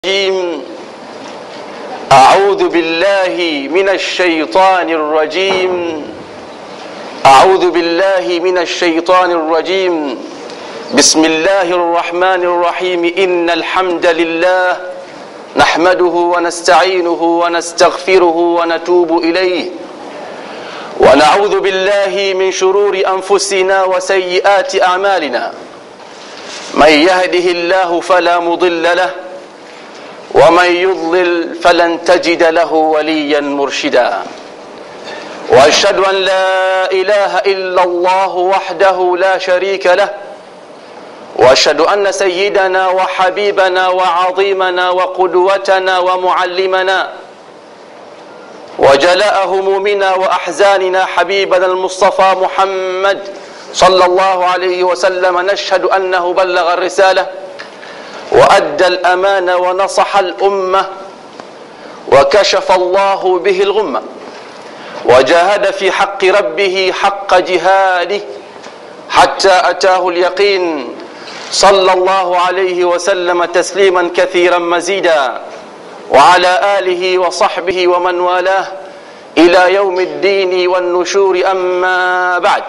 أعوذ بالله من الشيطان الرجيم. أعوذ بالله من الشيطان الرجيم. بسم الله الرحمن الرحيم. إن الحمد لله نحمده ونستعينه ونستغفره ونتوب إليه، ونعوذ بالله من شرور أنفسنا وسيئات أعمالنا. من يهده الله فلا مضل له، ومن يضلل فلن تجد له وليا مرشدا. وأشهد أن لا إله إلا الله وحده لا شريك له، وأشهد أن سيدنا وحبيبنا وعظيمنا وقدوتنا ومعلمنا وجلاء همومنا وأحزاننا حبيبنا المصطفى محمد صلى الله عليه وسلم نشهد أنه بلغ الرسالة وأدى الأمانة ونصح الأمة، وكشف الله به الغمة، وجاهد في حق ربه حق جهاده حتى أتاه اليقين، صلى الله عليه وسلم تسليما كثيرا مزيدا، وعلى آله وصحبه ومن والاه إلى يوم الدين والنشور. أما بعد.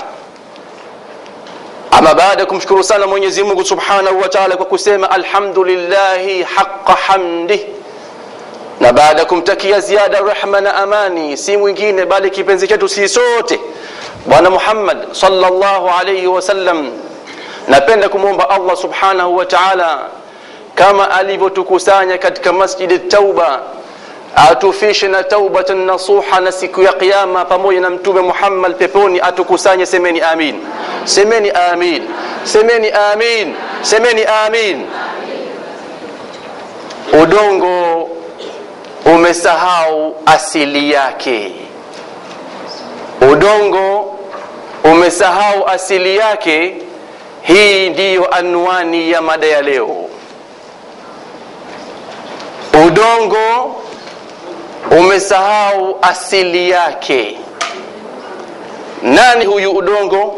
Ama baada kumshukuru sana Mwenyezi Mungu Subhanahu wa Ta'ala kwa kusema alhamdulillah haqqa hamdi, na baada kumtakia ziada rehma na amani si mwingine bali kipenzi chetu sisi sote Bwana Muhammad sallallahu alayhi wasallam, napenda kumuomba Allah Subhanahu wa Ta'ala kama alivyotukusanya katika Masjid at-Tauba atufishe na taubatan nasuha na siku ya kiyama pamoja na Mtume Muhammad peponi atukusanye. Semeni amin, semeni amin, semeni amin, semeni amin. Udongo umesahau asili yake. Udongo umesahau asili yake. Hii ndiyo anwani ya mada ya leo. Udongo umesahau asili yake. Nani huyu udongo?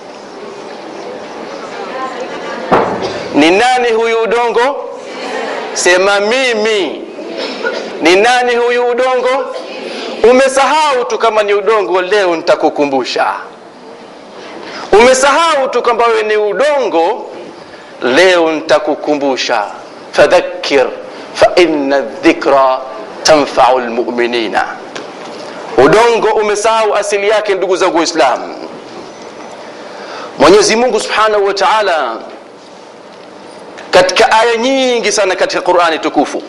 Ni nani huyu udongo? Sema mimi. Ni nani huyu udongo? Umesahau tu kama ni udongo, leo nitakukumbusha. Umesahau tu kama wewe ni udongo, leo nitakukumbusha. Fadhakkir fa inna dhikra tanfa'u almu'minina. Udongo umesahau asili yake, ndugu zangu Waislamu. Mwenyezi Mungu Subhanahu wa Ta'ala katika aya nyingi sana katika Qur'ani tukufu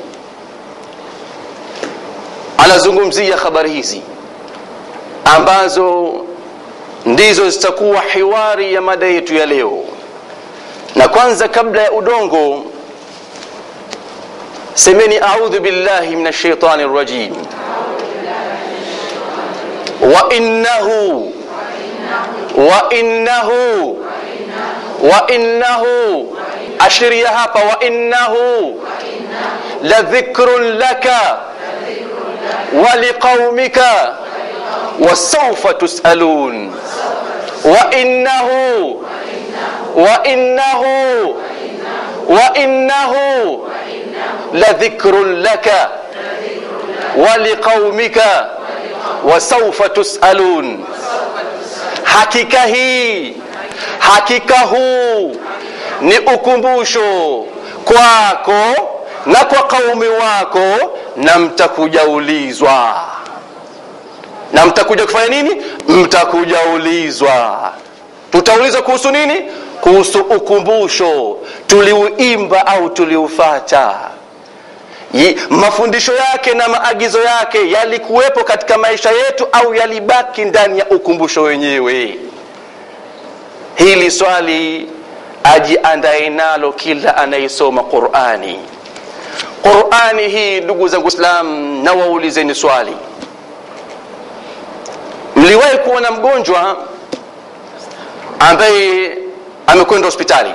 anazungumzia habari hizi ambazo ndizo zitakuwa hiwari ya mada yetu ya leo. Na kwanza kabla ya udongo, semeni a'udhu billahi minash shaitani rajim. wa innahu ashiria hapa, wa innahu la dhikrun laka wa liqaumika wa sawfa tusalun. wa innahu la dhikrun laka wa liqaumika wa sawfa tusalun. Hakika hii, hakika huu ni ukumbusho kwako na kwa kaumi wako, na mtakuja ulizwa. Na mtakuja kufanya nini? Mtakuja ulizwa. Tutaulizwa kuhusu nini? Kuhusu ukumbusho tuliuimba au tuliufuata. Mafundisho yake na maagizo yake yalikuwepo katika maisha yetu au yalibaki ndani ya ukumbusho wenyewe? Hili swali ajiandae nalo kila anayesoma Qur'ani. Qur'ani hii, ndugu zangu Islam, na waulizeni swali. Mliwahi kuona mgonjwa ambaye amekwenda hospitali?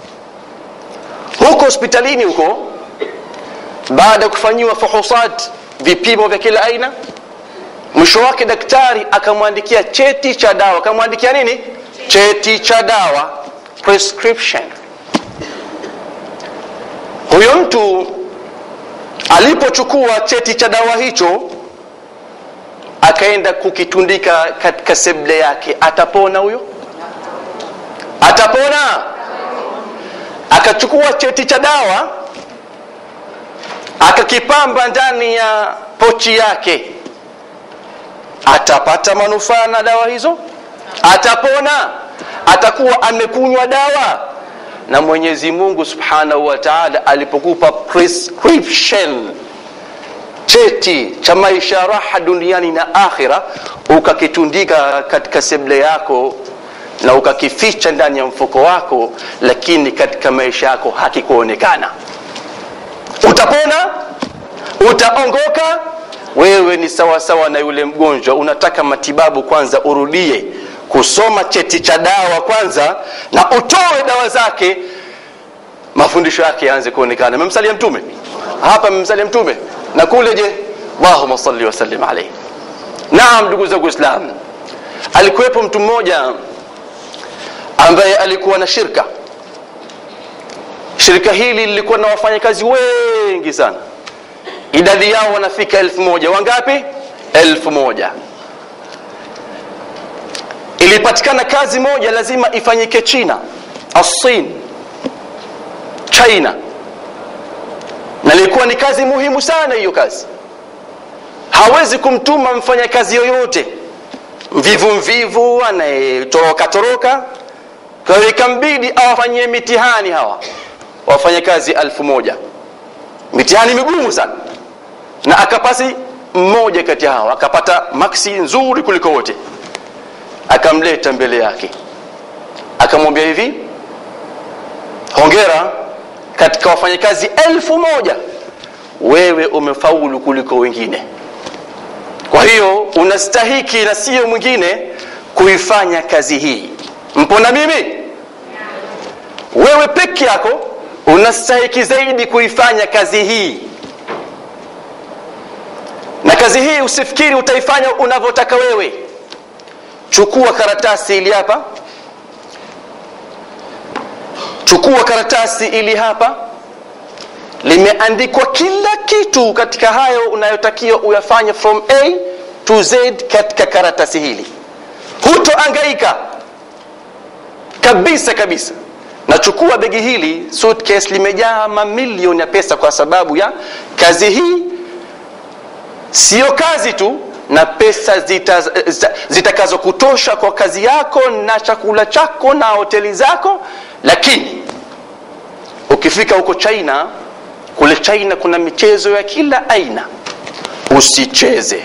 Huko hospitalini huko, baada ya kufanyiwa fuhusat, vipimo vya kila aina, mwisho wake daktari akamwandikia cheti cha dawa. Akamwandikia nini? Cheti cha dawa, prescription. Huyo mtu alipochukua cheti cha dawa hicho akaenda kukitundika katika sebule yake, atapona huyo? Atapona? Akachukua cheti cha dawa akakipamba ndani ya pochi yake, atapata manufaa na dawa hizo? Atapona? Atakuwa amekunywa dawa? Na Mwenyezi Mungu Subhanahu wa Ta'ala alipokupa prescription, cheti cha maisha raha duniani na akhira, ukakitundika katika sebule yako na ukakificha ndani ya mfuko wako, lakini katika maisha yako hakikuonekana, utapona? Utaongoka? Wewe ni sawa sawa na yule mgonjwa, unataka matibabu, kwanza urudie kusoma cheti cha dawa kwanza na utoe dawa zake, mafundisho yake yaanze kuonekana. Mmemsalia mtume hapa, mmemsalia mtume na kule je? Allahumma salli wa sallim alayhi. Naam, ndugu zangu Waislamu, alikuwepo mtu mmoja ambaye alikuwa na shirika. Shirika hili lilikuwa na wafanyakazi wengi sana, idadi yao wanafika 1000. Wangapi? 1000. Ilipatikana kazi moja lazima ifanyike China, China, na ilikuwa ni kazi muhimu sana hiyo kazi. Hawezi kumtuma mfanyakazi yoyote mvivu anayetoroka, kwa hiyo ikambidi awafanyie mitihani hawa wafanyakazi 1000. Mitihani migumu sana, na akapasi mmoja kati hao, akapata maksi nzuri kuliko wote. Akamleta mbele yake, akamwambia hivi, hongera, katika wafanyakazi 1000 wewe umefaulu kuliko wengine, kwa hiyo unastahiki na sio mwingine kuifanya kazi hii. Mpona mimi? Wewe peke yako unastahiki zaidi kuifanya kazi hii, na kazi hii usifikiri utaifanya unavyotaka wewe. Chukua karatasi ili hapa, chukua karatasi ili hapa, limeandikwa kila kitu katika hayo unayotakiwa uyafanye from A to Z katika karatasi hili. Hutoangaika kabisa kabisa. Na chukua begi hili, suitcase limejaa mamilioni ya pesa, kwa sababu ya kazi hii. Sio kazi tu, na pesa zitakazo kutosha kwa kazi yako na chakula chako na hoteli zako. Lakini ukifika huko China, kule China kuna michezo ya kila aina, usicheze.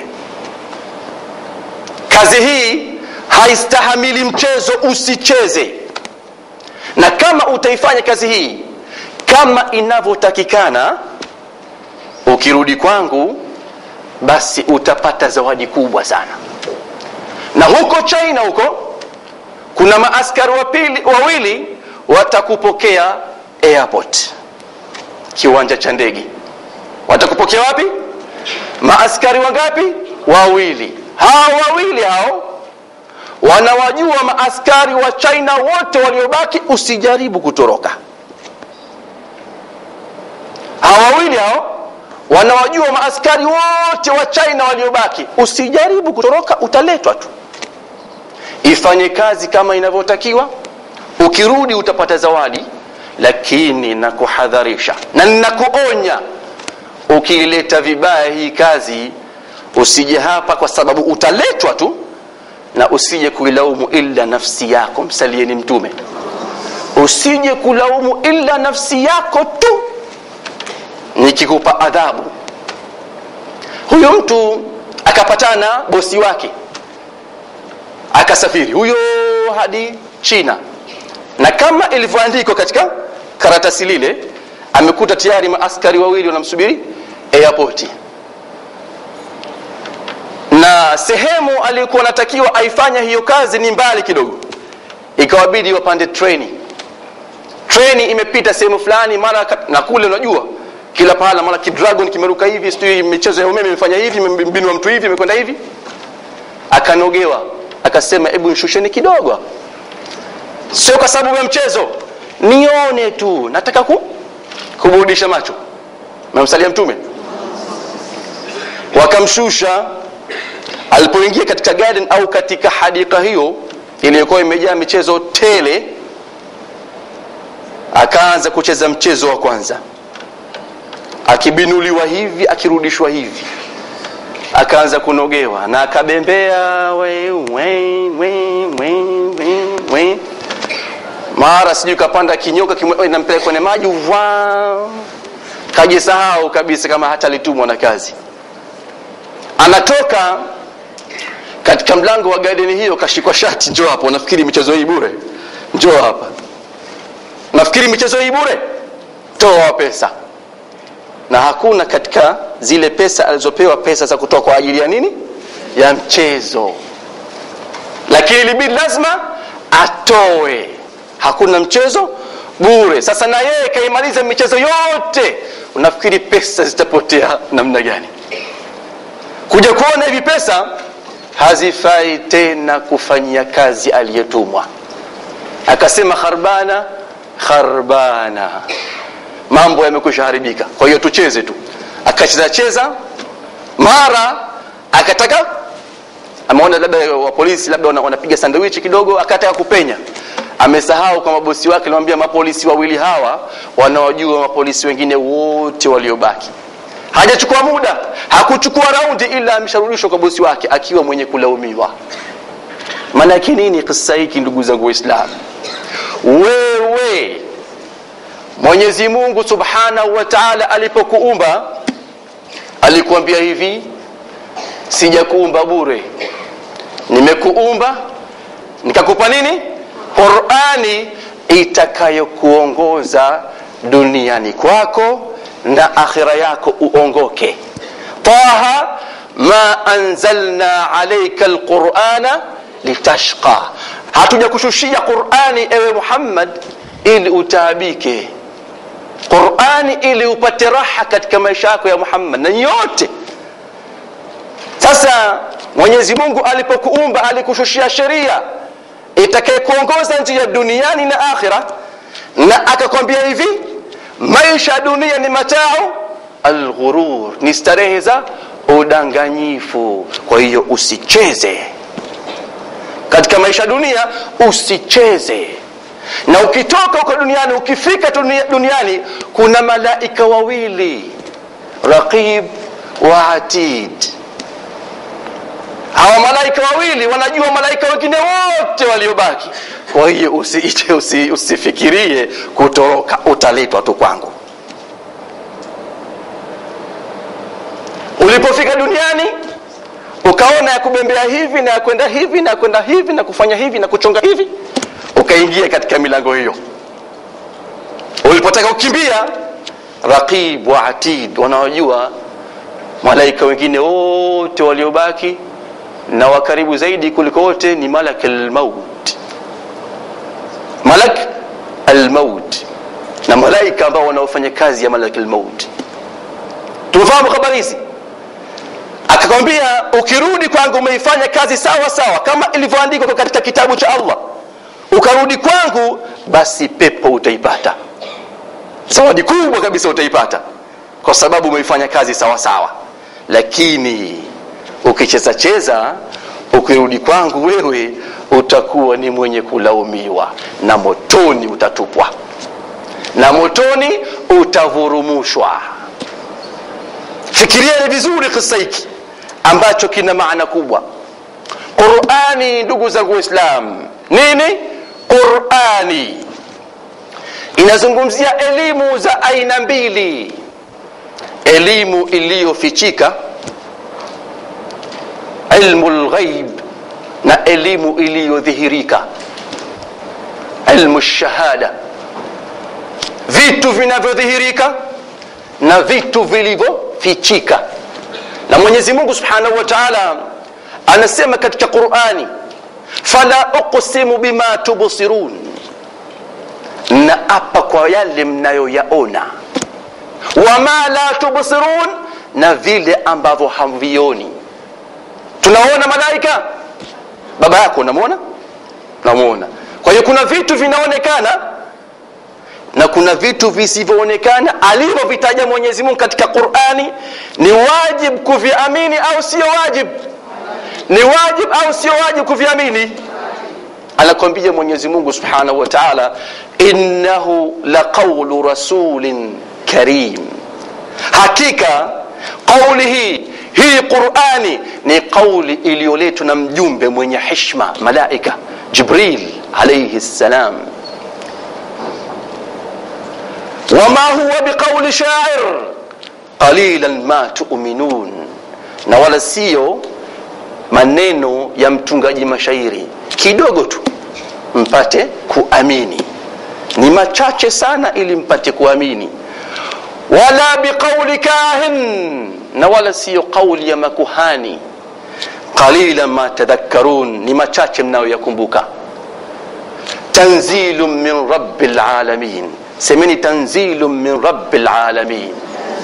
Kazi hii haistahamili mchezo, usicheze. Na kama utaifanya kazi hii kama inavyotakikana, ukirudi kwangu basi utapata zawadi kubwa sana. Na huko China huko kuna maaskari wawili watakupokea airport, kiwanja cha ndege. Watakupokea wapi? Maaskari wangapi? 2. Hao 2 hao wanawajua maaskari wa China wote waliobaki, usijaribu kutoroka. Hao 2 hao wanawajua maaskari wote wa China waliobaki, usijaribu kutoroka, utaletwa tu. Ifanye kazi kama inavyotakiwa, ukirudi utapata zawadi. Lakini nakuhadharisha na ninakuonya, ukileta vibaya hii kazi, usije hapa kwa sababu utaletwa tu, na usije kuilaumu illa nafsi yako. Msalieni mtume, usije kulaumu illa nafsi yako tu nikikupa adhabu. Huyo mtu akapatana bosi wake, akasafiri huyo hadi China, na kama ilivyoandikwa katika karatasi lile, amekuta tayari maaskari 2 wanamsubiri airport. Na sehemu alikuwa anatakiwa aifanya hiyo kazi ni mbali kidogo, ikawabidi wapande treni. Treni imepita sehemu fulani, mara na kule, unajua kila pahala, mara kidragon kimeruka hivi, sio michezo ya umeme imefanya hivi, mbinu wa mtu hivi imekwenda hivi. Akanogewa, akasema hebu nishusheni kidogo, sio kwa sababu ya mchezo, nione tu, nataka kuburudisha macho. Mmemsalia mtume? wakamshusha. Alipoingia katika garden au katika hadika hiyo iliyokuwa imejaa michezo tele, akaanza kucheza mchezo wa kwanza, akibinuliwa hivi akirudishwa hivi, akaanza kunogewa na akabembea we. Mara sijui kapanda kinyoka inampeleka kwenye maji, kajisahau kabisa kama hata alitumwa na kazi. Anatoka katika mlango wa garden hiyo, kashikwa shati, njoo hapo, nafikiri michezo hii bure, njoo hapa, nafikiri michezo hii bure, toa pesa. Na hakuna katika zile pesa alizopewa pesa za kutoa kwa ajili ya nini? Ya mchezo. Lakini ilibidi lazima atoe, hakuna mchezo bure. Sasa na yeye kaimaliza michezo yote, unafikiri pesa zitapotea namna gani? Kuja kuona hivi pesa hazifai tena kufanyia kazi aliyetumwa. Akasema kharbana, mambo yamekwisha haribika, kwa hiyo tucheze tu. Akacheza, mara akataka, ameona labda wa polisi labda wanapiga sandwich kidogo, akataka kupenya. Amesahau kama bosi wake alimwambia mapolisi wawili hawa wanaojua mapolisi wengine wote waliobaki. Hajachukua muda, hakuchukua raundi, ila amesharudishwa kwa bosi wake akiwa mwenye kulaumiwa. Maana yake nini kisa hiki, ndugu zangu Waislamu? Wewe Mwenyezi Mungu Subhanahu wa Ta'ala alipokuumba alikuambia hivi, sijakuumba bure, nimekuumba nikakupa nini? Qur'ani itakayokuongoza duniani kwako na akhira yako uongoke. Taha ma anzalna alayka alqur'ana litashqa, hatujakushushia Qur'ani ewe Muhammad ili utaabike, Qur'ani ili upate raha katika maisha yako ya Muhammad na yote. Sasa Mwenyezi Mungu alipokuumba alikushushia sheria itakayokuongoza njia duniani na akhira, na akakwambia hivi, maisha dunia ni matao al-ghurur, ni starehe za udanganyifu. Kwa hiyo usicheze katika maisha dunia, usicheze. Na ukitoka huko duniani, ukifika duniani, kuna malaika wawili, Raqib wa Atid. Hawa malaika wawili wanajua malaika wengine wote waliobaki. Kwa hiyo usifikirie kutoroka, utaletwa tu kwangu. Ulipofika duniani ukaona ya kubembea hivi na ya kwenda hivi na kwenda hivi na kufanya hivi na kuchonga hivi, ukaingia katika milango hiyo. Ulipotaka kukimbia, Raqib wa Atid wanajua malaika wengine wote waliobaki, na wakaribu zaidi kuliko wote ni Malak al-Maut. Malak al-Maut na malaika ambao wanaofanya kazi ya Malak al-Maut. Tufahamu habari hizi. Akakwambia ukirudi kwangu umeifanya kazi sawa sawa kama ilivyoandikwa katika kitabu cha Allah, ukarudi kwangu, basi pepo utaipata. Zawadi kubwa kabisa utaipata kwa sababu umeifanya kazi sawa sawa. Lakini ukicheza cheza, ukirudi kwangu wewe utakuwa ni mwenye kulaumiwa, na motoni utatupwa, na motoni utavurumushwa. Fikiria vizuri kisa hiki ambacho kina maana kubwa. Qur'ani, ndugu zangu Waislamu, nini? Qur'ani inazungumzia elimu za aina mbili: elimu iliyofichika, ilmu al-ghaib, na elimu iliyodhihirika, ilmu ash-shahada. Vitu vinavyodhihirika na vitu vilivyofichika. Na Mwenyezi Mungu Subhanahu wa Ta'ala anasema katika Qur'ani, fala uqsimu bima tubsirun, na apa kwa yale mnayoyaona, wama la tubsirun, na vile ambavyo hamvioni. Tunaona malaika, baba yako unamuona? Namuona. Kwa hiyo kuna vitu vinaonekana na kuna vitu visivyoonekana alivyovitaja Mwenyezi Mungu katika Qur'ani, ni wajib kuviamini au sio wajib? Ni wajib au sio wajib kuviamini? Anakuambia Mwenyezi Mungu Subhanahu wa Ta'ala, innahu laqawlu rasulin karim, hakika kauli hii Qur'ani ni kauli iliyoletwa na mjumbe mwenye heshima, malaika Jibril alayhi salam. wama huwa biqawli sha'ir qalilan ma tu'minun, na wala sio maneno ya mtungaji mashairi, kidogo tu mpate kuamini, ni machache sana ili mpate kuamini. wala biqawli kahin, na wala sio kauli ya makuhani, qalilan ma tadhakkarun, ni machache mnayoyakumbuka. tanzilun min rabbil alamin, semeni tanzilun min rabbil alamin,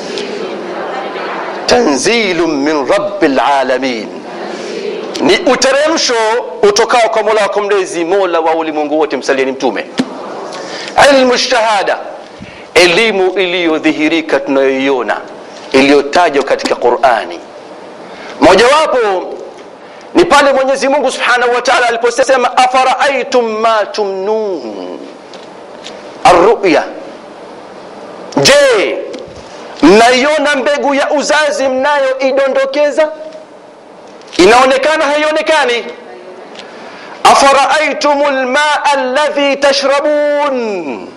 tanzilun min rabbil alamin, ni uteremsho utokao kwa Mola wako mlezi, Mola wa ulimwengu wote. Msalieni mtume. ilmu shahada, elimu iliyodhihirika tunayoiona iliyotajwa katika Qur'ani. Mojawapo ni pale Mwenyezi Mungu Subhanahu wa Ta'ala aliposema afara'aytum ma tumnun, arru'ya, je, mnaiona mbegu ya uzazi mnayoidondokeza? Inaonekana haionekani? afara'aytumul ma'a alladhi tashrabun,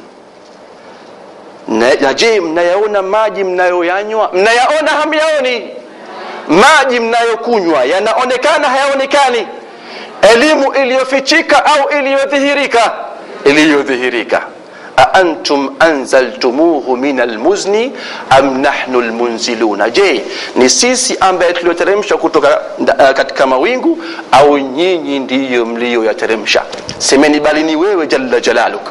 na je, mnayaona maji mnayoyanywa? Mnayaona hamyaoni? Maji mnayokunywa yanaonekana hayaonekani? Elimu iliyofichika au iliyodhihirika? Iliyodhihirika. aantum anzaltumuhu minal muzni am nahnu almunziluna, je, ni sisi ambaye tulioteremsha kutoka katika mawingu au nyinyi ndiyo mlioyateremsha? Semeni bali ni wewe jalla jalaluk.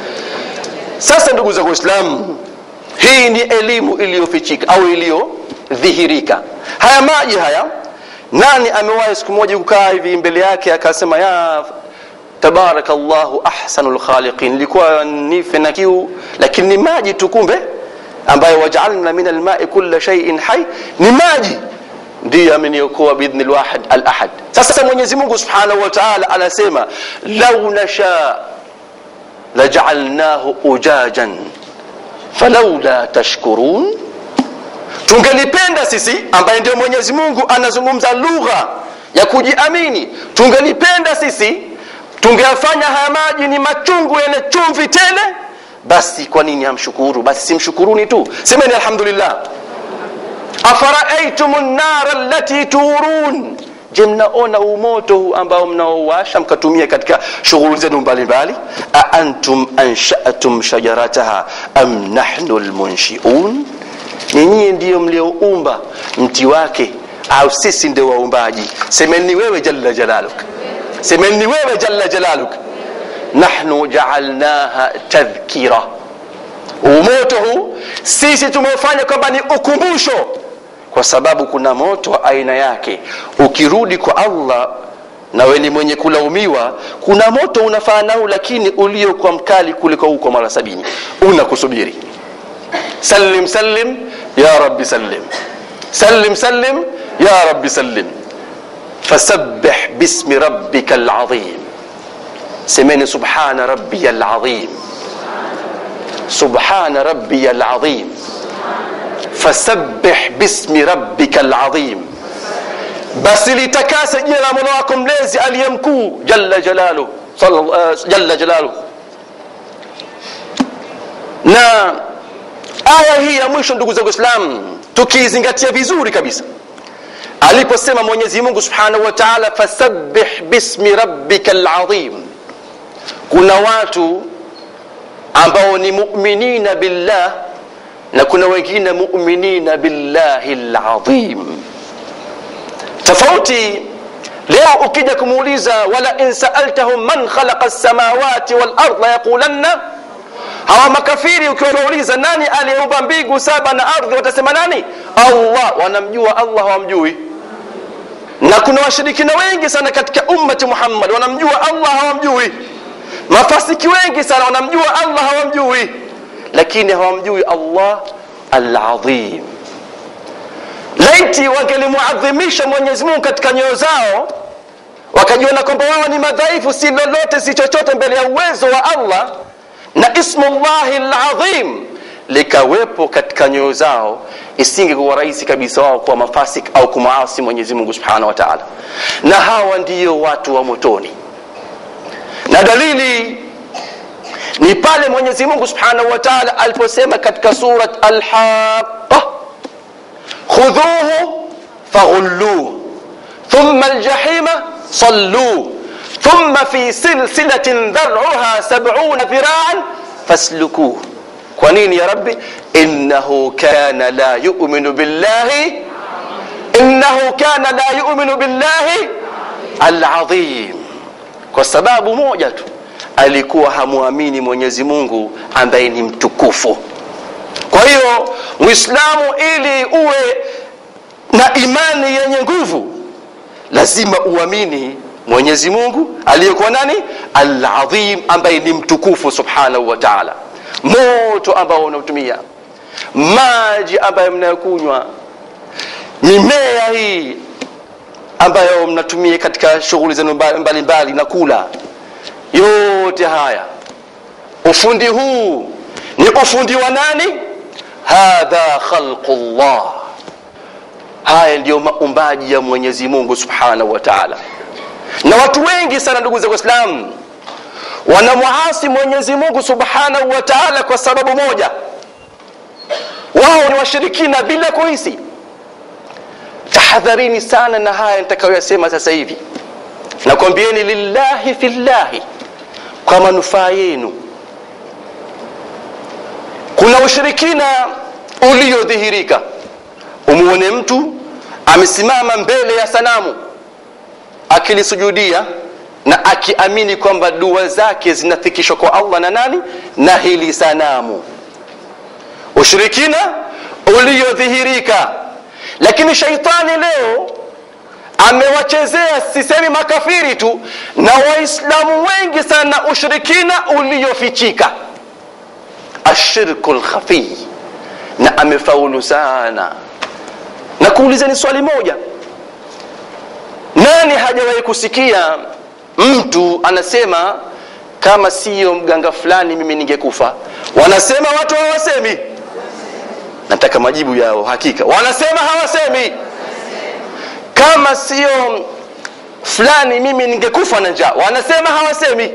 Sasa ndugu zangu Waislamu, hii ni elimu iliyofichika au iliyodhihirika. Haya maji haya, nani amewahi siku moja kukaa hivi mbele yake akasema ya tabarakallahu ahsanul khaliqin, nilikuwa nife na kiu lakini ni maji tu, kumbe ambayo waj'alna min alma'i kulla shay'in hayy, ni maji ndiyo ameniokoa biidhnil wahid al-ahad. Sasa Mwenyezi Mungu Subhanahu wa Ta'ala anasema law nasha laj'alnahu ujajan falawla tashkurun, tungelipenda sisi, ambaye ndio Mwenyezi Mungu anazungumza lugha ya kujiamini, tungelipenda sisi tungeyafanya haya maji ni machungu yenye chumvi tele, basi kwa nini hamshukuru? Basi simshukuruni tu, semeni alhamdulillah. afara'aytumun nara allati turun, je, mnaona umoto huu ambao mnaowasha mkatumia katika shughuli zenu mbalimbali? aantum ansha'tum shajarataha am nahnu almunshi'un, nyinyi ndio mlioumba mti wake au sisi ndio waumbaji? Semeni wewe jalla jalaluk, semeni wewe jalla jalaluk. nahnu ja'alnaha tadhkira, umoto huu sisi tumefanya kwamba ni ukumbusho, kwa sababu kuna moto aina yake. Ukirudi kwa Allah na wewe ni mwenye kulaumiwa, kuna moto unafanana nao lakini ulio kwa mkali kuliko huko mara 70, unakusubiri. sallim sallim ya rabbi sallim, sallim sallim ya rabbi sallim, fasabbih bismi rabbikal azim, semeni subhana rabbiyal azim, subhana rabbiyal azim, fasabbih bismi rabbikal azim. Basi litakase jina la Mola wako mlezi aliyemkuu jalla jalaluhu, jalla jalaluhu. Na aya hii ya mwisho ndugu zangu Islam, tukizingatia vizuri kabisa, aliposema Mwenyezi Mungu Subhanahu wa Ta'ala fasabbih bismi rabbikal azim, kuna watu ambao ni mu'minina billah na kuna wengine mu'minina billahil azim. Tofauti leo ukija kumuuliza wala in sa'altahum man khalaqa as-samawati wal arda yaqulanna, hawa makafiri ukiwauliza nani aliyeumba mbingu saba na ardhi, watasema nani? Allah. Wanamjua Allah, hawamjui. Na kuna washirikina wengi sana katika ummati Muhammad wanamjua Allah, hawamjui. Mafasiki wengi sana wanamjua Allah, hawamjui, lakini hawamjui Allah al-azim. laiti wangelimuadhimisha Mwenyezi Mungu katika nyoyo zao, wakajiona kwamba wao ni madhaifu, si lolote si chochote mbele ya uwezo wa Allah, na ismullahi al-azim likawepo katika nyoyo zao, isingekuwa rahisi kabisa wao kuwa mafasik au kumaasi Mwenyezi Mungu Subhanahu wa Ta'ala. Na hawa ndio watu wa motoni. Na dalili ni pale Mwenyezi Mungu Subhanahu wa Ta'ala aliposema katika surat Al-Haqqah, khudhuhu faghulluhu thumma al-jahima salluhu thumma fi silsilatin dhar'uha 70 dhira'an faslukuhu. Kwa nini ya Rabbi? Innahu kana la yu'minu billahi al-azim. Kwa sababu moja tu, alikuwa hamuamini Mwenyezi Mungu ambaye ni mtukufu. Kwa hiyo Muislamu ili uwe na imani yenye nguvu, lazima uamini Mwenyezi Mungu aliyekuwa nani? Al-Azim, ambaye ni mtukufu Subhanahu wa Ta'ala. Moto ambao unatumia, maji ambayo mnayokunywa, mimea hii ambayo mnatumia katika shughuli zenu mbalimbali na kula, yote haya, ufundi huu ni ufundi wa nani? Hadha khalqullah. Haya ndio maumbaji ya Mwenyezi Mungu Subhanahu wa Ta'ala. Na watu wengi sana, ndugu zangu Waislamu, wanamuasi Mwenyezi Mungu Subhanahu wa Ta'ala kwa sababu moja, wao ni washirikina bila kuhisi. Tahadharini sana na haya nitakayoyasema sasa hivi. Nakwambieni lillahi fillahi, kwa manufaa yenu. Kuna ushirikina uliodhihirika. Umuone mtu amesimama mbele ya sanamu akilisujudia na akiamini kwamba dua zake zinafikishwa kwa Allah na nani? Na hili sanamu. Ushirikina uliodhihirika. Lakini shaitani leo amewachezea, sisemi makafiri tu, na Waislamu wengi sana, ushirikina uliofichika, ashirkul khafi, na amefaulu sana. Na kuulizeni swali moja, nani hajawahi kusikia mtu anasema kama sio mganga fulani mimi ningekufa? Wanasema watu hawasemi? Nataka majibu yao hakika. Wanasema hawasemi? Kama sio fulani mimi ningekufa na njaa. Wanasema hawasemi?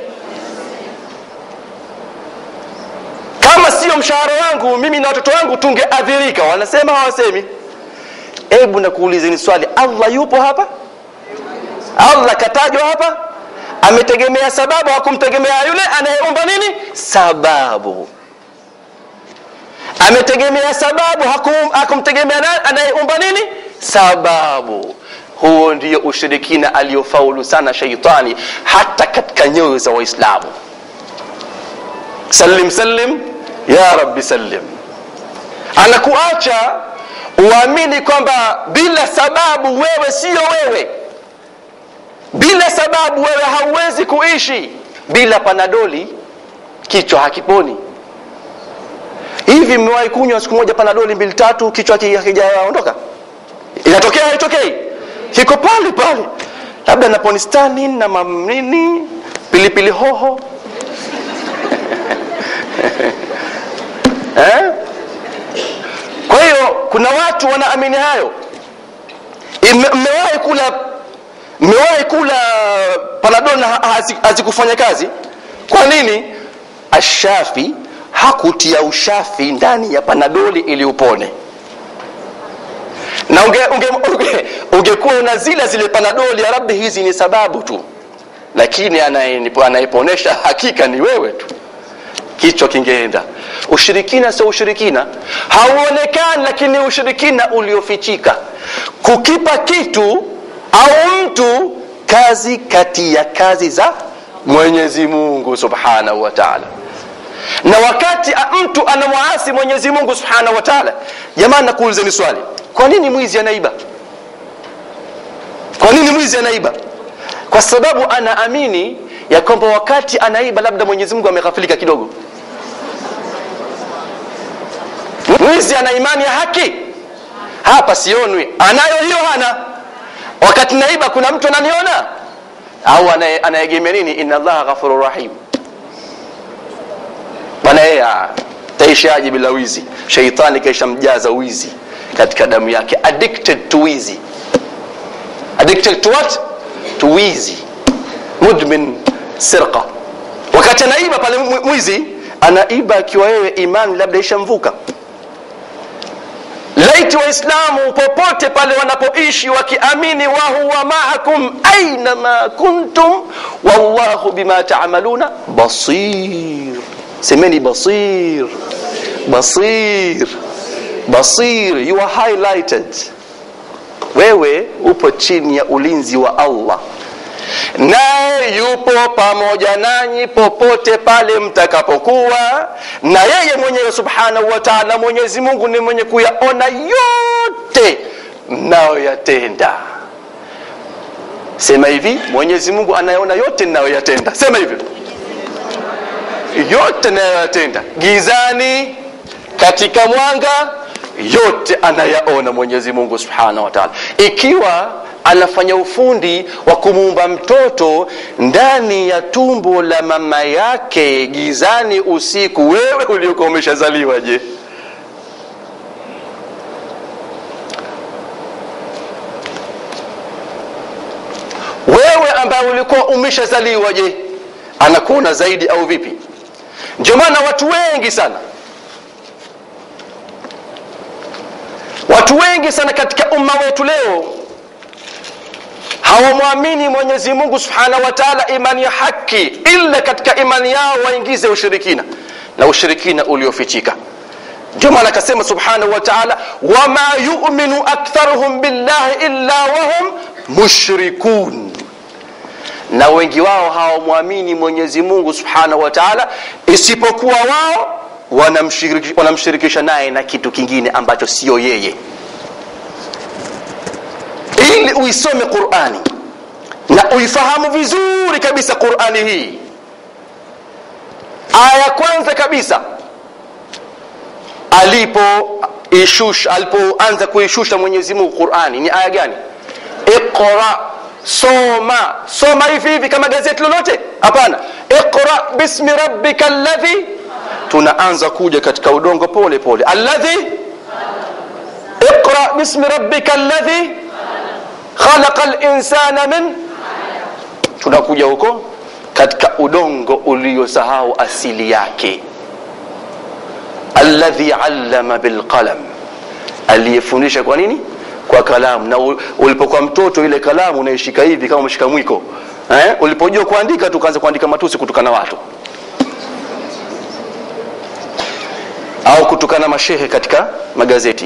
Kama sio mshahara wangu mimi na watoto wangu tungeadhirika. Wanasema hawasemi? Hebu nakuulizeni swali, Allah yupo hapa? Allah katajwa hapa? Ametegemea sababu, hakumtegemea yule anayeomba nini? Sababu. Ametegemea sababu, hakumtegemea anayeomba nini? Sababu. Huo ndio ushirikina aliofaulu sana shaitani hata katika nyoyo za Waislamu. Sallim sallim ya Rabbi sallim. Anakuacha uamini kwamba bila sababu wewe sio wewe. Bila sababu wewe hauwezi kuishi. Bila panadoli kichwa hakiponi. Hivi mmewahi kunywa siku moja panadoli 2-3 kichwa hakijaondoka? Inatokea haitokei? Kiko pale pale. Labda na ponistanin na mamnini, pilipili hoho. Kwa hiyo kuna watu wanaamini hayo. Mmewahi kula panadol na hazikufanya kazi? Kwa nini? Ashafi hakutia ushafi ndani ya panadoli ili upone. Na ungekuwa unazila zile panadoli, ya Rabbi hizi ni sababu tu, lakini anayeponesha hakika ni wewe tu, kichwa kingeenda. Ushirikina sio ushirikina, hauonekani, lakini ushirikina uliofichika. Kukipa kitu au mtu kazi kati ya kazi za Mwenyezi Mungu Subhanahu wa Ta'ala. Na wakati mtu anamuasi Mwenyezi Mungu Subhanahu wa Ta'ala, jamani nakuulizeni swali, kwa nini mwizi anaiba? Kwa nini mwizi anaiba? Kwa sababu anaamini ya kwamba wakati anaiba labda Mwenyezi Mungu ameghafilika kidogo. Mwizi ana imani ya haki. hapa sionwi, anayo hiyo hana. Wakati naiba kuna mtu ananiona? Au anayegemea nini? Inna Allaha ghafurur rahim. Bwana yeye taishaje bila wizi? Shaitani kaisha mjaza wizi katika damu yake, addicted to wizi. Addicted to what? To wizi, mudmin sirqa. Wakati anaiba pale mwizi anaiba akiwa wewe imani labda ishamvuka. Laiti waislamu popote pale wanapoishi wakiamini wa huwa ma'akum aina ma kuntum wallahu bima ta'maluna basir. Semeni basir, basir, basir. You are highlighted. Wewe upo chini ya ulinzi wa Allah, naye yupo pamoja nanyi popote pale mtakapokuwa, na yeye mwenyewe subhanahu wa ta'ala, Mwenyezi Mungu ni mwenye kuyaona yote mnayoyatenda. Sema hivi, Mwenyezi Mungu anayaona yote mnayoyatenda. Sema hivi, yote mnayoyatenda, gizani, katika mwanga, yote anayaona Mwenyezi Mungu subhanahu wa ta'ala. Ikiwa anafanya ufundi wa kumuumba mtoto ndani ya tumbo la mama yake gizani usiku, wewe uliokuwa umeshazaliwa je? Wewe ambaye ulikuwa umeshazaliwa je, anakuona zaidi au vipi? Ndio maana watu wengi sana katika umma wetu leo hawamwamini Mwenyezi Mungu subhanahu wa ta'ala imani ya haki, ila katika imani yao waingize ushirikina, na ushirikina uliofichika. Ndio maana akasema subhanahu wa ta'ala, wama yu'minu aktharuhum billahi illa wahum mushrikun. Na wengi wao hawamwamini Mwenyezi Mungu subhanahu wa ta'ala isipokuwa wao wanamshirikisha naye na kitu kingine ambacho sio yeye. Ili uisome Qur'ani na uifahamu vizuri kabisa Qur'ani hii, aya kwanza kabisa alipoanza kuishusha Mwenyezi Mungu Qur'ani ni aya gani? Iqra, soma hivi kama gazeti lolote? Hapana. Iqra bismi rabbikal ladhi. Tunaanza kuja katika udongo pole pole. Alladhi, iqra bismi rabbikal ladhi khalaqal insana min. Tunakuja huko katika udongo uliosahau asili yake. Alladhi allama bil qalam, aliyefundisha kwa nini? Kwa kalamu. Na ulipokuwa mtoto ile kalamu unaishika hivi kama umeshika mwiko, ulipojua kuandika tukaanza kuandika matusi kutukana watu au kutukana mashehe katika magazeti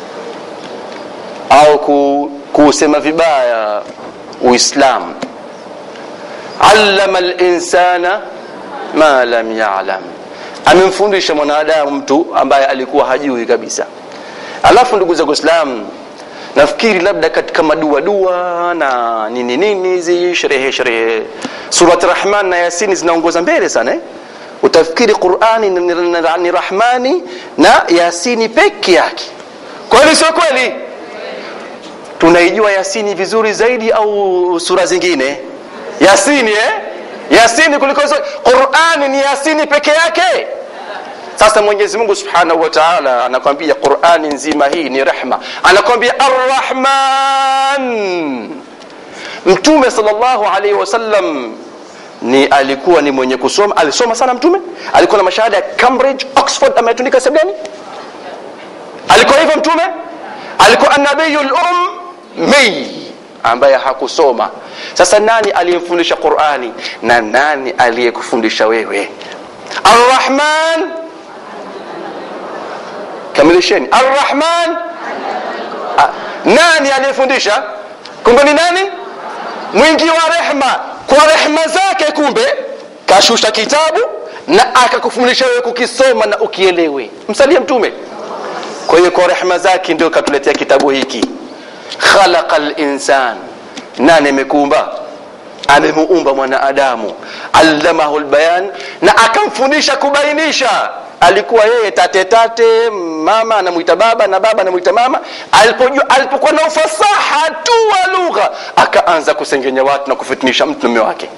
au kusema vibaya Uislamu. Allama al-insana ma lam ya'lam, amemfundisha mwanadamu mtu ambaye alikuwa hajui kabisa. Alafu ndugu zangu Waislamu, nafikiri labda katika madua na nini hizi sherehe Surat Rahman na Yasin zinaongoza mbele sana Utafikiri Qur'ani ni Rahmani na Yasini peke yake. Kwani sio kweli? Tunaijua Yasini vizuri zaidi au sura zingine? Yasini Yasini kuliko Qur'ani ni Yasini peke yake. Sasa Mwenyezi Mungu Subhanahu wa Ta'ala anakuambia Qur'ani nzima hii ni rehma. Anakuambia Ar-Rahman. Mtume sallallahu alaihi wasallam alikuwa ni mwenye kusoma, alisoma sana mtume, alikuwa na mashahada ya Cambridge, Oxford, ametundika sehemu gani? Alikuwa hivyo mtume? Alikuwa an-nabiyul ummi ambaye hakusoma. Sasa nani aliyemfundisha Qur'ani na nani aliyekufundisha wewe? Ar-Rahman, kamilisheni. Ar-Rahman, nani aliyefundisha? Kumbe ni nani? Mwingi wa rehema. Kwa rehema zake kumbe kashusha kitabu na akakufundisha wewe kukisoma na ukielewe. Msalie mtume. Kwa hiyo kwa rehema zake ndio katuletea kitabu hiki. Khalaqal insan, nani amekuumba? Amemuumba mwanadamu. Allamahul bayan, na akamfundisha kubainisha. alikuwa yeye tate, mama anamuita baba na baba anamuita mama. Alipokuwa na ufasaha tu wa lugha, akaanza kusengenya watu na kufitinisha mtu na mume wake,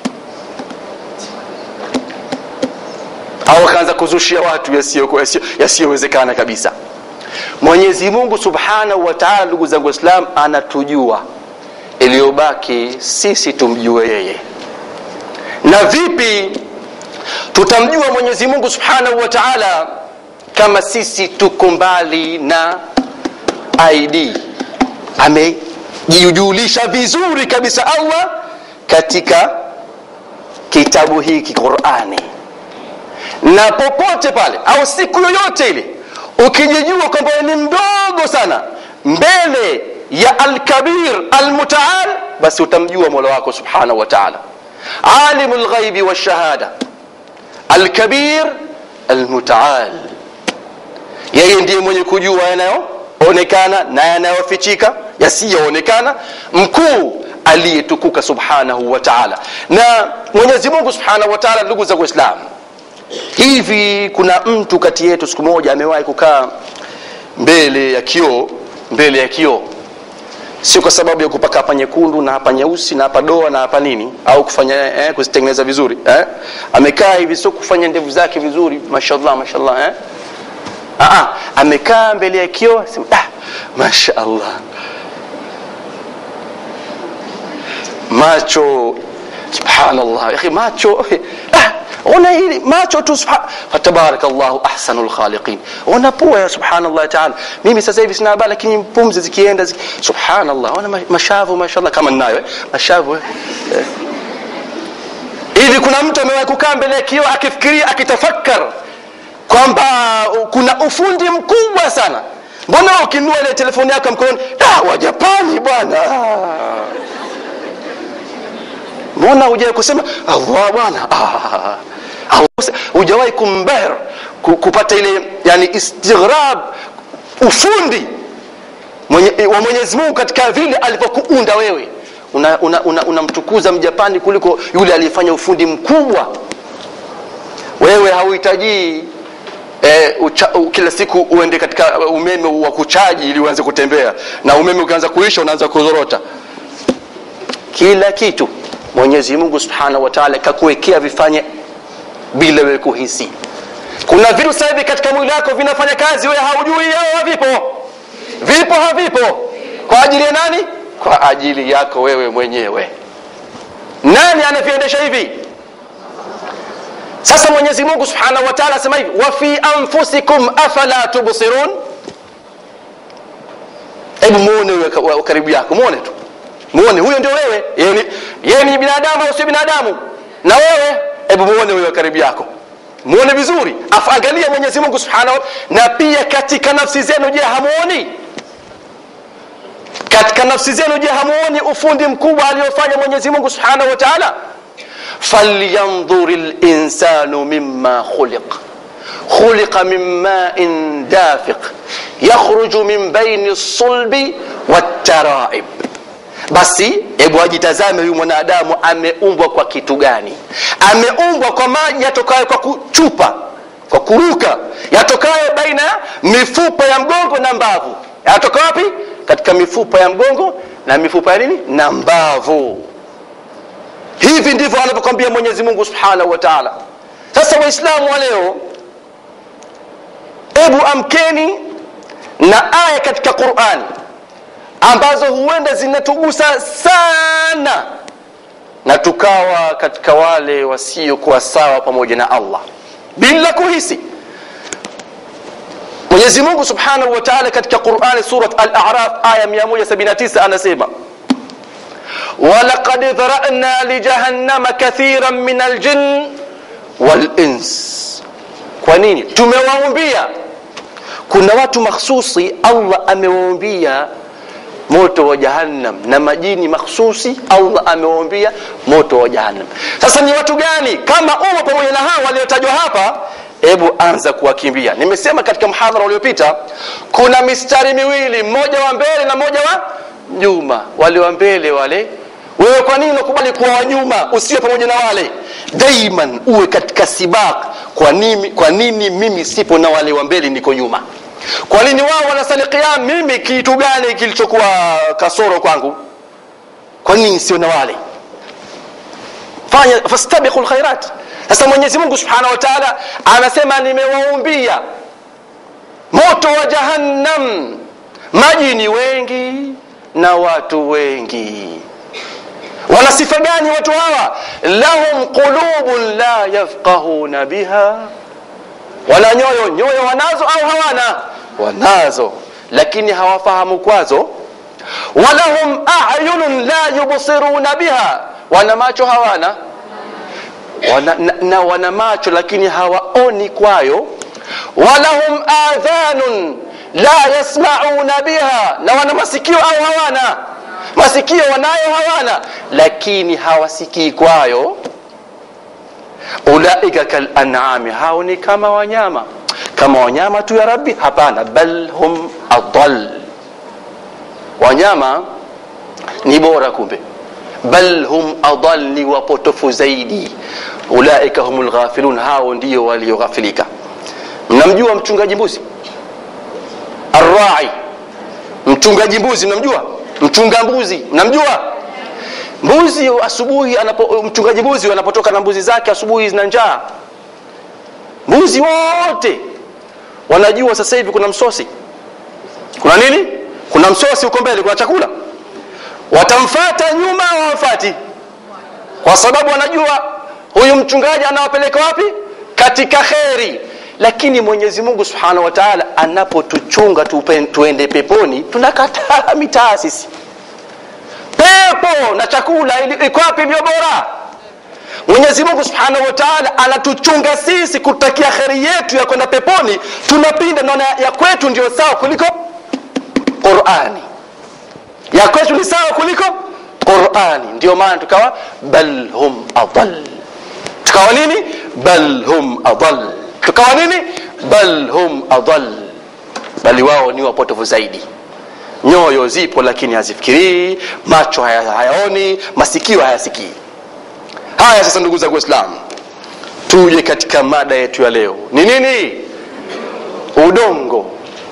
au akaanza kuzushia watu yasiyowezekana kabisa. Mwenyezi Mungu Subhanahu wa Ta'ala, ndugu zangu Waislamu, anatujua. Iliyobaki sisi tumjue yeye. Na vipi tutamjua Mwenyezi Mungu Subhanahu wa Ta'ala kama sisi tuko mbali na ID? Amejijulisha vizuri kabisa Allah katika kitabu hiki Qur'ani. Na popote pale au siku yoyote ile ukijijua kwamba ni mdogo sana mbele ya al-kabir al-mutaal, basi utamjua Mola wako Subhanahu wa Ta'ala. Alimul ghaibi wash-shahada, al-kabir al-mutaal. Yeye ndiye mwenye kujua yanayoonekana na yanayofichika, yasiyoonekana, mkuu aliyetukuka Subhanahu wa Ta'ala. Na Mwenyezi Mungu Subhanahu wa Ta'ala, ndugu za Uislamu, hivi kuna mtu kati yetu siku moja amewahi kukaa mbele ya kioo, sio kwa sababu ya kupaka hapa nyekundu na hapa nyeusi na hapa doa na hapa nini, au kufanya kuzitengeneza vizuri, amekaa hivi sio kufanya ndevu zake vizuri, mashallah amekaa mbele ya kioo, sema mashallah, macho subhanallah, akhi macho ona hili macho tu tabarakallahu ahsanul khaliqin. Ona pua ya subhanallah ta'ala, mimi sasa hivi sina habari, lakini pumzi zikienda subhanallah. Ona mashavu mashallah kama ninayo mashavu. Hivi kuna mtu amewahi kukaa mbele ya kioo akifikiria, akitafakar kwamba kuna ufundi mkubwa sana? Mbona ukinua ile telefoni yako mkononi, wa Japani bwana, mbona hujawahi kusema Allah bwana, hujawahi kumbahir kupata ile yani istighrab ufundi wa Mwenyezi Mungu katika vile alipokuunda wewe? Unamtukuza Mjapani kuliko yule aliyefanya ufundi mkubwa. Wewe hauhitaji kila siku uende katika umeme wa kuchaji ili uanze kutembea, na umeme ukianza kuisha unaanza kuzorota. Kila kitu Mwenyezi Mungu Subhanahu wa Ta'ala kakuwekea vifanye bila wewe kuhisi. Kuna vitu sasa hivi katika mwili wako vinafanya kazi, wewe haujui vipo havipo. Kwa ajili ya nani? Kwa ajili yako wewe mwenyewe. Nani anaviendesha hivi? Sasa Mwenyezi Mungu Subhanahu wa Ta'ala asema hivi, wa fi anfusikum afala tubsirun. Hebu muone wewe karibu yako, muone tu, muone huyo ndio wewe. Yeye ni binadamu au sio binadamu? Na wewe hebu muone wewe karibu yako, muone vizuri, afangalia Mwenyezi Mungu Subhanahu. Na pia katika nafsi zenu, je, hamuoni? Katika nafsi zenu, je, hamuoni ufundi mkubwa aliofanya Mwenyezi Mungu Subhanahu wa Ta'ala? falyanzuril insanu mimma khuliqa min ma'in dafiq yakhruju min bayni as-sulbi wat-tara'ib. Basi hebu ajitazame huyu mwanadamu ameumbwa kwa kitu gani? Ameumbwa kwa maji yatokayo kwa kuchupa, kwa kuruka, yatokayo baina mifupa ya mgongo na mbavu. Yatoka wapi? Katika mifupa ya mgongo na mifupa ya nini? Na mbavu. Hivi ndivyo anapokuambia Mwenyezi Mungu Subhanahu wa Ta'ala. Sasa Waislamu wa leo, hebu amkeni na aya katika Qur'ani ambazo huenda zinatugusa sana, na tukawa katika wale wasio kuwa sawa pamoja na Allah bila kuhisi. Mwenyezi Mungu Subhanahu wa Ta'ala katika Qur'ani surat Al-A'raf aya 179 anasema, وَلَقَدْ ذَرَأْنَا لِجَهَنَّمَ كَثِيرًا مِنَ الْجِنِّ وَالْإِنسِ. Kwa nini? Tumewaumbia, kuna watu mahsusi Allah amewaumbia moto wa Jahannam, na majini mahsusi Allah amewaumbia moto wa Jahannam. Sasa ni watu gani? Kama umo pamoja na hao waliotajwa hapa, hebu anza kuwakimbia. Nimesema katika mhadhara uliopita kuna mistari miwili, mmoja wa mbele na mmoja wa nyuma. Wale wa mbele wale Wewe kwa nini unakubali kuwa wanyuma usiwe pamoja na wale? Daiman uwe katika sibaq. Kwa nini mimi sipo na wale wa mbele, niko nyuma? Kwa nini wao wanasali qiyam, mimi kitu gani kilichokuwa kasoro kwangu? Kwa nini sio na wale? Fanya fastabiqul khairat. Sasa Mwenyezi Mungu Subhanahu wa Ta'ala anasema nimewaumbia moto wa jahannam majini wengi na watu wengi. Wana sifa gani watu hawa? Lahum qulubun la yafqahuna biha. Wana nyoyo wanazo au hawana? Wanazo, lakini hawafahamu kwazo. Walahum a'yunun la yubsiruna biha. Wana macho hawana? Wana macho lakini hawaoni kwayo. Walahum adhanun la yasma'una biha. Na wana masikio au hawana? Masikio wanayo hawana, lakini hawasikii kwayo. Ulaika kal an'ami, hao ni kama wanyama. Kama wanyama tu ya Rabbi? Hapana, bal hum adall. Wanyama ni bora kumbe. Bal hum adall, ni wapotofu zaidi. Ulaika humul ghafilun, hao ndio walioghafilika. Mnamjua mchungaji mbuzi? Ar-ra'i, mchungaji mbuzi mnamjua? Mchunga mbuzi mnamjua? Mbuzi asubuhi mchungaji mbuzi anapotoka na mbuzi zake asubuhi zina njaa. Mbuzi wote wanajua sasa hivi kuna msosi. Kuna nini? Kuna msosi uko mbele, kuna chakula. Watamfuata nyuma au wamfuati? Kwa sababu wanajua huyu mchungaji anawapeleka wapi? Katika khairi. Lakini Mwenyezi Mungu Subhanahu wa Ta'ala anapotuchunga tuende peponi, tunakataa mitaa sisi. Pepo na chakula iko wapi ndio bora? Mwenyezi Mungu Subhanahu wa Ta'ala anatuchunga sisi kutakia khairi yetu ya kwenda peponi, tunapinda na ya kwetu ndio sawa kuliko Qur'ani. Ya kwetu ni sawa kuliko Qur'ani. Ndio maana tukawa bal hum adall. Tukawa nini? Bal hum adall. Tukawa nini? Bal hum adall. Bali wao ni wapotofu zaidi. Nyoyo zipo lakini hazifikiri, macho hayaoni, masikio hayasikii. Haya sasa ndugu zangu Waislamu, tuje katika mada yetu ya leo. Ni nini? Udongo.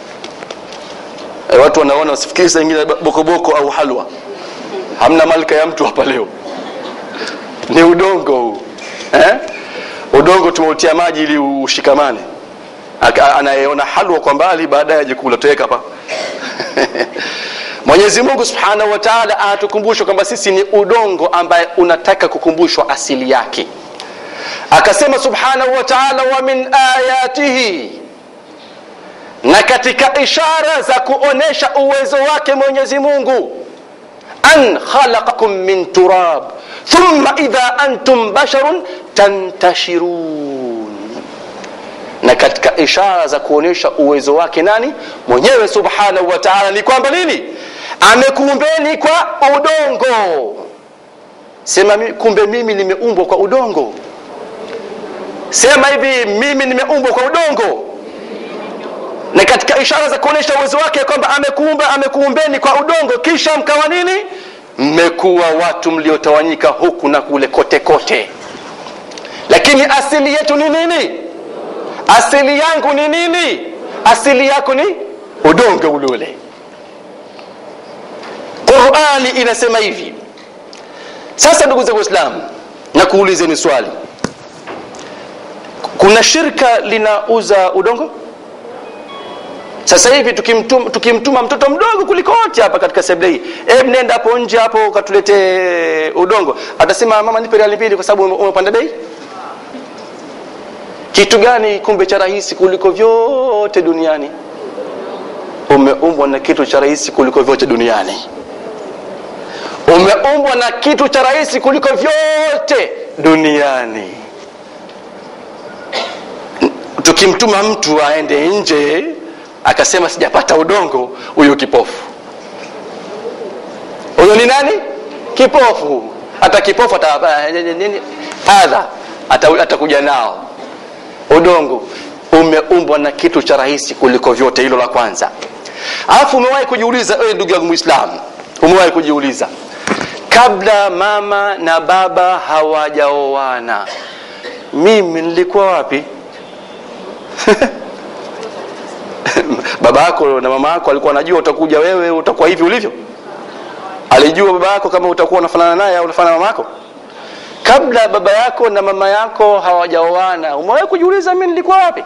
Watu wanaona wasifikiri saa nyingine bokoboko au halwa. Hamna malika ya mtu hapa leo. Ni udongo huu. Udongo tumeutia maji ili ushikamane. Anayeona halwa kwa mbali baadaye aje kula, tuweka hapa. Mwenyezi Mungu Subhanahu wa Ta'ala anatukumbusha kwamba sisi ni udongo ambaye unataka kukumbushwa asili yake. Akasema Subhanahu wa Ta'ala, wa min ayatihi, na katika ishara za kuonesha uwezo wake Mwenyezi Mungu, an khalaqakum min turab thumma idha antum basharun tantashirun. Na katika ishara za kuonesha uwezo wake nani? Mwenyewe Subhanahu wa Ta'ala ni kwamba nini? Amekuumbeni kwa udongo. Sema kumbe mimi nimeumbwa kwa udongo. Sema hivi, mimi nimeumbwa kwa udongo. Na katika ishara za kuonesha uwezo wake kwamba amekuumbeni kwa udongo, kisha mkawa nini? Mmekuwa watu mliotawanyika huku na kule kote kote. Lakini asili yetu ni nini? Asili yangu ni nini? Asili yako ni udongo ule. Qur'ani inasema hivi. Sasa ndugu zangu Waislamu, na kuulizeni swali. Kuna shirika linauza udongo? Sasa hivi tukimtuma mtoto mdogo kuliko wote hapa katika sebule hii, nenda hapo nje hapo katulete udongo, atasema mama nipe riali 2 kwa sababu umepanda bei. Kitu gani kumbe cha rahisi kuliko vyote duniani? Umeumbwa na kitu cha rahisi kuliko vyote duniani. Umeumbwa na kitu cha rahisi kuliko vyote duniani. Tukimtuma mtu aende nje akasema sijapata udongo, huyo kipofu. Huyo ni nani? Kipofu. Hata kipofu atakuja nao. Udongo umeumbwa na kitu cha rahisi kuliko vyote, hilo la kwanza. Alafu umewahi kujiuliza ndugu yangu Muislamu, umewahi kujiuliza kabla mama na baba hawajaoana, mimi nilikuwa wapi? Baba yako na mama yako alikuwa anajua utakuja wewe utakuwa hivi ulivyo? Alijua baba yako kama utakuwa unafanana naye au unafanana na mama yako? Kabla baba yako na mama yako hawajaoana, umewahi kujiuliza mimi nilikuwa wapi?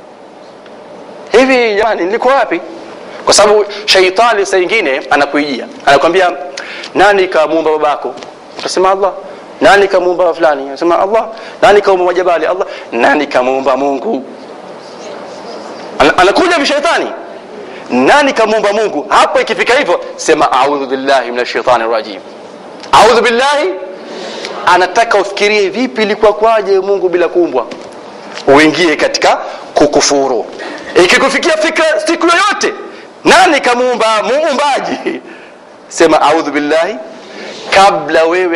Hivi jamani, nilikuwa wapi? Kwa sababu shaitani saa nyingine anakuijia, anakuambia nani kamuumba babako? Utasema Allah. Nani kamuumba fulani? Unasema Allah. Nani kamuumba majabali? Allah. Nani kamuumba Mungu? Anakuja bishaitani, nani kamuumba Mungu? Hapo ikifika hivyo sema a'udhu billahi minash shaitani rajim. A'udhu billahi, anataka ufikirie vipi ilikuwa kwaje Mungu bila kuumbwa, uingie katika kukufuru. Ikikufikia fikra siku yoyote nani kamuumba muumbaji, sema a'udhu billahi kabla wewe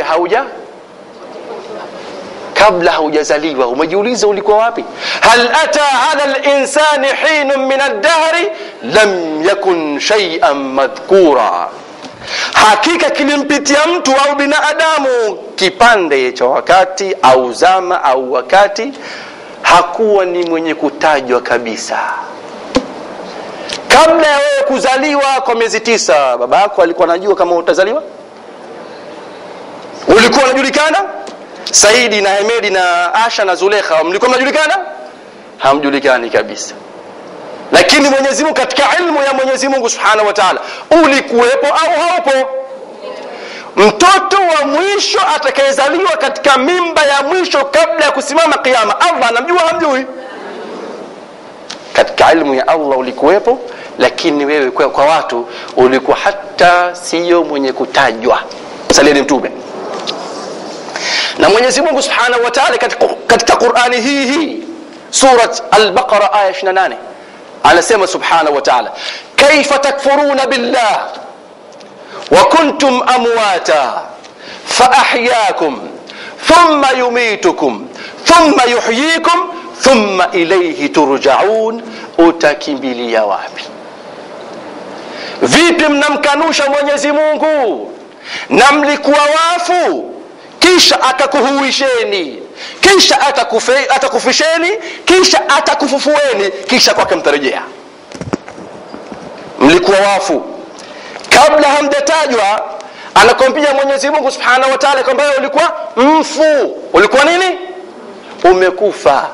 kabla haujazaliwa. Umejiuliza ulikuwa wapi? Hal ata ala al-insani hinun min ad-dahri lam yakun shay'an madhkura. Hakika kilimpitia mtu au binadamu kipande cha wakati au zama au wakati hakuwa ni mwenye kutajwa kabisa. Kabla ya wewe kuzaliwa kwa miezi 9, baba yako alikuwa anajua kama utazaliwa? Ulikuwa unajulikana? Saidi na Hemedi na Asha na Zulekha mlikuwa mnajulikana? Hamjulikani kabisa. Lakini Mwenyezi Mungu katika ilmu ya Mwenyezi Mungu Subhanahu wa Ta'ala, ulikuwepo au haupo? Mtoto wa mwisho atakayezaliwa katika mimba ya mwisho kabla ya kusimama kiyama, Allah anamjua hamjui? Katika ilmu ya Allah ulikuwepo, lakini wewe kwa watu ulikuwa hata sio mwenye kutajwa. Salieni mtume. Na Mwenyezi Mungu Subhanahu wa Ta'ala katika Qur'ani hii surat al-Baqara aya 28 anasema Subhanahu wa Ta'ala, kaifa takfuruna billah wa kuntum amwata fa ahyaakum thumma yumitukum thumma yuhyikum thumma ilayhi turja'un. Utakimbilia wapi? Vipi mnamkanusha Mwenyezi Mungu na mlikuwa wafu, kisha akakuhuisheni, kisha atakufisheni, kisha atakufufueni, kisha kwake mtarejea? Mlikuwa wafu kabla hamjatajwa. Anakwambia Mwenyezi Mungu Subhanahu wa Ta'ala kwamba ulikuwa mfu. Ulikuwa nini? Umekufa.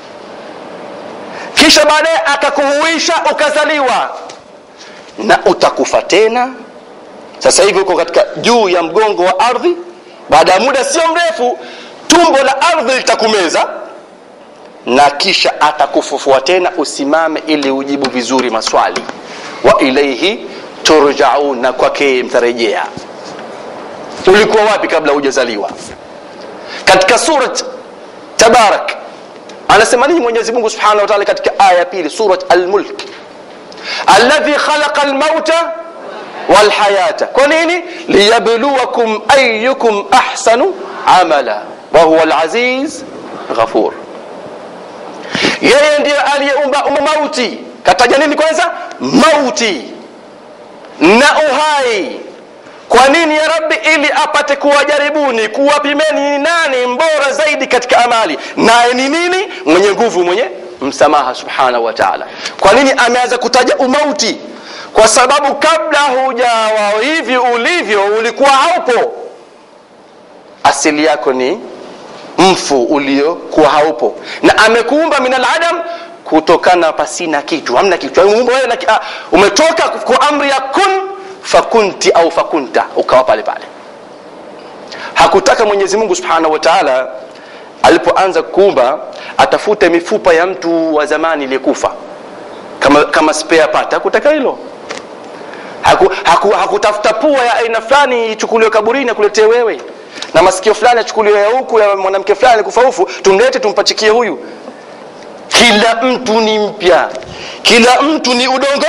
Kisha baadaye akakuhuisha ukazaliwa, na utakufa tena. Sasa hivi uko katika juu ya mgongo wa ardhi, baada ya muda sio mrefu tumbo la ardhi litakumeza, na kisha atakufufua tena usimame ili ujibu vizuri maswali. Wa ilayhi turja'un, na kwake mtarejea. Ulikuwa wapi kabla hujazaliwa? Katika surat Tabarak anasema nini Mwenyezi Mungu Subhanahu wa Ta'ala katika aya ya 2 surat Al-Mulk? Alladhi khalaqa al-mauta wal hayata. Kwa nini? Liyabluwakum ayyukum ahsanu amala wa huwa al-aziz ghafur. Yeye ndiye aliyeumba mauti. Kataja nini kwanza? Mauti na uhai. Kwa nini ya Rabbi? Ili apate kuwajaribuni, kuwapimeni nani mbora zaidi katika amali. Naye ni nini? Mwenye nguvu, mwenye msamaha Subhanahu wa Ta'ala. Kwa nini ameanza kutaja umauti? Kwa sababu kabla hujawa hivi ulivyo ulikuwa haupo. Asili yako ni mfu uliokuwa haupo, na amekuumba minal adam, kutokana pasina kitu, hamna kitu. Umetoka kwa amri ya kun fakunti au fakunta, ukawa pale pale. Hakutaka Mwenyezi Mungu Subhanahu wa Ta'ala alipoanza kuumba atafute mifupa ya mtu wa zamani aliyekufa kama spare part. Hakutaka hilo. Hakutafuta pua ya aina fulani ichukuliwe kaburini na kuletea wewe, na masikio fulani achukuliwe ya huku ya mwanamke fulani kufarufu tumlete tumpachikie huyu. Kila mtu ni mpya, kila mtu ni udongo.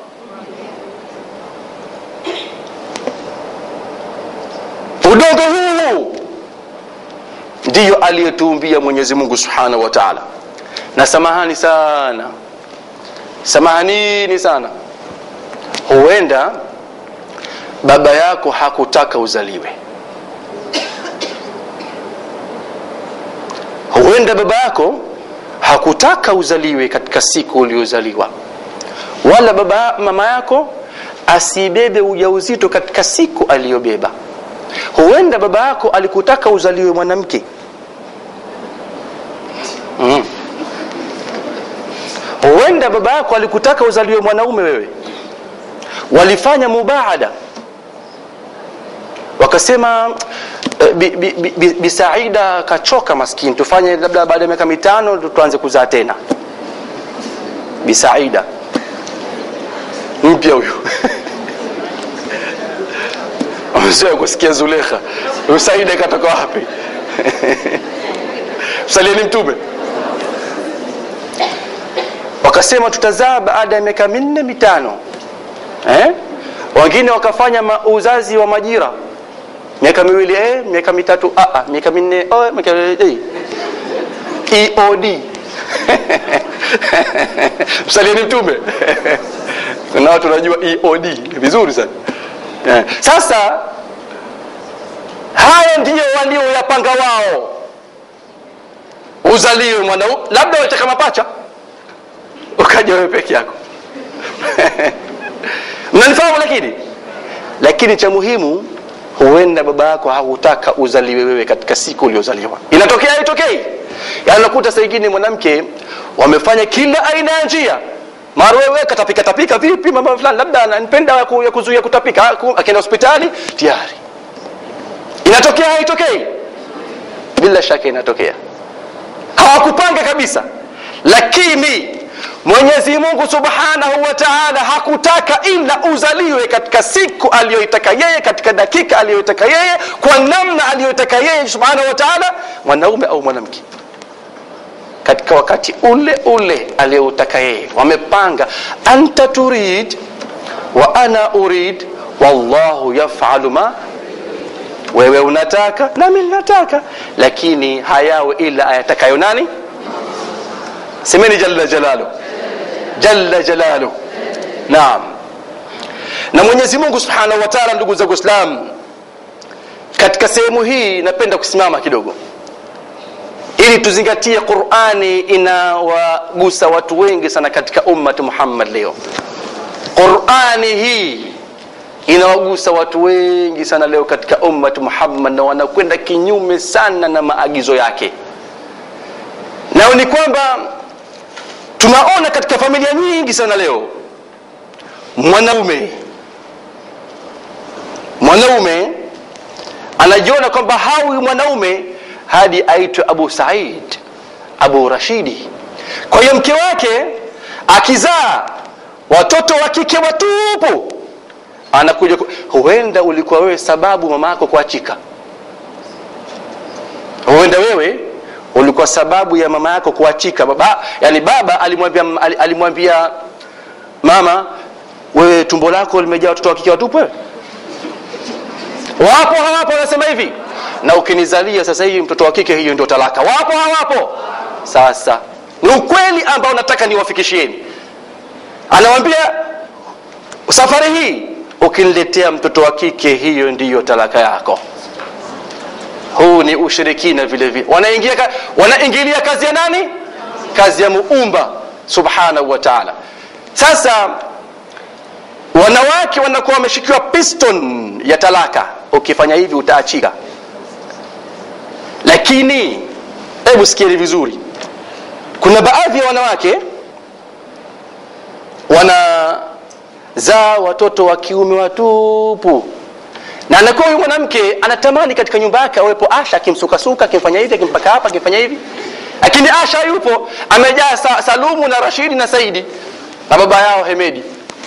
Udongo huu ndiyo aliyetuumbia Mwenyezi Mungu Subhanahu wa Ta'ala. Na samahani sana, samahanini sana, huenda baba yako hakutaka uzaliwe, huenda baba yako hakutaka uzaliwe katika siku uliozaliwa, wala mama yako asibebe ujauzito katika siku aliyobeba. Huenda baba yako alikutaka uzaliwe mwanamke. Huenda baba yako alikutaka uzaliwe mwanaume wewe. Walifanya mubaada, wakasema Bi Saida kachoka maskini, tufanye labda baada ya miaka 5 tuanze kuzaa tena. Bi Saida mpya huyo. Mzee kusikia Zulekha, Saida katoka wapi? Msalieni Mtume. Wakasema tutazaa baada ya miaka 4-5. Wengine wakafanya uzazi wa majira, miaka 2 miaka 3 miaka 4 miaka EOD. Msalieni Mtume. Na watu wanajua EOD vizuri sana. Sasa haya ndio walioyapanga wao, uzaliwe mwanaume, labda wacha kama pacha, ukaja wewe peke yako. Mnanifahamu? Lakini cha muhimu, huenda baba yako hakutaka uzaliwe wewe katika siku uliozaliwa. Inatokea haitokei? Yaani unakuta saa nyingine mwanamke wamefanya kila aina ya njia, mara wewe katapika vipi mama fulani labda ananipenda ya kuzuia kutapika, akienda hospitali tayari. Inatokea haitokei? Bila shaka inatokea. Hawakupanga kabisa, lakini Mwenyezi Mungu Subhanahu wa Ta'ala hakutaka ila uzaliwe katika siku aliyoitaka yeye, katika dakika aliyoitaka yeye, kwa namna aliyoitaka yeye Subhanahu wa Ta'ala, mwanaume au mwanamke, katika wakati ule aliyotaka yeye. Wamepanga, anta turid wa ana urid wallahu yaf'alu ma, wewe unataka na mimi nataka, lakini hayawe ila ayatakayo nani? Semeni jalla jalalu, jalla jalalu. Naam. Na Mwenyezi Mungu Subhanahu wa Ta'ala, ndugu zangu Waislamu, katika sehemu hii napenda kusimama kidogo ili tuzingatie Qur'ani inawagusa watu wengi sana katika ummati Muhammad leo. Qur'ani hii inawagusa watu wengi sana leo katika ummati Muhammad, na wanakwenda kinyume sana na maagizo yake. Na ni kwamba tunaona katika familia nyingi sana leo mwanaume anajiona kwamba hawi mwanaume hadi aitwe Abu Said, Abu Rashidi. Kwa hiyo mke wake akizaa watoto wa kike watupu, anakuja. Huenda ulikuwa wewe sababu mama yako kuachika. Huenda wewe ulikuwa sababu ya mama yako kuachika. Baba alimwambia mama, wewe tumbo lako limejaa watoto wa kike watupu wewe. Wapo hawapo wanasema hivi, na ukinizalia sasa hivi mtoto wa kike, hiyo ndio talaka. Wapo hawapo? Sasa ni ukweli ambao nataka niwafikishieni. Anamwambia safari hii ukiniletea mtoto wa kike, hiyo ndiyo talaka yako. Huu ni ushirikina vile vile. Wanaingilia kazi ya nani? Kazi ya Muumba Subhanahu wa Ta'ala. Sasa wanawake wanakuwa wameshikiwa piston ya talaka, ukifanya hivi utaachika. Lakini hebu sikieni vizuri, kuna baadhi ya wanawake wanazaa watoto wa kiume watupu, na anakuwa huyu mwanamke anatamani katika nyumba yake awepo Asha, akimsukasuka, akimfanya hivi, akimpaka hapa, akifanya hivi. Lakini Asha yupo amejaa Salumu na Rashidi na Saidi na baba yao Hemedi.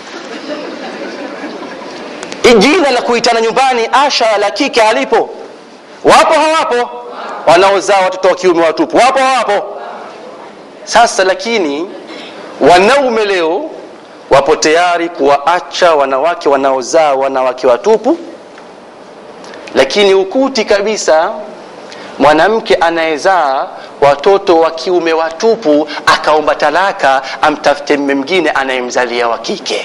Jina la kuitana nyumbani Asha la kike halipo. Wapo hawapo? Wanaozaa watoto wa kiume watupu. Wapo hawapo? Sasa lakini wanaume leo wapo tayari kuwaacha wanawake wanaozaa wanawake watupu. Lakini ukuti kabisa, mwanamke anayezaa watoto wa kiume watupu akaomba talaka, amtafute mume mwingine anayemzalia wa kike.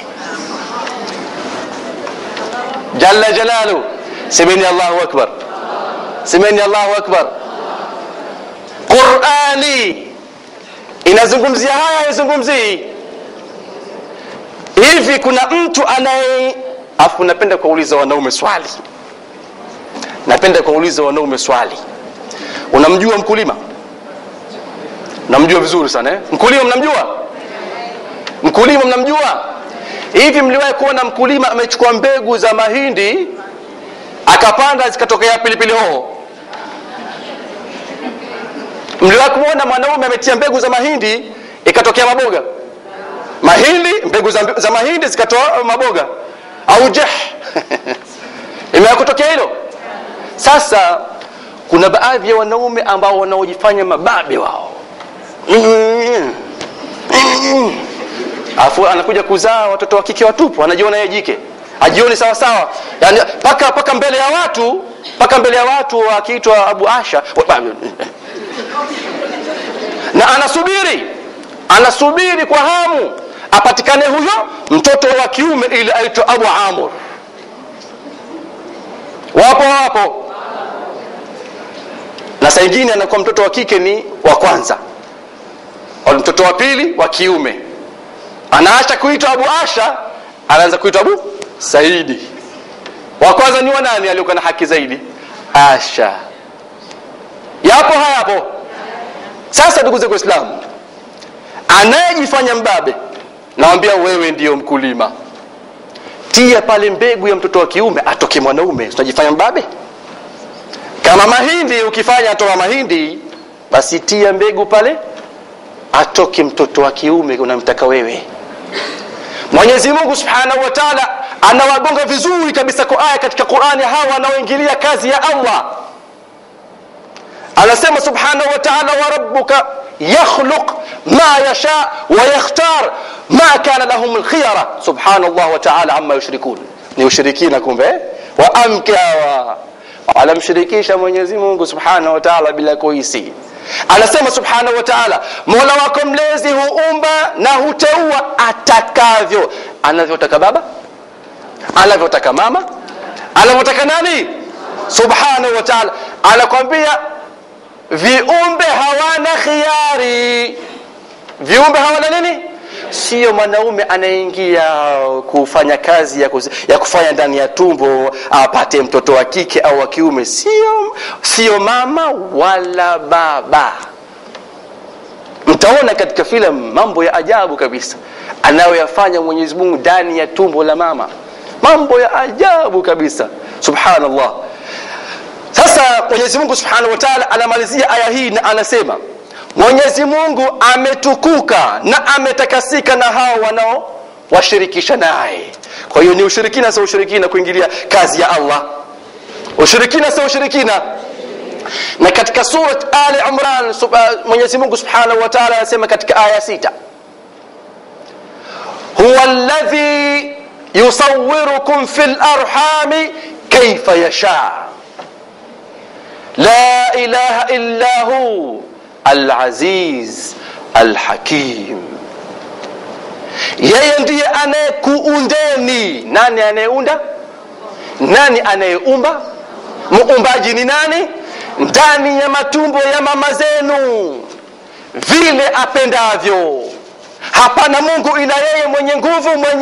Jalla jalalu. Semeni Allahu akbar. Semeni Allahu akbar. Qur'ani inazungumzia haya, haizungumzii. Hivi kuna mtu napenda kuuliza wanaume swali. Unamjua mkulima? Namjua vizuri sana Mkulima mnamjua? Hivi mliwahi kuona mkulima amechukua mbegu za mahindi akapanda zikatokea pilipili hoho? Mliwahi kuona mwanaume ametia mbegu za mahindi ikatokea maboga? Mbegu za mahindi zikatoa maboga au imekutokea hilo? Sasa kuna baadhi ya wanaume ambao wanaojifanya mababe wao, afu anakuja kuzaa watoto wa kike watupu, anajiona yeye jike, ajioni sawa sawa, yani paka mbele ya watu akiitwa Abu Asha na anasubiri kwa hamu apatikane huyo mtoto wa kiume ili aitwe Abu Amr. Wapo na saa nyingine anakuwa mtoto wa kike ni wa kwanza, au mtoto wa pili wa kiume, anaacha kuitwa Abu Asha, anaanza kuitwa Abu Saidi. Wa kwanza ni nani aliyokuwa na haki zaidi? Asha. Yapo hayapo? Sasa ndugu zangu Waislamu, anayejifanya mbabe, naambia wewe ndiyo mkulima. Tia pale mbegu ya mtoto wa kiume atoke mwanaume, unajifanya mbabe? Kama mahindi ukifanya atoa mahindi, basi tia mbegu pale atoke mtoto wa kiume unamtaka wewe. Mwenyezi Mungu Subhanahu wa Ta'ala anawagonga vizuri kabisa kwa aya katika Qur'ani hawa wanaoingilia kazi ya Allah. Anasema Subhanahu wa Ta'ala, wa rabbuka yakhluq ma yasha wa yakhtar ma kana lahum al-khiyara. Subhanallah wa ta'ala amma yushrikun. Ni ushirikina kumbe wa amkawa alamshirikisha Mwenyezi Mungu Subhanahu wa Ta'ala bila kuhisi. Anasema Subhanahu wa Ta'ala, Mola wako mlezi huumba na huteua atakavyo, anavyotaka baba, anavyotaka mama, anavyotaka nani? Subhanahu wa Ta'ala. Anakuambia viumbe hawana khiyari. Viumbe hawana nini? Sio mwanaume anaingia kufanya kazi ya kufanya ndani ya tumbo apate mtoto wa kike au wa kiume. Sio mama wala baba. Mtaona katika filamu mambo ya ajabu kabisa anayoyafanya Mwenyezi Mungu ndani ya tumbo la mama. Mambo ya ajabu kabisa. Subhanallah. Sasa Mwenyezi Mungu Subhanahu wa Ta'ala anamalizia aya hii na anasema, Mwenyezi Mungu ametukuka na ametakasika na hao wanao washirikisha naye. Kwa hiyo ni ushirikina sio ushirikina kuingilia kazi ya Allah. Ushirikina sio ushirikina. Na katika surat Ali Imran Mwenyezi Mungu Subhanahu wa Ta'ala anasema katika aya 6, huwa alladhi yusawwirukum fil arhami kayfa yasha, la ilaha illa hu al-aziz al-hakim. Yeye ndiye anayekuundeni. Nani anayeunda? Nani anayeumba? Muumbaji ni nani? Ndani ya matumbo ya mama zenu, vile apendavyo. Hapana Mungu ila yeye mwenye nguvu, mwenye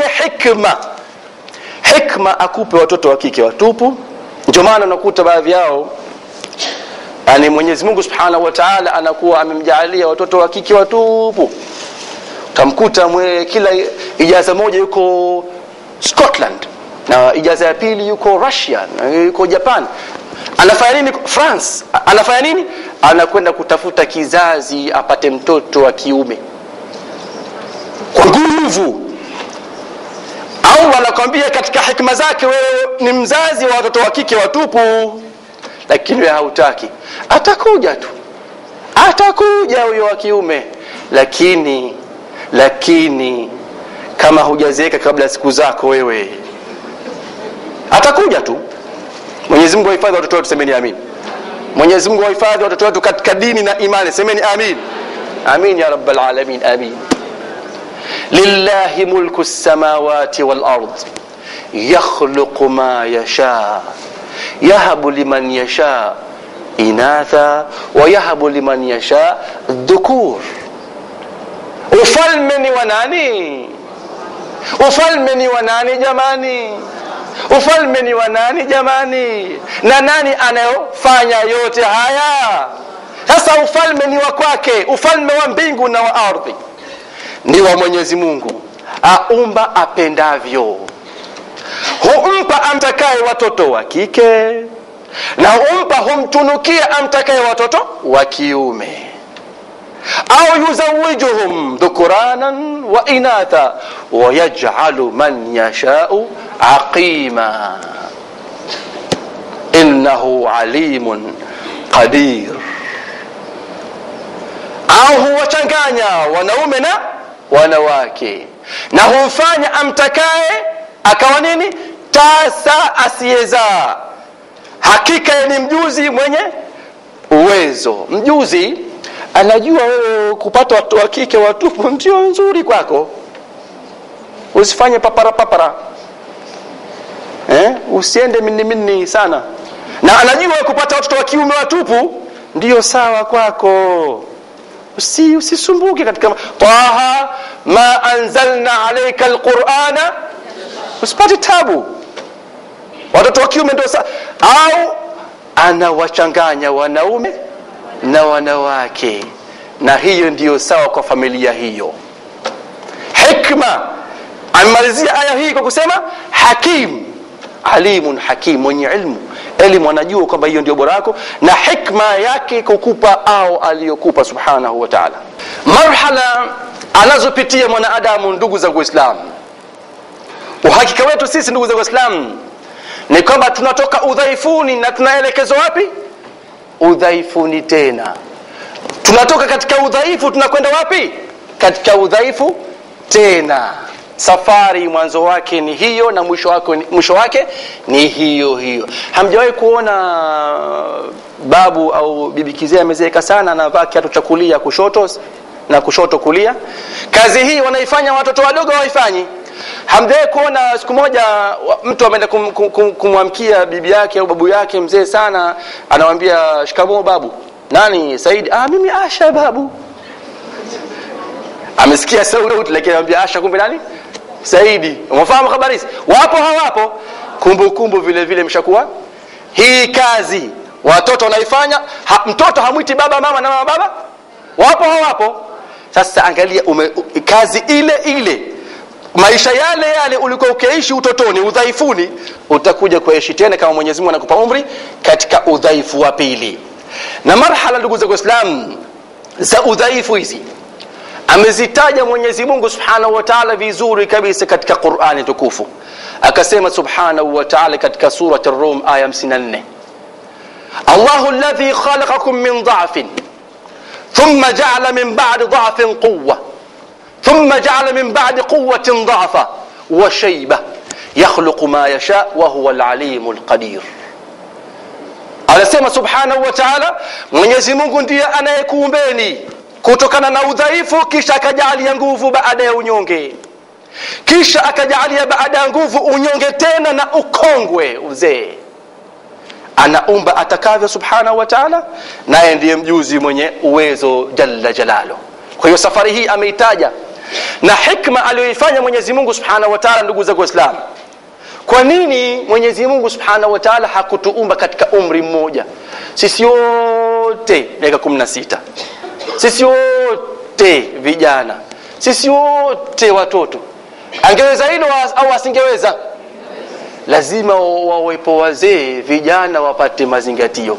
hikma akupe watoto wa kike watupu. Ndio maana unakuta baadhi yao, yani Mwenyezi Mungu Subhanahu wa Ta'ala anakuwa amemjalia watoto wa kike watupu. Tamkuta kila ijaza moja yuko Scotland, na ijaza ya pili yuko Russia, yuko Japan. Anafanya nini? France. Anafanya nini? Anakwenda kutafuta kizazi apate mtoto wa kiume kwa nguvu. Au anakuambia katika hikma zake, wewe ni mzazi wa watoto wa kike watupu, lakini wewe hautaki. Atakuja huyo wa kiume, lakini kama hujazeeka kabla siku zako wewe, atakuja tu. Mwenyezi Mungu ahifadhi watoto wetu, semeni amin. Mwenyezi Mungu ahifadhi watoto wetu katika dini na imani, semeni amin. Amin ya rabbal alamin, amin. Lillahi mulku as-samawati wal ard yakhluqu ma yasha yahabu liman yasha inatha wa yahabu liman yasha dhukur. Ufalme ni wa nani? Ufalme ni wa nani jamani? Ufalme ni wa nani jamani? Na nani anayofanya yote haya? Sasa ufalme ni wa kwake. Ufalme wa mbingu na wa ardhi ni wa Mwenyezi Mungu, aumba apendavyo. Humpa amtakaye watoto wa kike na humtunukia amtakaye watoto wa kiume. Au yuzawijuhum dhukuranan wa inatha wa yaj'alu man yasha'u aqima innahu alimun qadir. Au huwachanganya wanaume na wanawake na humfanya amtakaye akawa nini? Tasa asiyezaa. Hakika ni mjuzi mwenye uwezo. Mjuzi anajua wewe kupata watu wa kike watupu ndio nzuri kwako. Usifanye papara. Usiende minni sana. Na anajua kupata watoto wa kiume watupu ndio sawa kwako. Usisumbuke katika Taha ma anzalna alayka alqur'ana. Usipate tabu. Watoto wa kiume ndio sawa. Au anawachanganya wanaume na wanawake, na hiyo ndiyo sawa kwa familia hiyo. Hikma amalizia aya hii kwa kusema hakim, alimun hakim, mwenye elimu anajua kwamba hiyo ndio bora yako, na hikma yake kukupa au aliyokupa subhanahu wa ta'ala. Marhala anazopitia mwanadamu, ndugu zangu Waislamu, uhakika wetu sisi ndugu zangu Waislamu ni kwamba tunatoka udhaifuni na tunaelekezwa wapi? Udhaifuni tena. Tunatoka katika udhaifu tunakwenda wapi? Katika udhaifu tena. Safari mwanzo wake ni hiyo na mwisho wake ni hiyo. Hamjawahi kuona babu au bibi kizee amezeeka sana anavaa kiatu cha kulia kushoto na kushoto kulia? Kazi hii wanaifanya watoto wadogo, hawaifanyi. Hamjawahi kuona siku moja mtu ameenda kumwamkia bibi yake au babu yake mzee sana, anamwambia shikamoo babu. Nani? Saidi. Mimi Asha babu. Amesikia sauti lakini anamwambia Asha, kumbe nani? Saidi. Umefahamu habari hizi? Wapo hawapo? Kumbukumbu vile vile mshakuwa. Hii kazi watoto wanaifanya. Mtoto hamuiti baba mama na mama baba. Wapo hawapo? Sasa angalia kazi ile maisha yale ulikuwa ukiishi utotoni udhaifuni, utakuja kuishi tena kama Mwenyezi Mungu anakupa umri katika udhaifu wa pili. Na marhala ndugu zangu Waislamu za udhaifu hizi amezitaja Mwenyezi Mungu Subhanahu wa Ta'ala vizuri kabisa katika Qur'ani tukufu. Akasema Subhanahu wa Ta'ala katika surati Ar-Rum aya 54, Allahu alladhi khalaqakum min dha'fin thumma ja'ala min ba'di dha'fin quwwa thumma ja'ala min ba'di quwwatin dha'fa wa shayba yakhluqu ma yasha wa huwa al-alimul qadir. Anasema Subhanahu wa Ta'ala, Mwenyezi Mungu ndiye anayekuumbeni kutokana na udhaifu, kisha akajalia nguvu baada ya unyonge, kisha akajalia baada ya nguvu unyonge tena na ukongwe uzee. Anaumba atakavyo Subhanahu wa Ta'ala, naye ndiye mjuzi mwenye uwezo jalla jalalo. Kwa hiyo safari hii ameitaja na hikma aliyoifanya Mwenyezi Mungu Subhanahu wa Ta'ala. Ndugu zangu Waislamu, kwa nini Mwenyezi Mungu Subhanahu wa Ta'ala hakutuumba katika umri mmoja? Sisi wote miaka 16, sisi wote vijana, sisi wote watoto. Angeweza hilo au asingeweza? Lazima wawepo wazee, vijana wapate mazingatio.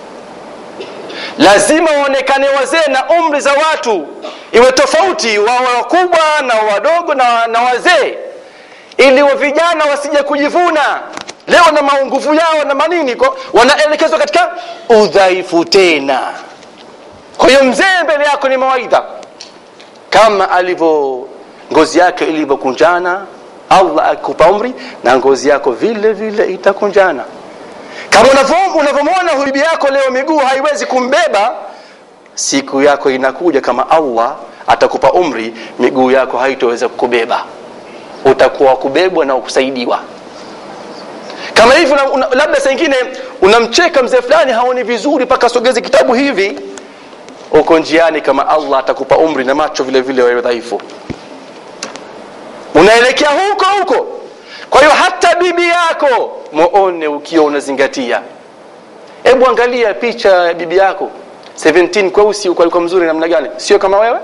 Lazima waonekane wazee na umri za watu iwe tofauti, wawe wakubwa na wadogo na wazee, ili wa vijana wasije kujivuna leo na maunguvu yao na manini, wanaelekezwa katika udhaifu tena. Kwa hiyo mzee mbele yako ni mawaidha, kama alivyo ngozi yake ilivyokunjana, Allah akupa umri na ngozi yako vile vile itakunjana. Kama unavyomuona bibi yako leo miguu haiwezi kumbeba, siku yako inakuja kama Allah atakupa umri, miguu yako haitoweza kukubeba, utakuwa kubebwa na kusaidiwa. Kama hivi labda saa nyingine unamcheka mzee fulani haoni vizuri paka sogeze kitabu hivi, uko njiani kama Allah atakupa umri na macho vile vile wewe dhaifu, unaelekea huko. Kwa hiyo hata bibi yako muone ukiwa unazingatia. Hebu angalia picha ya bibi yako 17 kweusi, uko alikuwa mzuri namna gani? Sio kama wewe?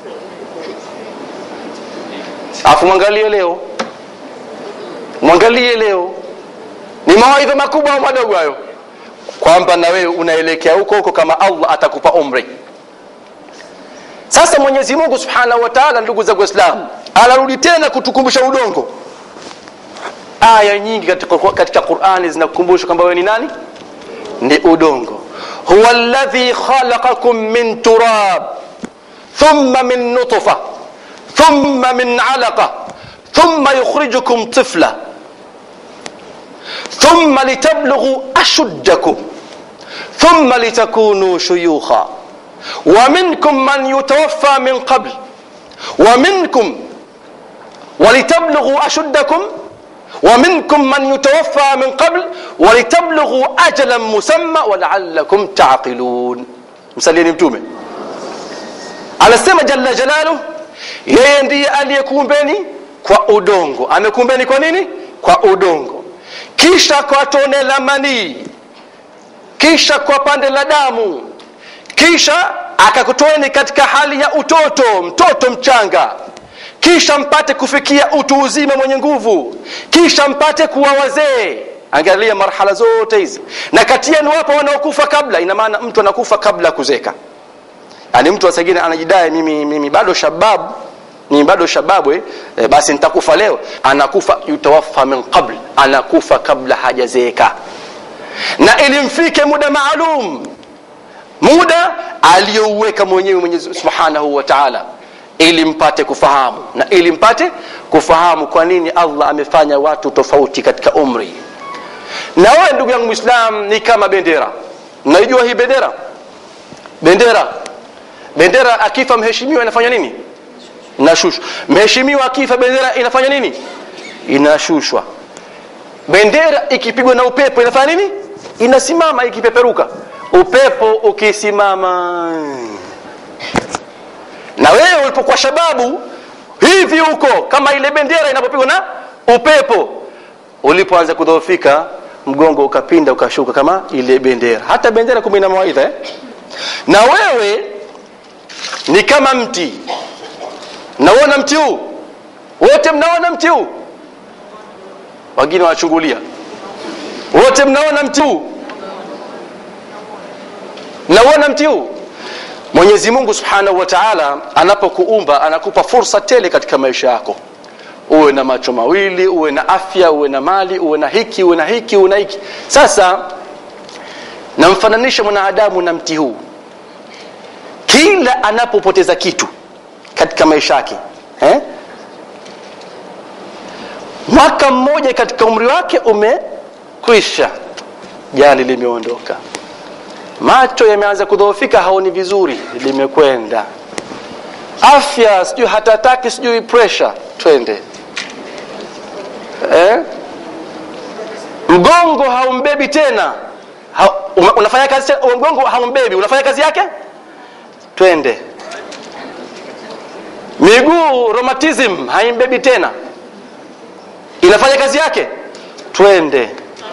Afu mwangalie leo. Ni mawaidha makubwa au madogo hayo? Kwamba na wewe unaelekea huko kama Allah atakupa umri. Sasa Mwenyezi Mungu Subhanahu wa Ta'ala, ndugu zangu Waislamu, anarudi tena kutukumbusha udongo. Aya nyingi katika Qur'ani zinakukumbusha kwamba wewe ni nani? Ni udongo. Huwa alladhi khalaqakum min turab thumma min nutfa thumma min 'alaqa thumma yukhrijukum tifla thumma litablughu ashuddakum thumma litakunu shuyukha wa minkum man yutawaffa min qabl wa minkum ولتبلغوا أشدكم ومنكم من يتوفى من قبل ولتبلغوا أجلا مسمى ولعلكم تعقلون. msalieni mtume anasema jalla jalalu, yeye ndiye aliyekuumbeni kwa udongo. Amekuumbeni kwa nini? Kwa udongo, kisha kwa tone la manii, kisha kwa pande la damu, kisha akakutoeni katika hali ya utoto, mtoto mchanga, kisha mpate kufikia utu uzima mwenye nguvu, kisha mpate kuwa wazee. Angalia marhala zote hizi. Na kati yenu wapo wanaokufa kabla. Ina maana mtu anakufa kabla kuzeka. Yaani mtu asagine anajidai mimi bado shababu, ni bado shababu basi nitakufa leo. Anakufa yutawaffa min qabl, anakufa kabla hajazeeka. Na ilimfike muda maalum, muda aliyouweka mwenyewe Mwenyezi Subhanahu wa Ta'ala, ili mpate kufahamu. Na ili mpate kufahamu kwa nini Allah amefanya watu tofauti katika umri. Na wewe ndugu yangu Muislam ni kama bendera. Unajua hii bendera akifa mheshimiwa inafanya nini? Inashushwa. Mheshimiwa akifa bendera inafanya nini? Inashushwa. Bendera ikipigwa na upepo inafanya nini? Inasimama ikipeperuka. Upepo ukisimama. Na wewe ulipokuwa shababu hivi huko, kama ile bendera inapopigwa na upepo, ulipoanza kudhoofika mgongo ukapinda ukashuka kama ile bendera. Hata bendera kumbe ina mawaidha Na wewe ni kama mti. Naona mti huu? Wote mnaona mti huu? Wengine wanachungulia. Wote mnaona mti huu? Naona mti huu? Mwenyezi Mungu Subhanahu wa Ta'ala anapokuumba anakupa fursa tele katika maisha yako. Uwe na macho mawili, uwe na afya, uwe na mali, uwe na hiki, uwe na hiki, uwe na hiki. Sasa namfananisha mwanadamu na mti huu. Kila anapopoteza kitu katika maisha yake, mwaka mmoja katika umri wake umekwisha, jani limeondoka. Macho yameanza kudhoofika, haoni vizuri, limekwenda. Afya sijui hatataki, sijui pressure, twende. Mgongo haumbebi tena. Unafanya kazi, mgongo haumbebi, unafanya kazi yake? Twende. Miguu rheumatism haimbebi tena. Inafanya kazi yake? Twende.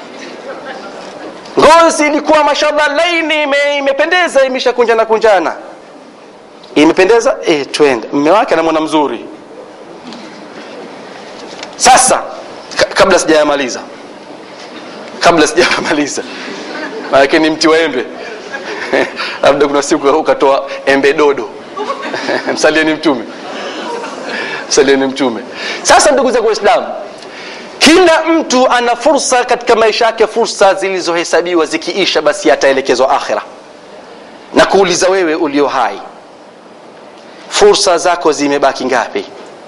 Ngozi ilikuwa mashallah laini, imependeza, imeshakunjana. Imependeza? Twende. Mume wake anamwona mzuri. Sasa kabla sijamaliza. Maana ni mti wa embe. Labda kuna siku ukatoa embe dodo. Msalieni mtume. Sasa ndugu zangu Waislamu, kila mtu ana fursa katika maisha yake, fursa zilizohesabiwa zikiisha basi ataelekezwa akhira. Na kuuliza wewe ulio hai, fursa zako zimebaki ngapi?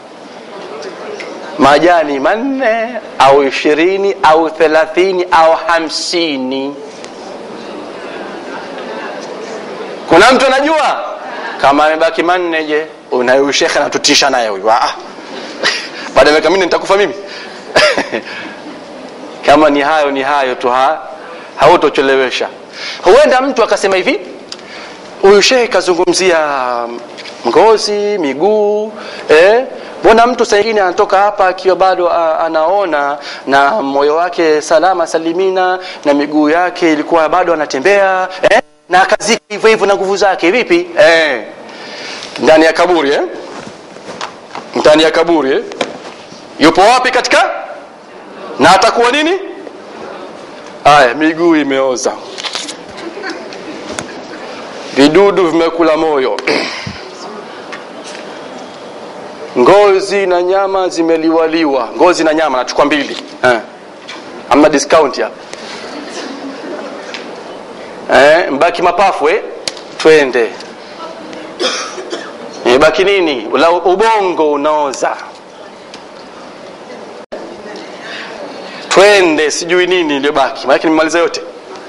Majani 4 au 20 au 30 au 50? Kuna mtu anajua? Kama amebaki 4 je, unayo shekhe anatutisha naye huyu. Baada ya miaka 4 nitakufa mimi. Kama ni hayo tu, hautochelewesha. Huenda mtu akasema hivi, huyu shehe kazungumzia ngozi, miguu, mbona mtu saa nyingine anatoka hapa akiwa bado anaona na moyo wake salama salimina na miguu yake ilikuwa bado anatembea, na akazika hivyo hivyo na nguvu zake vipi? Ndani ya kaburi, ndani ya kaburi, yupo wapi katika? Na atakuwa nini? Miguu imeoza, vidudu vimekula moyo, ngozi na nyama zimeliwaliwa. Ngozi na nyama nachukua 2. Ama discount ya. Mbaki mapafu, twende. Mbaki nini? Ubongo unaoza. Twende, sijui nini ndio baki. Maana nimemaliza yote.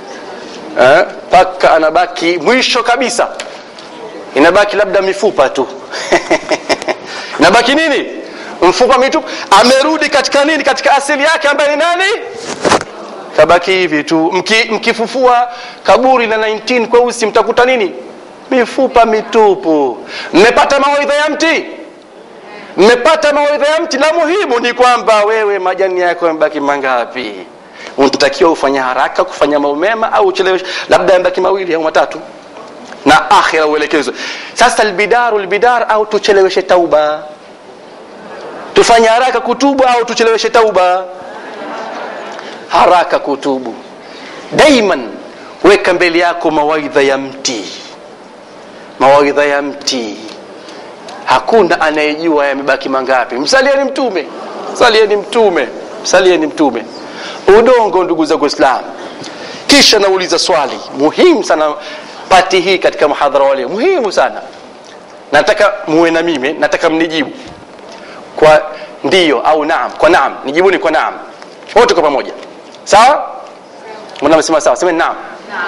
Paka anabaki mwisho kabisa. Inabaki labda mifupa tu. Inabaki nini? Mfupa mitupu. Amerudi katika nini? Katika asili yake ambaye ni nani? Kabaki hivi tu. Mkifufua kaburi la 19 kweusi mtakuta nini? Mifupa mitupu. Mmepata mawaidha ya mti? Mmepata mawaidha ya mti? La muhimu ni kwamba wewe majani yako yamebaki mangapi. Unatakiwa ufanye haraka kufanya mambo mema au ucheleweshe, labda yambaki 2 au 3 na akhira uelekezo. Sasa albidar au tucheleweshe tauba? Tufanye haraka kutubu au tucheleweshe tauba? Haraka kutubu. Daiman weka mbele yako mawaidha ya mti. Mawaidha ya mti. Hakuna anayejua yamebaki mangapi. Msalieni mtume. Msalieni mtume. Msalieni mtume. Udongo, ndugu zangu Waislamu. Kisha nauliza swali muhimu sana pati hii katika muhadhara wale. Muhimu sana. Nataka muwe na mimi, nataka mnijibu kwa ndio au naam. Kwa naam, nijibuni kwa naam. Wote kwa pamoja. Sawa? Mnasema sawa, sema naam.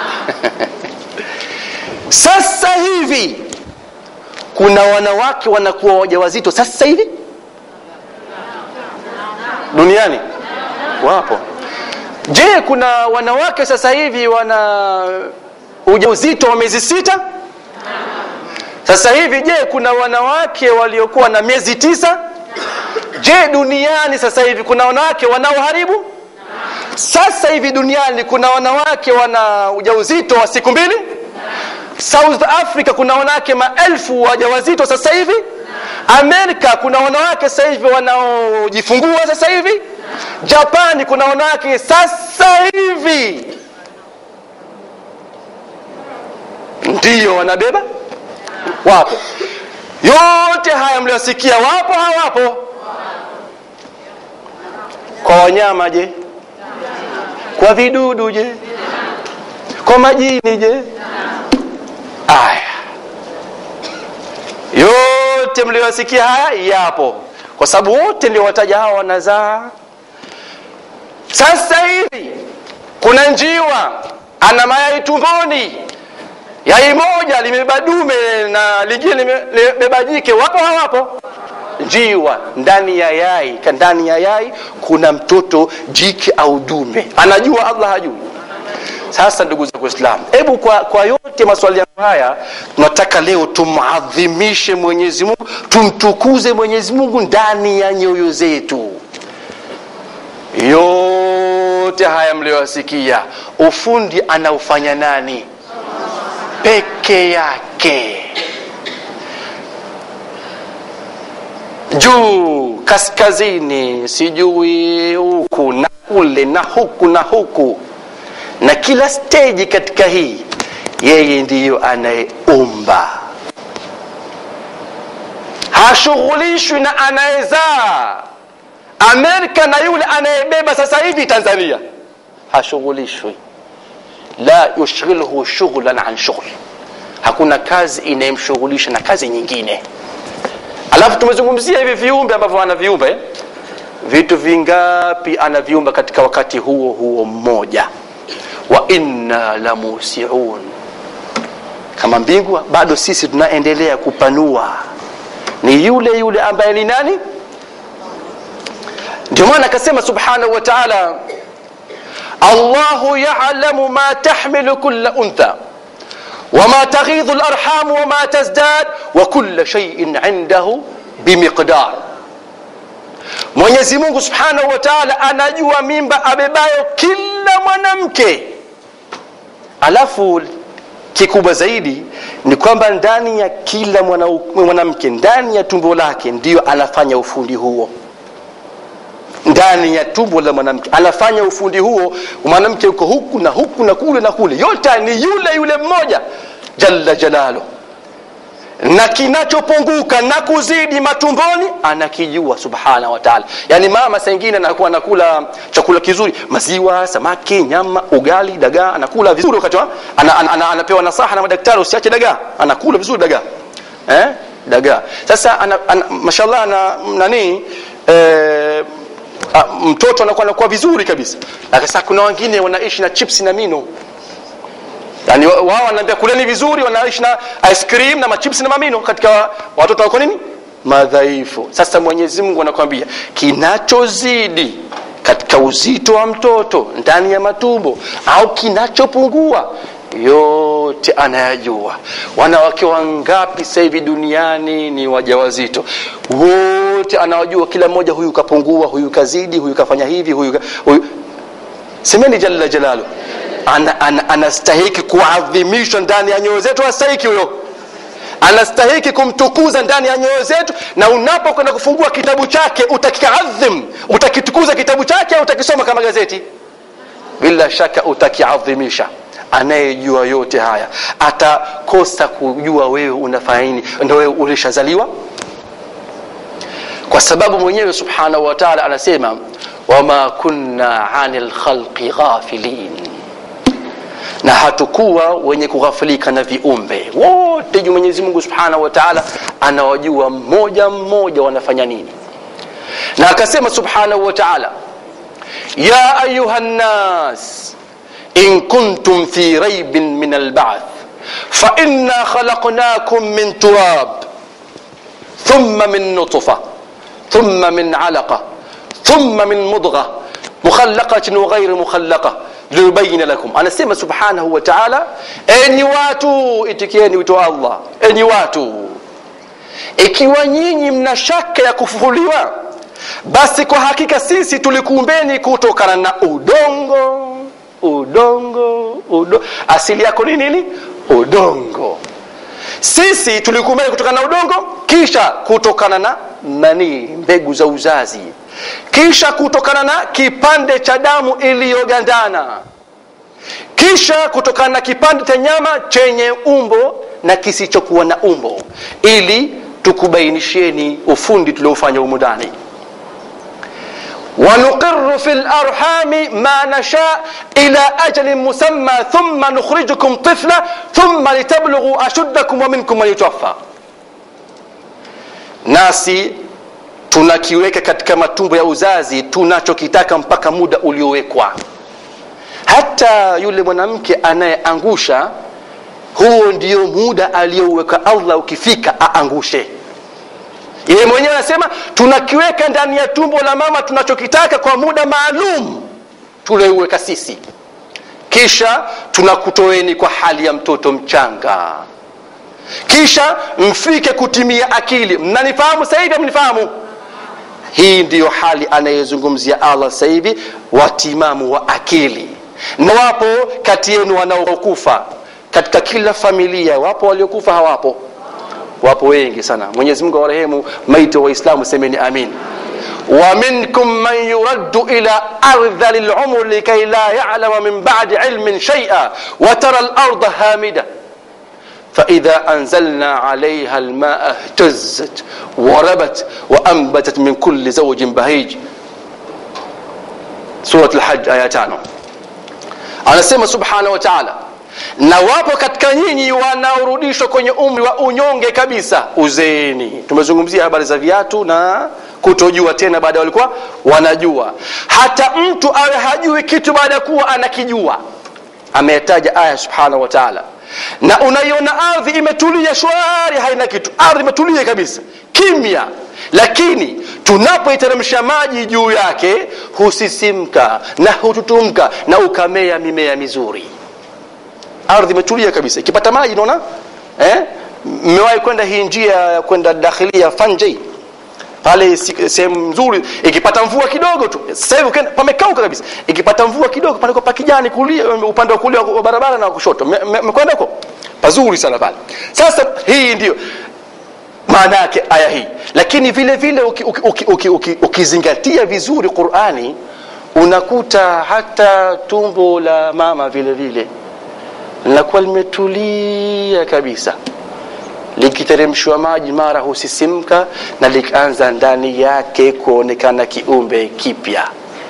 Sasa hivi kuna wanawake wanakuwa wajawazito sasa hivi duniani? Wapo. Je, kuna wanawake sasa hivi wana ujauzito wa miezi 6? Sasa hivi je, kuna wanawake waliokuwa na miezi 9? Je, duniani sasa hivi kuna wanawake wanaoharibu? Sasa hivi duniani kuna wanawake wana ujauzito wa siku 2? South Africa kuna wanawake maelfu wajawazito sasa hivi? Amerika kuna wanawake sasa hivi wanaojifungua sasa hivi? Japani kuna wanawake sasa hivi ndio wanabeba? Wapo. Yote haya mliosikia wapo hawapo? Kwa wanyama je? Kwa vidudu je? Kwa majini je? Yote mliosikia haya yapo, kwa sababu wote ndio wataja hao wanazaa. Sasa hivi kuna njiwa ana mayai tumboni, yai moja limebeba dume na lingine limebeba jike. Wapo hawapo? Njiwa ndani ya yai kuna mtoto jike au dume. Anajua Allah hajui? Sasa ndugu zangu Waislamu, hebu kwa yote maswali haya tunataka leo tumadhimishe Mwenyezi Mungu, tumtukuze Mwenyezi Mungu ndani ya nyoyo zetu. Yote haya mliowasikia, ufundi anaufanya nani? Peke yake. Juu, kaskazini, sijui huku na kule na huku na huku, na kila stage katika hii, yeye ndiyo anayeumba. Hashughulishwi na anayezaa. Amerika na yule anayebeba sasa hivi Tanzania, hashughulishwi. La yushghilhu shughlan an shughl. Hakuna kazi inayemshughulisha na kazi nyingine. Alafu tumezungumzia hivi viumbe ambavyo anaviumba, vitu vingapi anaviumba katika wakati huo mmoja. Wa inna lamusiun. Kama mbingu bado sisi tunaendelea kupanua. Ni yule ambaye ni nani? Ndio maana akasema subhanahu wa ta'ala, Allahu ya'lamu ma tahmilu kullu untha wama taghidhu al-arham wama tazdad wa kullu shay'in 'indahu bimiqdar. Mwenyezi Mungu Subhanahu wa Ta'ala anajua mimba abebayo kila mwanamke. Alafu kikubwa zaidi ni kwamba ndani ya kila mwanamke, ndani ya tumbo lake ndio anafanya ufundi huo. Ndani ya tumbo la mwanamke anafanya ufundi huo. Mwanamke yuko huku na huku na kule na kule, yote ni yule mmoja jalla jalalu. Na kinachopunguka na kuzidi matumboni anakijua Subhanahu wa Ta'ala. Yani mama saa nyingine anakuwa anakula chakula kizuri, maziwa, samaki, nyama, ugali, dagaa, anakula vizuri wakati anapewa nasaha na madaktari usiache dagaa, anakula vizuri dagaa. Dagaa. Sasa mashallah mtoto anakuwa vizuri kabisa. Sasa kuna wengine wanaishi na chips na mino. Yani wao wanaambia kuleni vizuri, wanaishi na ice cream na chips na mamino, katika watoto wako nini? Madhaifu. Sasa Mwenyezi Mungu anakuambia kinachozidi katika uzito wa mtoto ndani ya matumbo au kinachopungua yote anayajua. Wanawake wangapi sasa hivi duniani ni wajawazito? Wote anawajua, kila mmoja, huyu kapungua, huyu kazidi, huyu kafanya hivi, huyu semeni jalla jalalu. Anastahiki kuadhimishwa ndani ya nyoyo zetu, astahiki huyo. Anastahiki kumtukuza ndani ya nyoyo zetu. Na unapokwenda kufungua kitabu chake utakiadhim, utakitukuza kitabu chake au utakisoma kama gazeti? Bila shaka utakiadhimisha. Anayejua yote haya atakosa kujua wewe unafanya nini? Ndio wewe ulishazaliwa? Kwa sababu mwenyewe Subhanahu wa Ta'ala anasema wama kunna 'anil khalqi ghafilin, na hatakuwa wenye kughafilika na viumbe wote. Mwenyezi Mungu Subhanahu wa Ta'ala anawajua mmoja mmoja wanafanya nini. Na akasema Subhanahu wa Ta'ala ya ayuhan nas in kuntum fi raybin min al-ba'th fa inna khalaqnakum min turab thumma min nutfah thumma min 'alaqah thumma min mudghah mukhallaqatin wa ghayr mukhallaqah libayina lakum. Anasema Subhanahu wa Ta'ala, enyi watu, itikieni wito wa Allah. Enyi watu, ikiwa nyinyi mna shaka ya kufufuliwa, basi kwa hakika sisi tulikuumbeni kutokana na udongo. Asili yako ni nini? Udongo. Sisi tulikuumbeni kutokana na udongo, kisha kutokana na manii, mbegu za uzazi, kisha kutokana na kipande cha damu iliyogandana, kisha kutokana na kipande cha nyama chenye umbo na kisichokuwa na umbo, ili tukubainisheni ufundi tuliofanya humo ndani. ونقر في الأرحام ما نشاء إلى أجل مسمى ثم نخرجكم طفلا ثم لتبلغوا أشدكم ومنكم من يتوفى. Nasi tunakiweka katika matumbo ya uzazi tunachokitaka mpaka muda uliowekwa. Hata yule mwanamke anayeangusha, huo ndio muda aliyoweka Allah, ukifika aangushe. Yeye mwenyewe anasema tunakiweka ndani ya tumbo la mama tunachokitaka kwa muda maalum tulioweka sisi, kisha tunakutoeni kwa hali ya mtoto mchanga, kisha mfike kutimia akili. Mnanifahamu sasa hivi? Mnifahamu? Hii ndiyo hali anayezungumzia Allah sasa hivi, watimamu wa akili. Na wapo kati yenu wanaokufa katika kila familia. Wapo waliokufa? Hawapo? Wapo wengi sana. Mwenyezi Mungu awarehemu maiti wa Uislamu, semeni amin. Wa minkum man yuraddu ila ardhil umr likay la ya'lama min ba'di ilmin shay'a wa tara al-ardha hamida fa idha anzalna 'alayha al-ma'a ihtazzat wa rabat wa anbatat min kulli zawjin bahij. Surah al-Hajj aya 5. Anasema Subhanahu wa Ta'ala, na wapo katika nyinyi wanaorudishwa kwenye umri wa unyonge kabisa, uzeeni. Tumezungumzia habari za viatu na kutojua tena baada walikuwa wanajua. Hata mtu awe hajui kitu baada kuwa anakijua. Ametaja aya Subhanahu wa Ta'ala. Na unaiona ardhi imetulia shwari, haina kitu. Ardhi imetulia kabisa, kimya. Lakini tunapoiteremsha maji juu yake husisimka na hututumka na ukamea mimea mizuri. Ardhi imetulia kabisa ikipata maji, unaona mmewahi kwenda hii njia ya kwenda dakhilia Fanjei pale, sehemu nzuri, ikipata mvua kidogo tu, sasa hivi pamekauka kabisa, ikipata mvua kidogo pale kwa kijani kulia, upande wa kulia wa barabara na kushoto, mmekwenda huko pazuri sana pale. Sasa hii ndio maana yake aya hii. Lakini vile vile ukizingatia vizuri Qur'ani, unakuta hata tumbo la mama vile vile linakuwa limetulia kabisa, likiteremshwa maji mara husisimka na likaanza ndani yake kuonekana kiumbe kipya.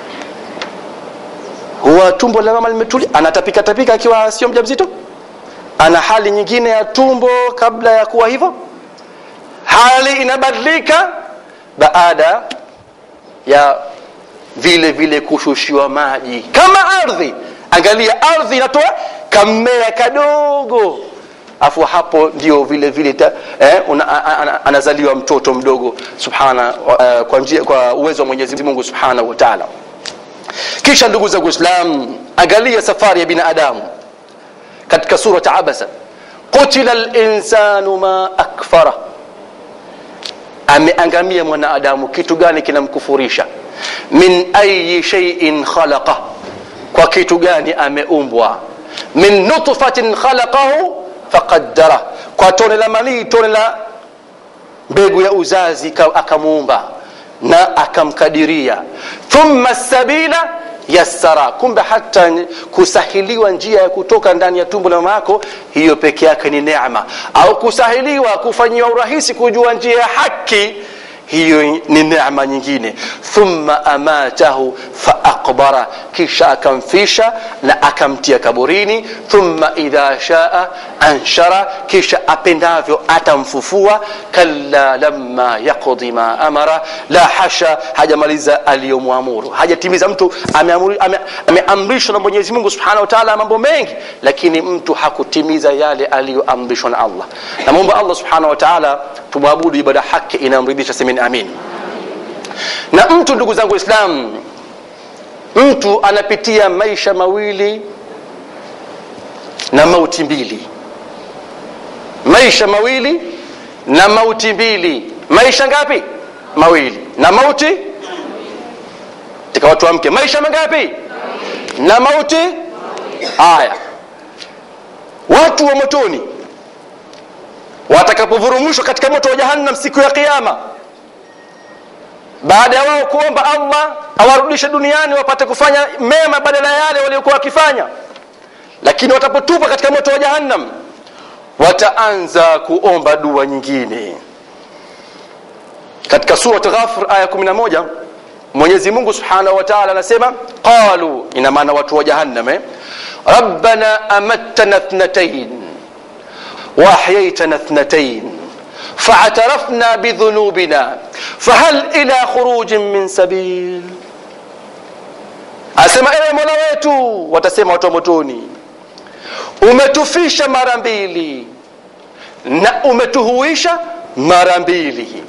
Huwa tumbo la mama limetulia, anatapika tapika akiwa sio mjamzito, ana hali nyingine ya tumbo kabla ya kuwa hivyo, hali inabadilika baada ya vile vile kushushiwa maji. Kama ardhi, angalia ardhi inatoa kamea kadogo, afu hapo ndio vile vile anazaliwa mtoto mdogo subhana, kwa uwezo wa Mwenyezi Mungu Subhanahu wa Ta'ala. Kisha ndugu zangu Islam, angalia safari ya binadamu katika sura Abasa. Qutila al-insanu ma akfara, ameangamia mwanadamu, kitu gani kinamkufurisha? Min ayi shay'in khalaqa, kwa kitu gani ameumbwa? Min nutfatin khalaqahu faqaddara, kwa tone la manii, tone la mbegu ya uzazi akamuumba na akamkadiria. Thumma sabila yassara, kumbe hata kusahiliwa njia ya kutoka ndani ya tumbo la mama yako, hiyo peke yake ni neema. Au kusahiliwa, kufanyiwa urahisi kujua njia ya haki, hiyo ni neema nyingine. Thumma amatahu faaqbara, kisha akamfisha na akamtia kaburini. Thumma idha shaa anshara, kisha apendavyo atamfufua. Kalla lamma yaqdi ma amara, la hasha, hajamaliza aliyomwamuru, hajatimiza. Mtu ameamrishwa na Mwenyezi Mungu Subhanahu wa Ta'ala mambo mengi, lakini mtu hakutimiza yale aliyoamrishwa na Allah. Na muomba Allah Subhanahu wa Ta'ala tumwabudu ibada haki inamridhisha, semeni amin. Na mtu, ndugu zangu Islam, mtu anapitia maisha mawili na mauti mbili. Maisha mawili na mauti mbili. Maisha ngapi? Mawili. Na mauti? Tika watu amke. Maisha mangapi? Na mauti? Haya. Watu wa motoni watakapovurumushwa katika moto wa Jahannam siku ya Kiyama, baada ya wao kuomba Allah awarudishe duniani wapate kufanya mema badala yale waliokuwa wakifanya, lakini watapotupwa katika moto wa Jahannam wataanza kuomba dua nyingine. Katika sura Ghafir aya 11, Mwenyezi Mungu Subhanahu wa Ta'ala anasema, qalu, ina maana watu wa Jahannam, rabbana amattana ithnatayn wa ahyaytana ithnatayn fa'tarafna bidhunubina fahal ila khurujin min sabil. Asema, ewe Mola wetu, watasema watu wa motoni, umetufisha mara mbili na umetuhuisha mara mbili.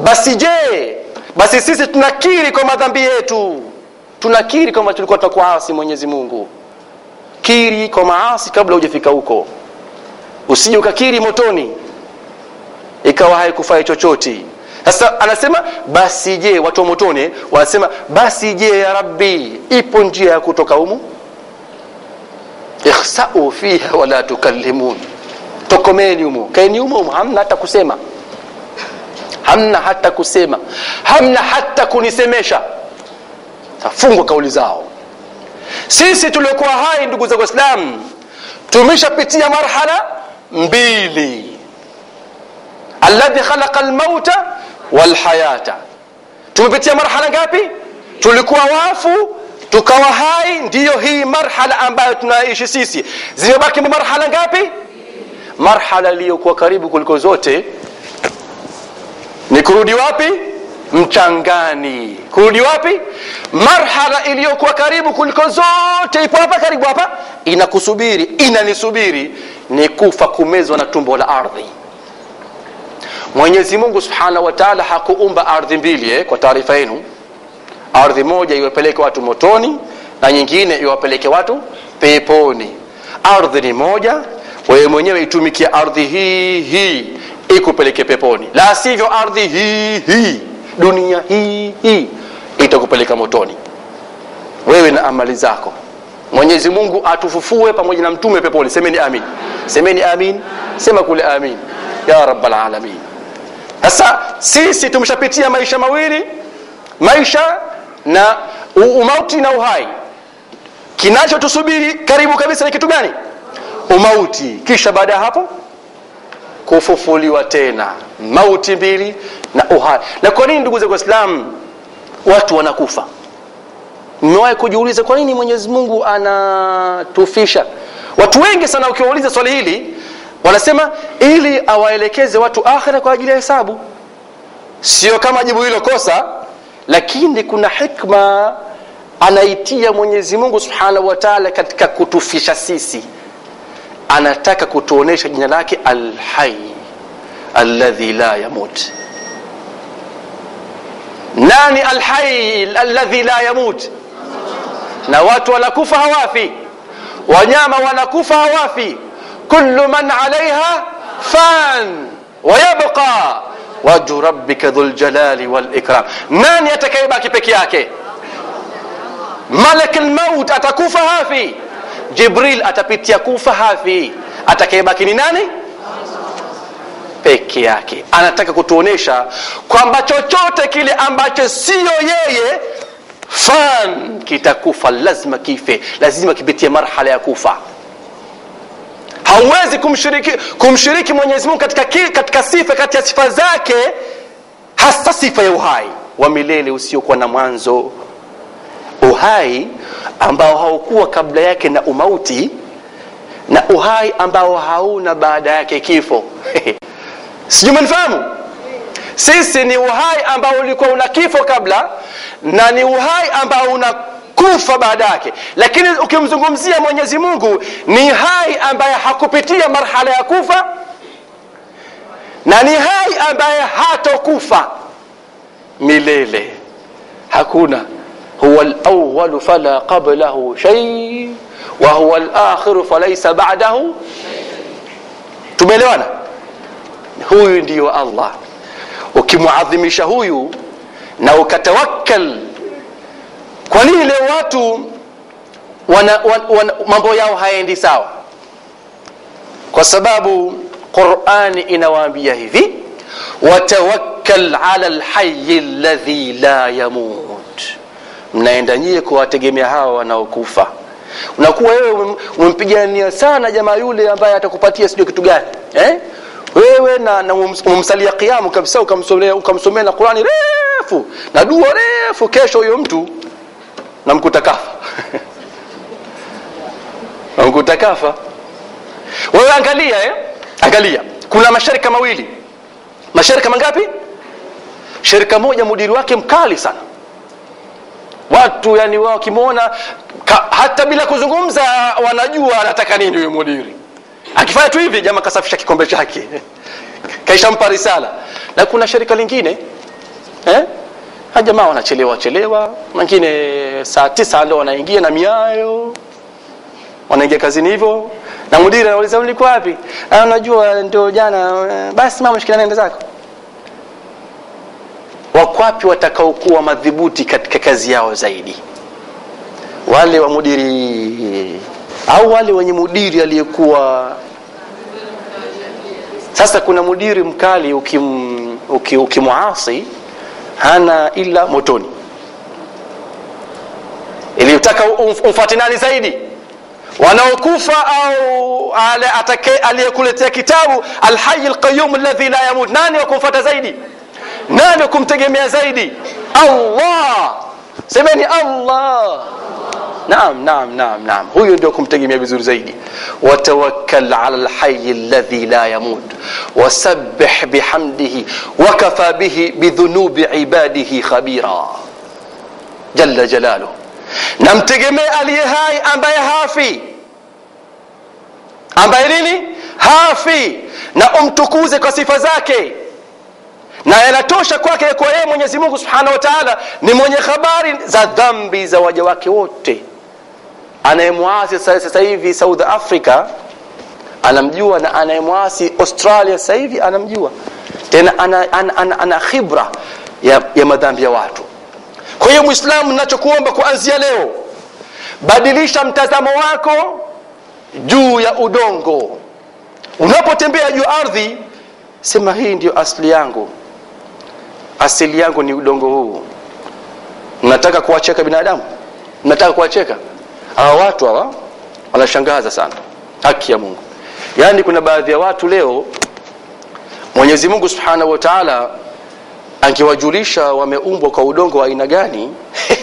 Basi sisi tunakiri kwa madhambi yetu, tunakiri kama tulikuwa tunakuasi Mwenyezi Mungu. Kiri kwa maasi kabla hujafika huko, usije ukakiri motoni ikawa haikufai chochote. Sasa anasema basi je, watu wa motoni wanasema basi je ya Rabbi, ipo njia ya kutoka humu? Ikhsa'u fiha wala tukallimun, tokomeni humu, kaeni humu, hamna hata kusema, hamna hata kusema, hamna hata kunisemesha. Tafungwa kauli zao. Sisi tuliokuwa hai, ndugu zangu Waislamu, tumeshapitia marhala mbili. Alladhi khalaqa al-mauta wal hayata. Tumepitia marhala ngapi? Tulikuwa wafu tukawa hai, ndiyo hii marhala ambayo tunaishi sisi. Zimebaki marhala ngapi? Marhala iliyokuwa karibu kuliko zote ni kurudi wapi? Mchangani. Kurudi wapi? Marhala iliyokuwa karibu kuliko zote ipo hapa karibu hapa, inakusubiri, inanisubiri, ni kufa, kumezwa na tumbo la ardhi. Mwenyezi Mungu Subhanahu wa Ta'ala hakuumba ardhi mbili kwa taarifa yenu. Ardhi moja iwapeleke watu motoni na nyingine iwapeleke watu peponi. Ardhi ni moja, wewe mwenyewe itumikia ardhi hii ikupeleke peponi. La sivyo ardhi hii, dunia hii itakupeleka motoni. Wewe na amali zako. Mwenyezi Mungu atufufue pamoja na mtume peponi. Semeni amin. Semeni amin. Sema kule amin. Ya Rabbal Alamin. Sasa sisi tumeshapitia maisha mawili, maisha na umauti na uhai. Kinachotusubiri karibu kabisa ni kitu gani? Umauti. Kisha baada hapo kufufuliwa tena. Mauti mbili na uhai. Na kwa nini ndugu zangu Waislamu watu wanakufa? Mmewahi kujiuliza kwa nini Mwenyezi Mungu anatufisha? Watu wengi sana ukiwauliza swali hili wanasema ili awaelekeze watu akhira kwa ajili ya hesabu. Sio kama jibu hilo kosa, lakini kuna hikma anaitia Mwenyezi Mungu Subhanahu wa Ta'ala katika kutufisha sisi. Anataka kutuonesha jina lake Al-Hayy alladhi la yamut. Nani Al-Hayy alladhi la yamut? Na watu wanakufa hawafi, wanyama wanakufa hawafi. Kullu man 'alayha fan wa yabqa wajhu rabbika dhul jalali wal ikram. Nani atakayebaki peke yake? Malak al-maut atakufa hafi, Jibril atapitia kufa hafi. Atakayebaki ni nani? Peke yake. Anataka kutuonesha kwamba chochote kile ambacho sio yeye fan kitakufa, lazima kife, lazima kipitie marhala ya kufa. Hauwezi kumshiriki Mwenyezi Mungu katika sifa kati ya sifa zake, hasa sifa ya uhai wa milele usiokuwa na mwanzo. Uhai ambao haukuwa kabla yake na umauti, na uhai ambao hauna baada yake kifo. Sijui mnafahamu? Sisi ni uhai ambao ulikuwa una kifo kabla, na ni uhai ambao unakufa baada yake. Lakini ukimzungumzia Mwenyezi Mungu ni hai ambaye hakupitia marhala ya kufa, na ni hai ambaye hatokufa milele. Hakuna. Huwa al-awwal fala qablahu shay wa huwa al-akhir falaysa ba'dahu. Tumeelewana? Huyu ndiyo Allah. Ukimuadhimisha huyu na ukatawakkal. Kwa nini leo watu mambo yao haendi sawa? Kwa sababu Qur'ani inawaambia hivi, watawakkal 'ala al-hayy alladhi la yamut. Mnaenda nyie kuwategemea hao wanaokufa. Unakuwa wewe umpigania sana jamaa yule ambaye atakupatia sio kitu gani, wewe na umsalia qiyamu kabisa, ukamsomea na Qur'ani refu na dua refu, kesho huyo mtu namkuta kafa. Namkuta kafa. Wewe angalia kuna masharika mawili. Masharika mangapi? Shirika moja mudiri wake mkali sana. Watu yani wao kimuona hata bila kuzungumza wanajua anataka nini huyo mudiri. Akifanya tu hivi jamaa kasafisha kikombe chake. Kaisha mpa risala. Na kuna shirika lingine jamaa wanachelewa, wengine saa 9 ndio wanaingia na miayo. Wanaingia kazini hivyo na mudiri anauliza uliko wapi? Unajua ndio jana, basi mama shikilia nenda zako. Wakwapi watakaokuwa madhibuti katika kazi yao zaidi? Wale wa mudiri au wale wenye mudiri aliyekuwa? Sasa kuna mudiri mkali ukimuasi hana ila motoni. Ili utaka umfuate nani zaidi? Wanaokufa au aliyekuletea kitabu Al-Hayy Al-Qayyum alladhi la yamut? Nani wakumfuata zaidi? Nani kumtegemea zaidi? Allah. Semeni Allah. Naam. Huyo ndio kumtegemea vizuri zaidi. Watawakkal 'ala al-hayy alladhi la yamut wasabbih bihamdihi wakafa bihi bidhunubi ibadihi khabira. Jalla jalaluhu. Namtegemee aliye hai ambaye hafi. Ambaye nini? Hafi. Na umtukuze kwa sifa zake. na yanatosha kwake kwa yeye Mwenyezi Mungu Subhanahu wa Ta'ala ni mwenye habari za dhambi za waja wake wote. Anayemwasi sasa hivi South Africa anamjua, na anayemwasi Australia sasa hivi anamjua, tena ana khibra ya madhambi ya watu. Kwa hiyo Muislamu, ninachokuomba kuanzia leo, badilisha mtazamo wako juu ya udongo. Unapotembea juu ardhi, sema hii ndio asili yangu. Asili yangu ni udongo huu. Nataka kuwacheka binadamu? Nataka kuwacheka? Hawa watu hawa wanashangaza sana. Haki ya Mungu. Yaani kuna baadhi ya watu leo Mwenyezi Mungu Subhanahu wa Ta'ala angewajulisha wameumbwa kwa udongo wa aina gani.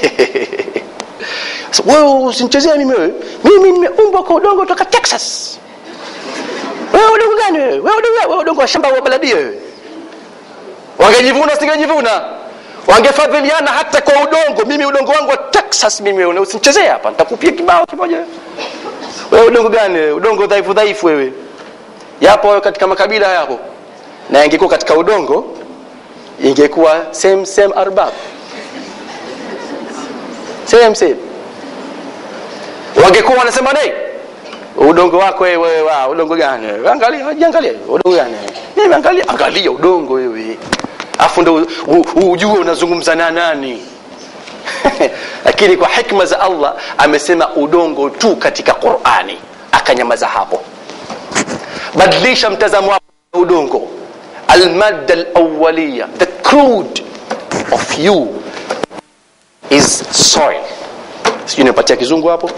Wewe usinichezea mimi wewe. Mimi nimeumbwa kwa udongo kutoka Texas. Wewe udongo gani wewe? Wewe udongo wa shamba wa baladia wewe. Wangejivuna singejivuna. Wangefadhiliana hata kwa udongo. Mimi udongo wangu wa Texas mimi wewe. Usinichezea hapa. Nitakupia kibao kimoja. Wewe udongo gani wewe? Udongo dhaifu wewe. Yapo katika makabila yapo. Na ingekuwa katika udongo ingekuwa same arbab. Same. Wangekuwa wanasema nini? Udongo wako wewe, udongo gani wewe? Angalia udongo gani? Mimi angalia udongo wewe. Afu ndo ujue unazungumza na nani. Lakini kwa hikma za Allah amesema udongo tu katika Qur'ani, akanyamaza hapo. Badilisha mtazamo wako wa udongo. Al-madda al-awwaliya, the crude of you is soil. Sijui nipatia kizungu hapo.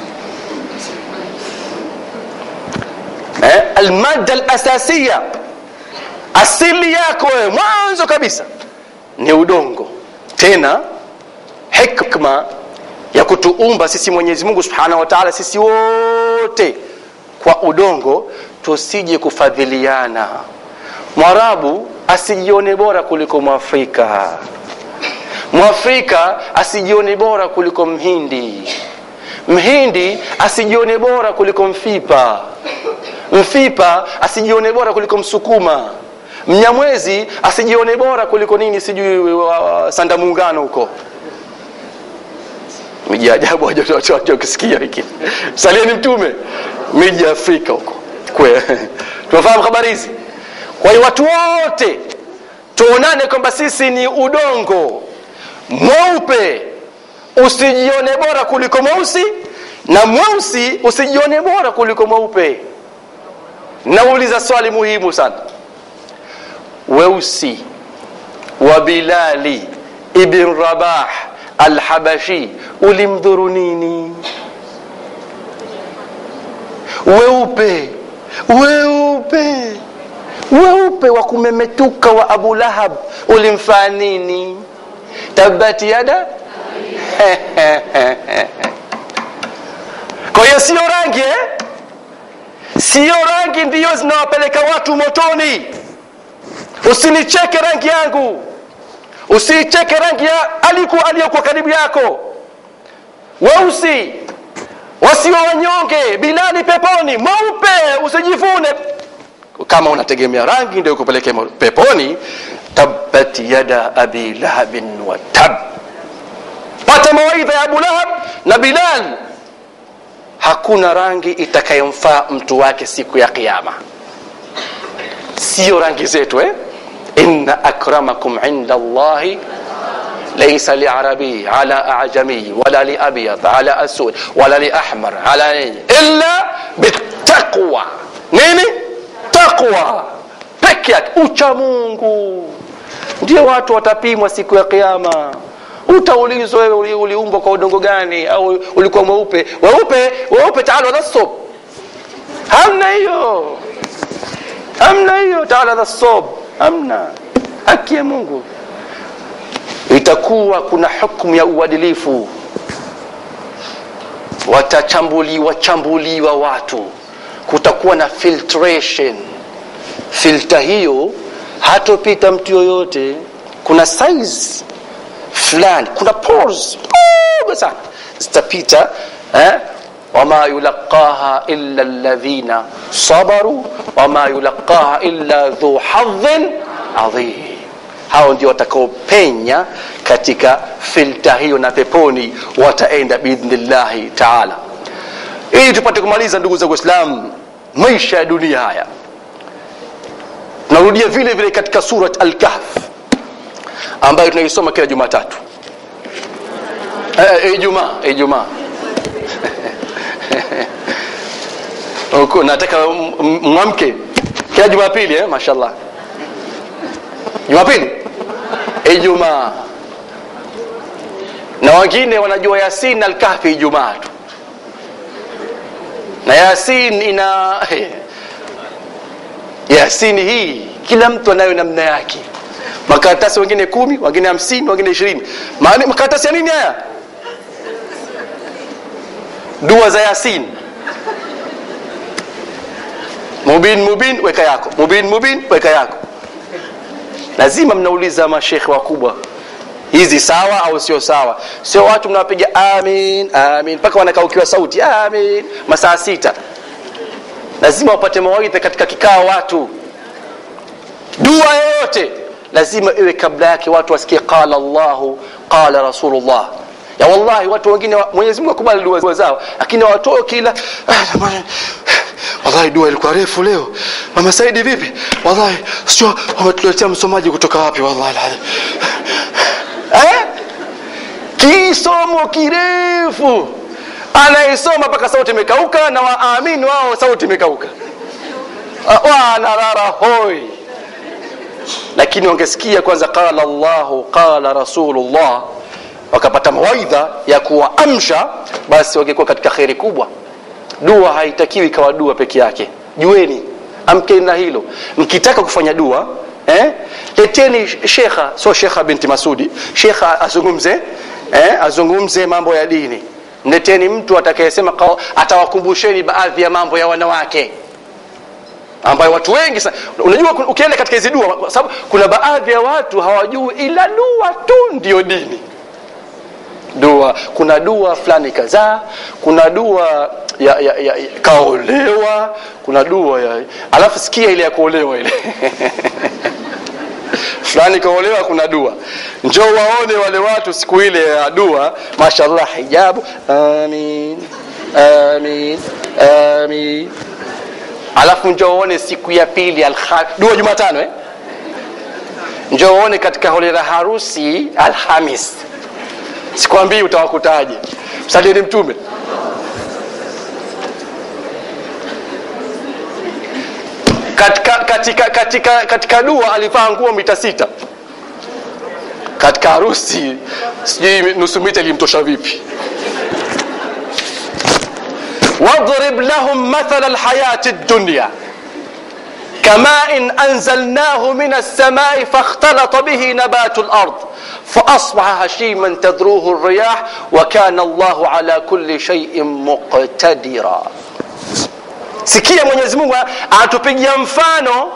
Al-madda al-asasiya, asili yako wewe mwanzo kabisa ni udongo. Tena hikma ya kutuumba sisi Mwenyezi Mungu Subhanahu wa Ta'ala sisi wote kwa udongo, tusije kufadhiliana. Mwarabu asijione bora kuliko Mwafrika. Mwafrika asijione bora kuliko Mhindi. Mhindi asijione bora kuliko Mfipa. Mfipa asijione bora kuliko Msukuma. Mnyamwezi asijione bora kuliko nini sijui Sanda Muungano huko. Miji ajabu watu wakisikia hiki. Salieni Mtume. Miji ya Afrika huko. Tunafahamu habari hizi. Kwa hiyo watu wote tuonane kwamba sisi ni udongo. Mweupe usijione bora kuliko mweusi, na mweusi usijione bora kuliko mweupe. Nauliza swali muhimu sana. Weusi wa Bilali ibn Rabah al-Habashi ulimdhuru nini? Weupe wa kumemetuka wa Abu Lahab ulimfaa nini? Tabati yada. Kwa hiyo sio rangi sio rangi ndio zinawapeleka watu motoni. Usinicheke rangi yangu. Usicheke rangi ya aliyokuwa karibu yako. Weusi wasio wanyonge, Bilali peponi. Mweupe usijivune. Kama unategemea rangi ndio kupeleke peponi, tabati yada Abi Lahab wa tab. Pata mawaidha ya Abu Lahab na Bilal. Hakuna rangi itakayomfaa mtu wake siku ya kiyama. Sio rangi zetu inna akramakum inda Allahi laysa li'arabi ala a'jami wala li'abyad ala aswad wala li'ahmar ala illa bittaqwa. Nini? Taqwa. Peke yake ucha Mungu. Ndio watu watapimwa siku ya kiyama. Utaulizwa wewe uliumbwa kwa udongo gani, au ulikuwa mweupe? Weupe taala nasab. Hamna hiyo taala nasab. Hamna. Haki ya Mungu. Itakuwa kuna hukumu ya uadilifu. Watachambuliwa watu. Kutakuwa na filtration. Filter hiyo hatopita mtu yoyote. Kuna size fulani, kuna pores sana zitapita. Wama yulaqaha illa alladhina sabaru wama yulaqaha illa dhu hadhin adhim. hao ndio watakaopenya katika filta hiyo, na peponi wataenda biidhnillah taala. Ili tupate kumaliza, ndugu zangu Waislamu, maisha ya dunia haya, tunarudia vile vile katika surat Al-Kahf ambayo tunaisoma kila Jumatatu. Ijumaa. Nataka mwamke kila Jumapili, mashallah. Jumapili, Ijumaa. Na wengine wanajua Yasin Al-Kahf Ijumaa tu. Na Yasin ina Yasin hii kila mtu anayo namna yake. Makaratasi wengine 10, wengine 50, wengine 20. Maana makaratasi ya nini haya? Dua za Yasin. Mubin weka yako. Mubin weka yako. Lazima mnauliza mashekhi wakubwa, hizi sawa au sio sawa? Sio watu mnawapiga amin mpaka wanakaukiwa sauti amin masaa 6. Lazima wapate mawaidha katika kikao watu. Dua yoyote lazima iwe kabla yake watu wasikie qala Allahu qala Rasulullah. Ya wallahi watu wengine Mwenyezi Mungu akubali dua zao, lakini watoe kila wallahi dua ilikuwa refu leo. Mama Saidi vipi? Wallahi sio wametuletea msomaji kutoka wapi wallahi. Kisomo kirefu anaisoma mpaka sauti imekauka, na waamini wao sauti imekauka. Wanarara hoi. Lakini wangesikia kwanza qala Allahu qala Rasulullah, wakapata mawaidha ya kuwaamsha, basi wangekuwa katika khairi kubwa. Dua haitakiwi kawa dua peke yake. Jueni, amkeni na hilo. Mkitaka kufanya dua, leteni shekha, sio Shekha binti Masudi, shekha azungumze mambo ya dini. Mleteni mtu atakayesema atawakumbusheni baadhi ya mambo ya wanawake ambayo watu wengi sana. Unajua ukienda katika hizo dua, kwa sababu kuna baadhi ya watu hawajui ila dua tu ndio dini. Dua, kuna dua fulani kadhaa, kuna dua ya kaolewa, kuna dua ya alafu sikia ile ya kuolewa ile fulani kaolewa, kuna dua. Njoo waone wale watu siku ile ya dua, mashallah, hijabu amin. Alafu njoo waone siku ya pili dua Jumatano, njoo waone katika holera harusi Alhamis. Sikwambii utawakutaje. Msalieni Mtume. Katika dua alivaa nguo mita 6. Katika harusi sijui nusu mita ilimtosha vipi. Wadrib lahum mathala alhayati ad-dunya كماء أنزلناه من السماء فاختلط به نبات الأرض فأصبح هشيما تذروه الرياح وكان الله على كل شيء مقتدرا. Sikia Mwenyezi Mungu atupigia mfano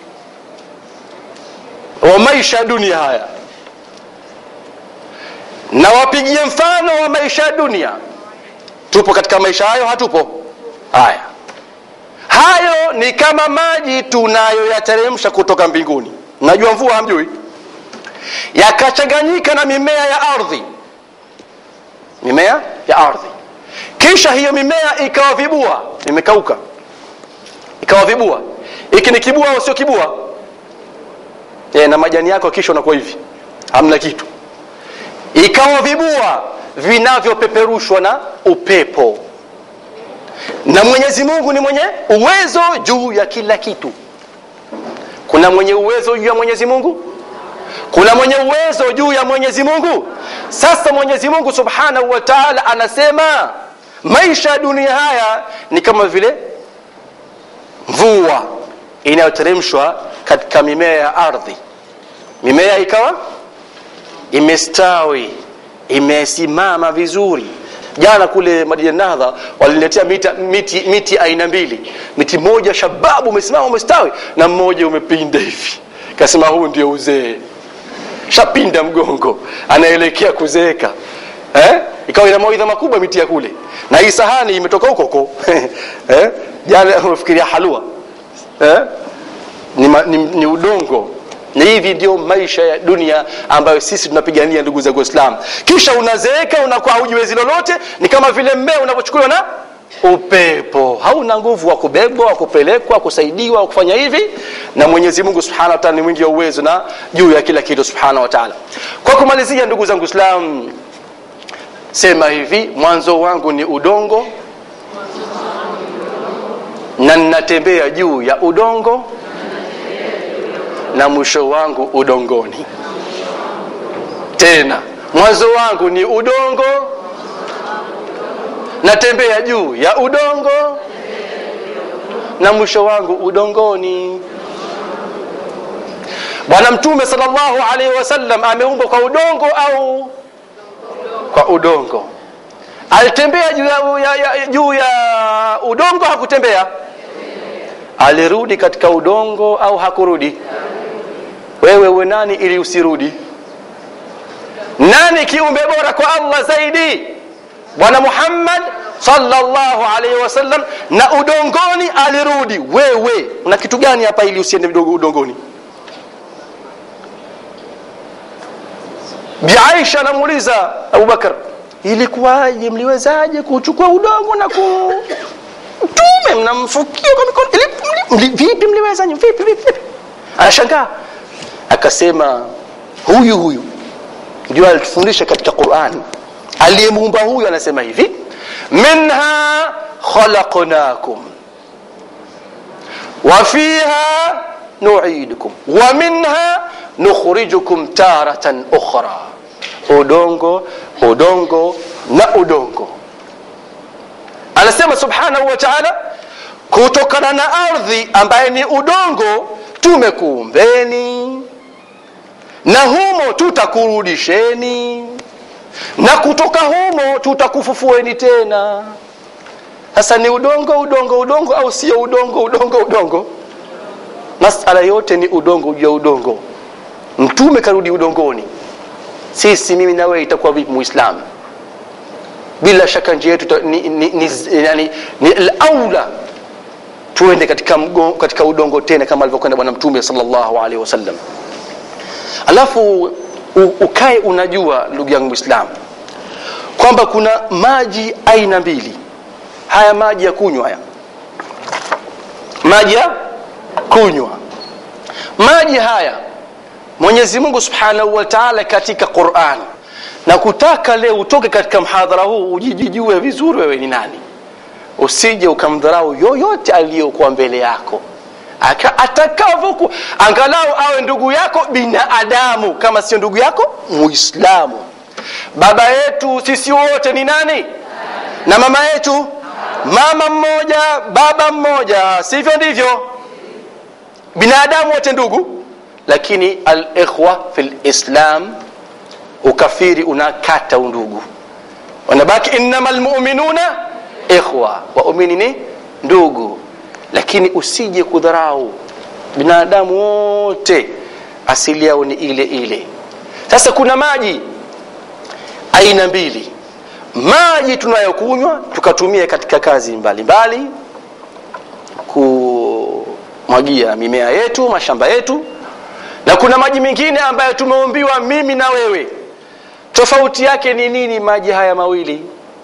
wa maisha dunia haya, na wapigie mfano wa maisha dunia. Tupo katika maisha hayo? Hatupo? Haya, hayo ni kama maji tunayoyateremsha kutoka mbinguni. Najua mvua hamjui, yakachanganyika na mimea ya ardhi. Mimea ya ardhi, kisha hiyo mimea ikawa vibua, imekauka, ikawa vibua. Hiki ni kibua au sio kibua? Na majani yako kisha unakuwa hivi, hamna kitu. Ikawa vibua vinavyopeperushwa na upepo. Na Mwenyezi Mungu ni mwenye uwezo juu ya kila kitu. Kuna mwenye uwezo juu ya Mwenyezi Mungu? Kuna mwenye uwezo juu ya Mwenyezi Mungu? Sasa Mwenyezi Mungu Subhanahu wa Ta'ala anasema maisha ya dunia haya ni kama vile mvua inayoteremshwa katika mimea ya ardhi. Mimea ikawa imestawi, imesimama vizuri. Jana kule Madina Nahdha waliletea miti aina mbili. Miti moja shababu umesimama umestawi, na mmoja umepinda hivi. Kasema huu ndio uzee. Shapinda mgongo, anaelekea kuzeeka. Ikawa ina mawaidha makubwa miti ya kule. Na hii sahani imetoka huko. Jana unafikiria halua. Ni udongo. Na hivi ndio maisha ya dunia ambayo sisi tunapigania, ndugu zangu Waislamu. Kisha unazeeka, unakuwa hujiwezi lolote, ni kama vile mmea unapochukuliwa na upepo, hauna nguvu wa kubebwa, wa kupelekwa, kusaidiwa, wa kufanya hivi. Na Mwenyezi Mungu Subhanahu wa Ta'ala ni mwingi wa uwezo na juu ya kila kitu Subhanahu wa Ta'ala. Kwa kumalizia, ndugu zangu Waislamu, sema hivi: mwanzo wangu ni udongo na ninatembea juu ya udongo, na mwisho wangu udongoni. Tena, mwanzo wangu ni udongo, natembea juu ya udongo, na mwisho wangu udongoni. Bwana Mtume sallallahu alaihi wasallam ameumbwa kwa udongo au kwa udongo? Alitembea juu ya udongo, hakutembea? Alirudi katika udongo au hakurudi? Wewe uwe nani ili usirudi? Nani kiumbe bora kwa Allah zaidi? Bwana Muhammad sallallahu alaihi wasallam, na udongoni alirudi. Wewe una kitu gani hapa ili usiende udongoni? Bi Aisha anamuuliza Abu Bakar, ilikuwaje, mliwezaje kuchukua udongo na Mtume mnamfukia kwa mikono? Vipi mliweza? Vipi? Anashangaa. Akasema huyu ndio alitufundisha katika Qur'an. Aliyemuumba huyu anasema hivi: minha khalaqnakum wa fiha nu'idukum wa minha nukhrijukum taratan ukhra. Udongo na udongo. Anasema Subhanahu wa Ta'ala, kutokana na ardhi ambaye ni udongo tumekuumbeni, na humo tutakurudisheni, na kutoka humo tutakufufueni tena. Sasa ni udongo au sio udongo? Masala yote ni udongo juu ya udongo. Mtume karudi udongoni. Sisi, mimi na wewe, itakuwa vipi Muislamu? Bila shaka njia yetu ni al-aula tuende katika udongo tena, kama alivyokwenda Bwana Mtume sallallahu alaihi wasallam. Alafu ukae unajua, ndugu yangu Muislamu, kwamba kuna maji aina mbili. Haya maji ya kunywa, maji ya kunywa, maji haya Mwenyezi Mungu Subhanahu wa Ta'ala katika Qur'an, na kutaka leo utoke katika mhadhara huu ujijue vizuri wewe ni nani. Usije ukamdharau yoyote aliyokuwa mbele yako, atakavyoku, angalau awe ndugu yako binadamu, kama sio ndugu yako Muislamu. Baba yetu sisi wote ni nani? Na mama yetu, mama mmoja baba mmoja, sivyo ndivyo? Binadamu wote ndugu. Lakini al-ikhwa fil Islam, ukafiri unakata undugu, wanabaki innamal mu'minuna ikhwa, waumini ni ndugu. Lakini usije kudharau binadamu wote, asili yao ni ile. Sasa kuna maji aina mbili. Maji tunayokunywa tukatumia katika kazi mbalimbali, kumwagia mimea yetu, mashamba yetu. Na kuna maji mengine ambayo tumeombiwa mimi na wewe. Tofauti yake ni nini maji haya mawili?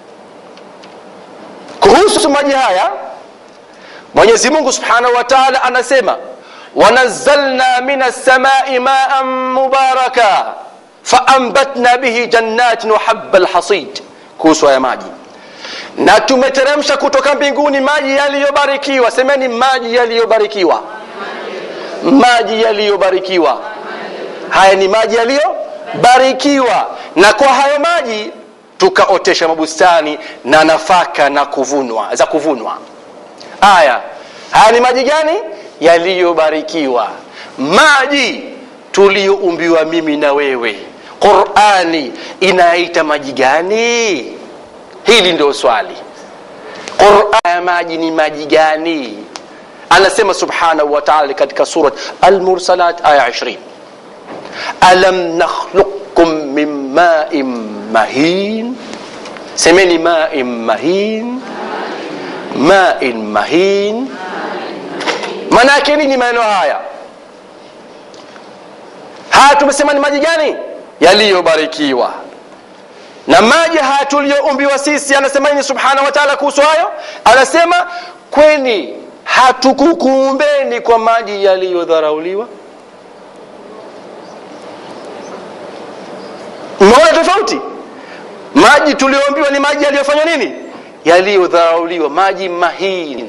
Kuhusu maji haya, Mwenyezi Mungu Subhanahu wa Ta'ala anasema, wanazzalna minas samai ma'an mubaraka faambatna bihi jannatin wa habbal hasid. Kuhusu haya maji, na tumeteremsha kutoka mbinguni maji yaliyobarikiwa. Semeni maji yaliyobarikiwa. Maji yaliyobarikiwa. Haya ni maji yaliyobarikiwa, na kwa hayo maji tukaotesha mabustani na nafaka na kuvunwa. Haya ni maji gani? Yaliyobarikiwa. Maji tulioumbiwa mimi na wewe, Qur'ani inaita maji gani? Hili ndio swali. Qur'ani, maji ni maji gani? Anasema Subhanahu wa Ta'ala katika surat Al-Mursalat aya 20, alam nakhluqukum min ma'in mahin. Semeni ma'in mahin. Ma'in mahin. Maana yake nini maneno haya? tumesema ni maji gani? Yaliyobarikiwa. Na maji haya tuliyoumbiwa sisi, anasema ni subhanahu wa ta'ala kuhusu hayo, anasema kweni hatukukuumbeni kwa maji yaliyodharauliwa. Unaona tofauti? Maji tuliyoumbiwa ni maji yaliyofanywa nini? Yaliyodharauliwa, maji mahin,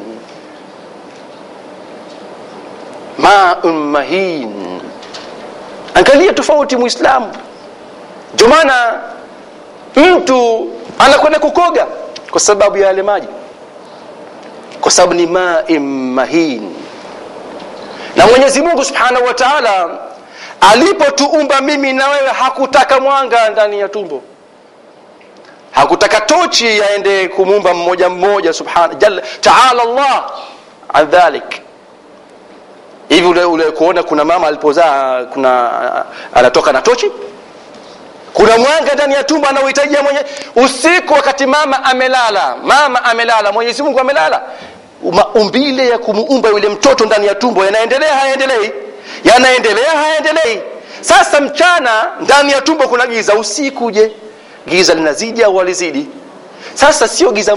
ma'un mahin. Angalia tofauti Muislamu. Ndio maana mtu anakwenda kukoga kwa sababu ya yale maji, kwa sababu ni ma'in mahin. Na Mwenyezi Mungu Subhanahu wa Ta'ala alipotuumba mimi na wewe hakutaka mwanga ndani ya tumbo, hakutaka tochi yaende kumuumba mmoja mmoja. Subhanahu ta'ala Allah an dhalik. Hivi ule kuona kuna mama alipozaa anatoka na tochi, kuna mwanga ndani ya tumbo anaohitaji mwenye usiku wakati mama amelala, Mwenyezi Mungu amelala. Umbile ya kumuumba yule mtoto ndani ya tumbo yanaendelea hayaendelei. Sasa mchana ndani ya tumbo kuna giza, usiku je, giza linazidi au halizidi? Sasa sio giza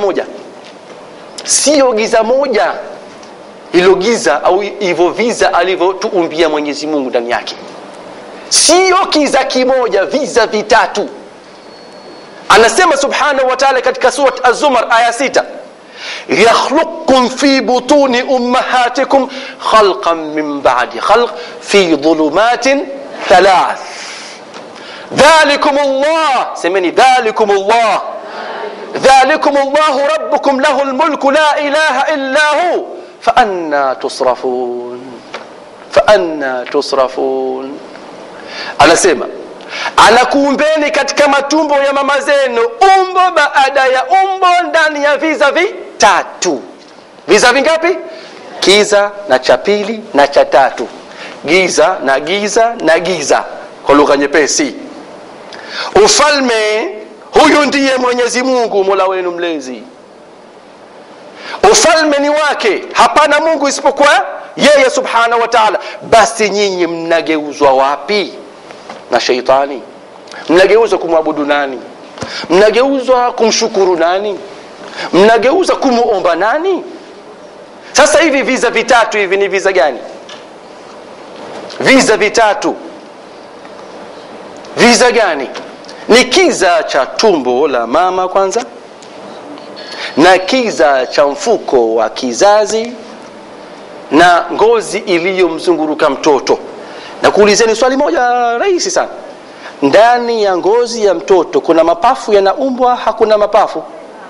moja ilo giza au hivyo viza alivyotuumbia Mwenyezi Mungu ndani yake, sio kiza kimoja, viza vitatu. Anasema Subhanahu wa Ta'ala katika surat Az-Zumar aya 6, yakhluqukum fi butuni ummahatikum khalqan min ba'di khalq fi dhulumatin thalath. Dhalikumullah, semeni dhalikumullah, dhalikumullahu rabbukum lahul mulku la ilaha illa hu fa anna tusrafun. Anasema anakuumbeni katika matumbo ya mama zenu, umbo baada ya umbo, ndani ya viza vitatu. Viza vingapi? Kiza na cha pili na cha tatu, giza na giza na giza, kwa lugha nyepesi. Ufalme huyu ndiye Mwenyezi Mungu Mola wenu mlezi. Ufalme ni wake, hapana Mungu isipokuwa yeye Subhanahu wa Ta'ala. Basi nyinyi mnageuzwa wapi na shaitani? Mnageuzwa kumwabudu nani? Mnageuzwa kumshukuru nani? Mnageuzwa kumuomba nani? Sasa hivi viza vitatu hivi ni viza gani? Viza vitatu, viza gani? Ni kiza cha tumbo la mama kwanza, na kiza cha mfuko wa kizazi, na ngozi iliyomzunguruka mtoto. Na kuulizeni swali moja rahisi sana, ndani ya ngozi ya mtoto kuna mapafu yanaumbwa? Hakuna mapafu?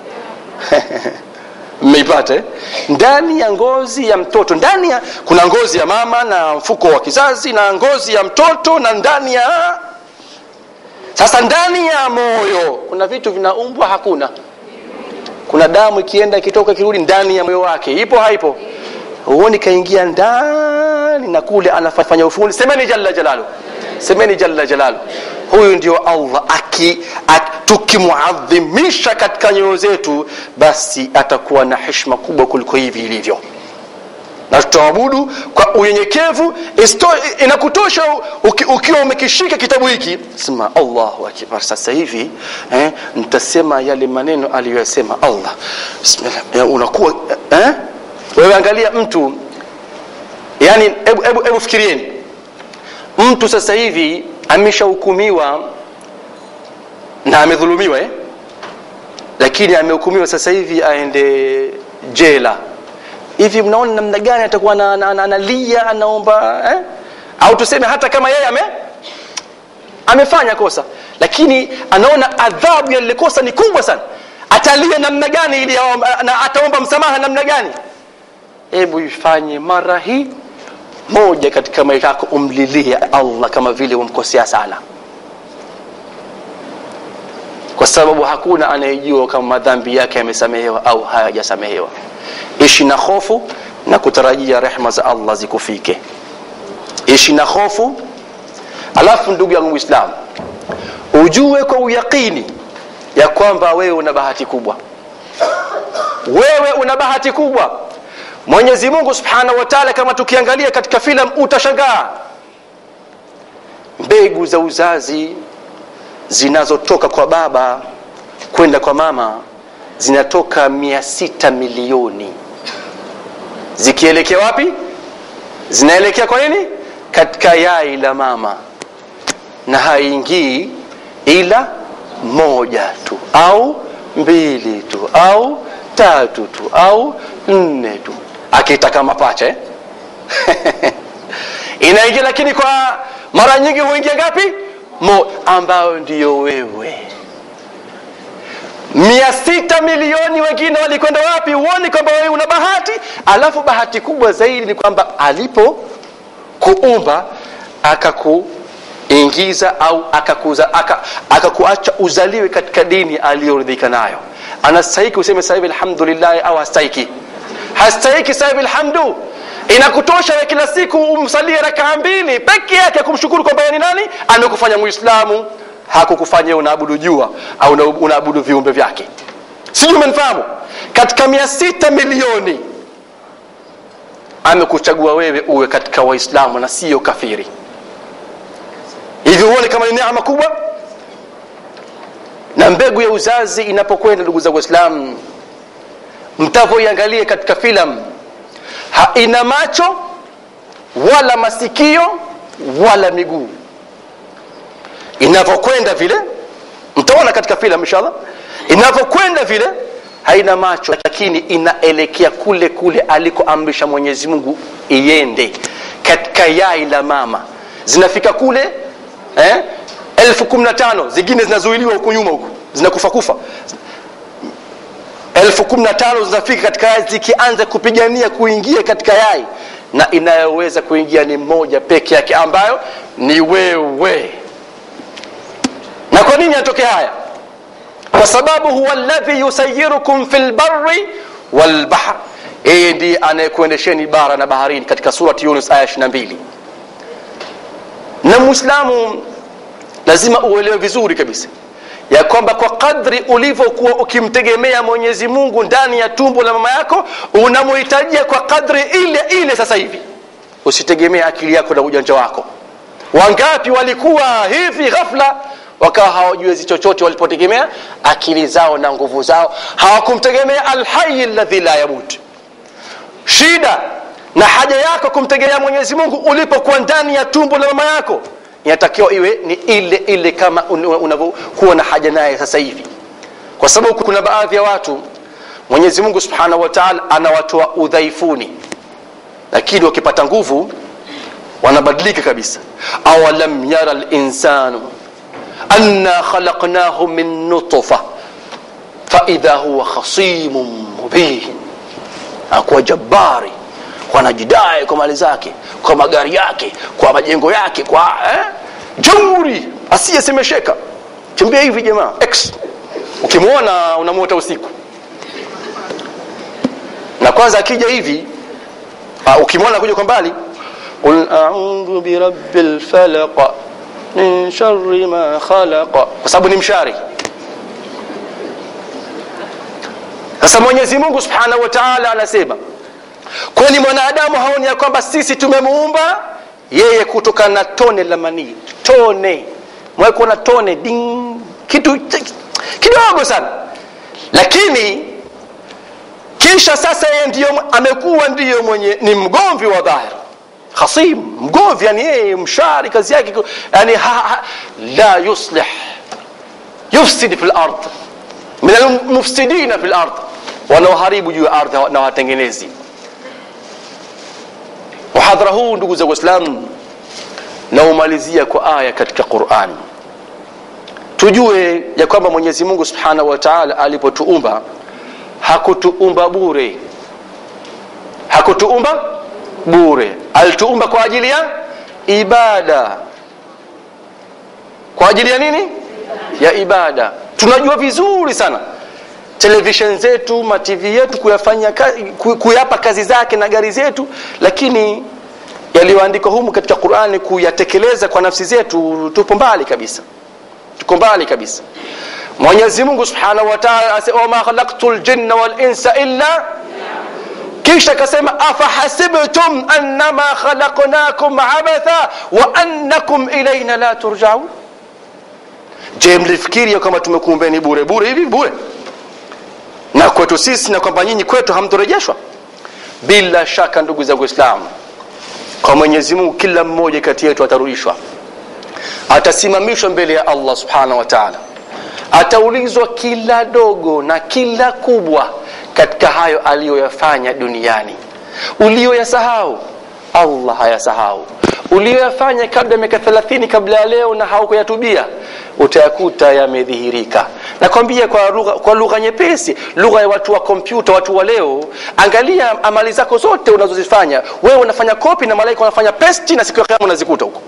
Mmeipata? Ndani ya ngozi ya mtoto, kuna ngozi ya mama na mfuko wa kizazi na ngozi ya mtoto, na sasa ndani ya moyo kuna vitu vinaumbwa? Hakuna. Kuna damu ikienda ikitoka kirudi ndani ya moyo wake, ipo haipo? Huoni kaingia ndani na kule anafanya ufundi. Semeni jalla jalalu, semeni jalla jalalu. Huyu ndio Allah. Tukimuadhimisha katika nyoyo zetu, basi atakuwa na heshima kubwa kuliko hivi ilivyo. Na tutaabudu kwa unyenyekevu. Inakutosha ukiwa umekishika kitabu hiki, sema Allahu akbar. Sasa hivi nitasema yale maneno aliyosema Allah, bismillah. Unakuwa wewe angalia mtu, yani hebu fikirieni, mtu sasa hivi ameshahukumiwa na amedhulumiwa, lakini amehukumiwa sasa hivi aende jela. Hivi mnaona namna gani atakuwa analia, anaomba au tuseme hata kama yeye amefanya kosa, lakini anaona adhabu ya lile kosa ni kubwa sana, atalia namna gani ili ataomba msamaha namna gani? Hebu ifanye mara hii moja katika maisha yako, umlilie Allah kama vile umkosea sana, kwa sababu hakuna anayejua kama madhambi yake yamesamehewa au hayajasamehewa. Ishi na hofu na kutarajia rehema za Allah zikufike. Ishi na hofu. Alafu ndugu yangu Muislamu, ujue kwa uyakini ya kwamba wewe una bahati kubwa. Wewe una bahati kubwa. Mwenyezi Mungu Subhanahu wa Ta'ala, kama tukiangalia katika filamu utashangaa, mbegu za uzazi zinazotoka kwa baba kwenda kwa mama zinatoka 600 milioni. Zikielekea wapi? Zinaelekea kwa nini? Katika yai la mama, na haingii ila moja tu au mbili tu au tatu tu au 4 tu, akitaka mapacha inaingia. Lakini kwa mara nyingi huingia ngapi? Ambao ndio wewe. 600 milioni wengine walikwenda wapi? Uone kwamba wewe una bahati. Alafu bahati kubwa zaidi ni kwamba alipo kuumba akakuingiza au akakuacha uzaliwe katika dini aliyoridhika nayo. Anastahili useme sasa hivi alhamdulillah au hastahiki? Hastahiki sasa hivi alhamdu. Inakutosha wewe kila siku umsalie rakaa 2 peke yake kumshukuru kwamba yeye ni nani? Amekufanya Muislamu, hakukufanya unaabudu jua au unaabudu viumbe vyake. Sijui umenifahamu? Katika 600 milioni amekuchagua wewe uwe katika Waislamu na sio kafiri. Hivi uone kama ni neema kubwa? Na mbegu ya uzazi inapokwenda, ndugu za Waislamu, mtavoiangalie katika filamu, haina macho wala masikio wala miguu. Inapokwenda vile, mtaona katika filamu inshallah, inapokwenda vile haina macho, lakini inaelekea kule kule alikoamrisha Mwenyezi Mungu iende, katika yai la mama. Zinafika kule 1015, zingine zinazuiliwa huko nyuma huko, zinakufa 1015 zinafika katika yai, zikianza kupigania kuingia katika yai, na inayoweza kuingia ni moja peke yake, ambayo ni wewe. Na kwa nini yatokea haya? Kwa sababu huwa alladhi yusayyirukum fil barri wal bahr, yeye ndiye anayekuendesheni bara na baharini, katika surati Yunus aya 22. Na Muislamu lazima uelewe vizuri kabisa ya kwamba kwa kadri ulivyokuwa ukimtegemea Mwenyezi Mungu ndani ya tumbo la mama yako, unamhitajia kwa kadri ile ile sasa hivi. Usitegemee akili yako na ujanja wako. Wangapi walikuwa hivi ghafla wakawa hawajui chochote walipotegemea akili zao na nguvu zao, hawakumtegemea al-hayy alladhi la yamut. Shida na haja yako kumtegemea Mwenyezi Mungu ulipokuwa ndani ya tumbo la mama yako, inatakiwa iwe ni ile ile kama unavyokuwa na haja naye sasa hivi. Kwa sababu kuna baadhi ya watu Mwenyezi Mungu Subhanahu wa Ta'ala anawatoa udhaifuni, lakini wakipata nguvu wanabadilika kabisa. Awalam yara al-insanu anna khalaqnahu min nutfa fa idha huwa khasimun mubin. Akuwa jabari, wanajidai kwa mali zake, kwa magari yake, kwa majengo yake, kwa jeuri asiyesemesheka. Chambia hivi jamaa X, ukimwona unamuota usiku. Na kwanza akija hivi, ukimwona kuja kwa mbali, qul a'udhu bi rabbil falaq min sharri ma khalaq, kwa sababu ni mshari. Sasa Mwenyezi Mungu Subhanahu wa Ta'ala anasema, kwani mwanadamu haoni ya kwamba sisi tumemuumba yeye kutoka na tone la manii? Tone, mweko na tone ding, kitu kidogo sana. Lakini kisha sasa yeye ndio amekuwa ndio mwenye ni mgomvi wa dhahir, khasim, mgomvi, yani yeye mshari, kazi yake yani la yuslih, yufsid fil ard, min al-mufsidina fil ard, wanaoharibu juu ya ardhi na watengenezi. Muhadhara huu ndugu za Waislamu na umalizia kwa aya katika Qur'an. Tujue ya kwamba Mwenyezi Mungu Subhanahu wa Ta'ala alipotuumba hakutuumba bure. Hakutuumba bure. Alituumba kwa ajili ya ibada. Kwa ajili ya nini? Ya ibada. Tunajua vizuri sana television zetu, ma TV yetu kuyafanya kuyapa kazi zake na gari zetu, lakini yaliyoandikwa humu katika Qur'ani kuyatekeleza kwa nafsi zetu tupo mbali kabisa. Tuko mbali kabisa. Mwenyezi Mungu Subhanahu wa Ta'ala asema, ma khalaqtul jinna wal insa illa, kisha akasema afahasibtum annama khalaqnakum abatha wa annakum ilayna la turja'un. Je, mlifikiria kama tumekuumbeni bure bure hivi bure na kwetu sisi na kwamba nyinyi kwetu hamtorejeshwa? Bila shaka ndugu zangu Waislamu, kwa Mwenyezi Mungu kila mmoja kati yetu atarudishwa, atasimamishwa mbele ya Allah subhanahu wa ta'ala, ataulizwa kila dogo na kila kubwa katika hayo aliyoyafanya duniani. Uliyoyasahau Allah hayasahau, uliyoyafanya kabla miaka 30 kabla ya leo na haukuyatubia utayakuta yamedhihirika. Nakwambia kwa lugha nyepesi, lugha ya watu wa kompyuta, watu wa leo. Angalia amali zako zote unazozifanya wewe, unafanya copy na malaika wanafanya paste, na siku ya kiyama unazikuta huko.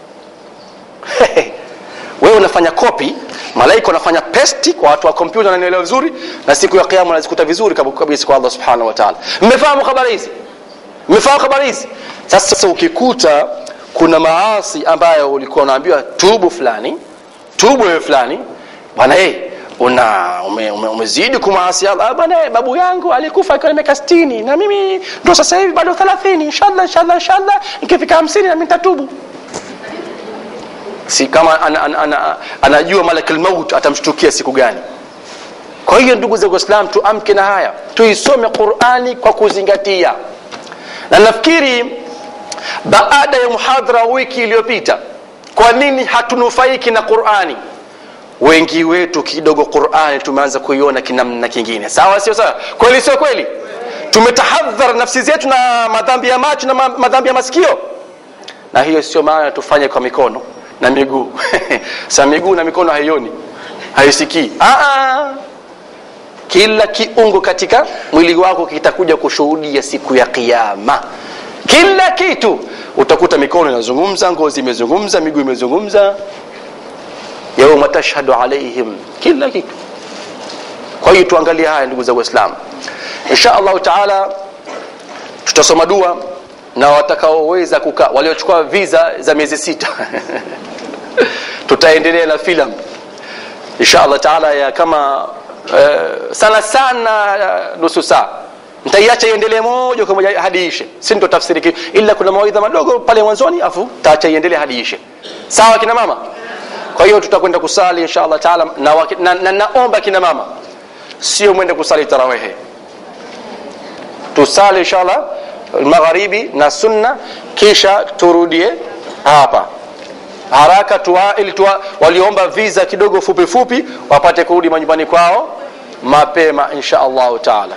Wewe unafanya copy, malaika wanafanya paste kwa watu wa kompyuta, na nielewa vizuri, na siku ya kiyama unazikuta vizuri kabisa kwa Allah subhanahu wa ta'ala. Mmefahamu habari hizi? Mmefahamu habari hizi? Sasa ukikuta kuna maasi ambayo ulikuwa unaambiwa tubu fulani, tubu wewe fulani, bwana umezidi kumaasi Allah. Bwana babu yangu alikufa akiwa na miaka 60 na mimi ndo sasa hivi bado 30, inshallah nikifika 50 na mimi nitatubu. Si kama anajua malakul maut atamshtukia siku gani. Kwa hiyo ndugu zangu Waislamu, tuamke na haya, tuisome Qur'ani kwa kuzingatia. Na nafikiri baada ya muhadhara wiki iliyopita, kwa nini hatunufaiki na Qur'ani? Wengi wetu kidogo Qur'ani tumeanza kuiona kinamna kingine. Sawa sio sawa? Kweli sio kweli? Tumetahadhar nafsi zetu na madhambi ya macho na madhambi ya masikio. Na hiyo sio maana tufanye kwa mikono na miguu. Sasa miguu na mikono haioni, haisikii. Kila kiungo katika mwili wako kitakuja kushuhudia siku ya kiyama. Kila kitu utakuta mikono inazungumza, ngozi imezungumza, miguu imezungumza. Yawma tashhadu alaihim, kila kitu. Kwa hiyo tuangalie haya ndugu zangu Waislamu. Insha Allah Taala tutasoma dua, na watakaoweza kukaa, waliochukua visa za miezi 6 tutaendelea na filamu insha Allah Taala ya kama sana nusu saa. Nitaiacha iendelee moja kwa moja hadi ishe. Sinto tafsiri ila kuna mawaidha madogo pale mwanzoni, afu taacha iendelee hadi ishe. Sawa kina mama? Kwa hiyo tutakwenda kusali insha Allah Taala, na naomba kina mama sio mwende kusali tarawih. Tusali insha Allah magharibi na sunna, kisha turudie hapa haraka ili waliomba visa kidogo fupi wapate kurudi manyumbani kwao mapema insha Allah Taala.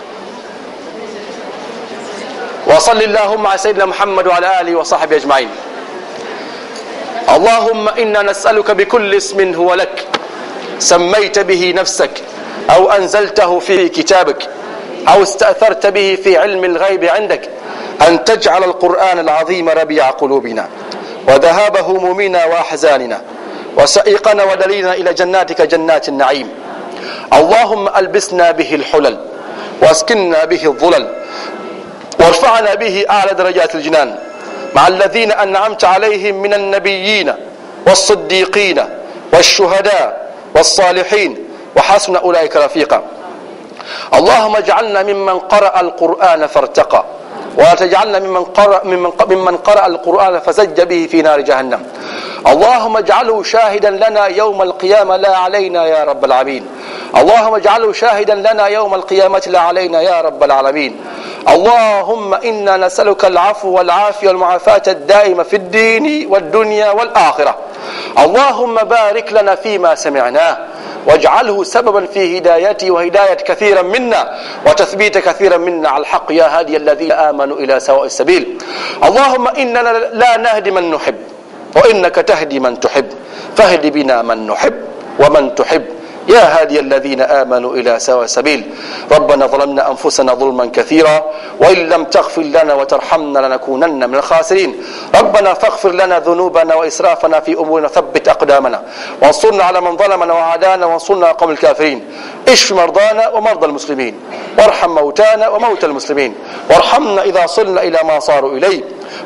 Wa sallallahu ala sayyidina Muhammad wa ala alihi wa sahbihi ajma'in. Allahumma inna nas'aluka bikulli ismin huwa lak sammayta bihi nafsak aw anzaltahu fi kitabik aw ista'tharta bihi fi 'ilmi al-ghayb 'indak أن تجعل القرآن العظيم ربيع قلوبنا وذهاب همومنا وأحزاننا وسائقنا ودليلنا إلى جناتك جنات النعيم. اللهم ألبسنا به الحلل واسكننا به الظلل وارفعنا به أعلى درجات الجنان مع الذين أنعمت عليهم من النبيين والصديقين والشهداء والصالحين وحسن أولئك رفيقا. اللهم اجعلنا ممن قرأ القرآن فارتقى ولا تجعلنا ممن قرأ القرآن فزج به في نار جهنم. اللهم اجعله شاهدا لنا يوم القيامة لا علينا يا رب العالمين. اللهم اجعله شاهدا لنا يوم القيامة لا علينا يا رب العالمين. اللهم إنا نسألك العفو والعافية والمعافاة الدائمة في الدين والدنيا والآخرة. اللهم بارك لنا فيما سمعناه واجعله سببا في هدايتي وهداية كثيرا منا وتثبيت كثيرا منا على الحق يا هادي الذين آمنوا إلى سواء السبيل. اللهم إننا لا نهدي من نحب وإنك تهدي من تحب فاهد بنا من نحب ومن تحب يا هادي الذين آمنوا إلى سواء السبيل. ربنا ظلمنا أنفسنا ظلما كثيرا وإن لم تغفر لنا وترحمنا لنكونن من الخاسرين. ربنا فاغفر لنا ذنوبنا وإسرافنا في أمورنا ثبت أقدامنا وانصرنا على من ظلمنا وعادانا وانصرنا على قوم الكافرين. اشف مرضانا ومرضى المسلمين وارحم موتانا وموتى المسلمين وارحمنا إذا صلنا إلى ما صاروا إليه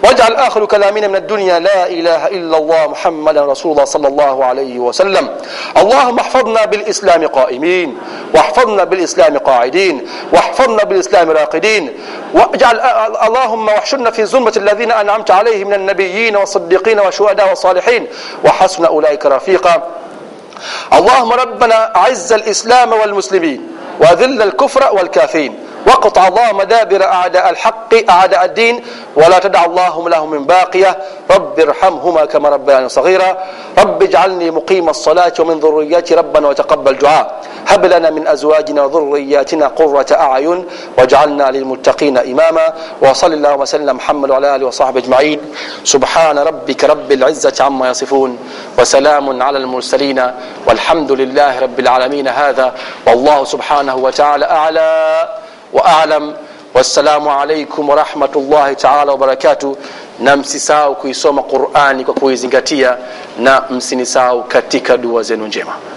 واجعل آخر كلامنا من الدنيا لا إله إلا الله محمد رسول الله صلى الله عليه وسلم. اللهم احفظنا بالإسلام قائمين، واحفظنا بالإسلام قاعدين، واحفظنا بالإسلام راقدين، واجعل اللهم واحشرنا في زمرة الذين أنعمت عليهم من النبيين والصديقين والشهداء والصالحين وحسن أولئك رفيقا. اللهم ربنا أعز الإسلام والمسلمين وذل الكفر والكافرين، واقطع اللهم دابر أعداء الحق أعداء الدين، ولا تدع اللهم لهم من باقية. رب ارحمهما كما ربياني صغيرا. رب اجعلني مقيم الصلاة ومن ذريتي ربنا وتقبل دعاء. هب لنا من أزواجنا وذرياتنا قرة أعين واجعلنا للمتقين إماما. وصل اللهم وسلم محمد وعلى آله وصحبه أجمعين. سبحان ربك رب العزة عما يصفون وسلام على المرسلين والحمد لله رب العالمين. هذا والله سبحانه وتعالى أعلى وأعلم. Wassalamu alaikum wa rahmatullahi ta'ala wa barakatuh. Na msisahau kuisoma Qur'ani kwa kuizingatia, na msinisahau katika dua zenu njema.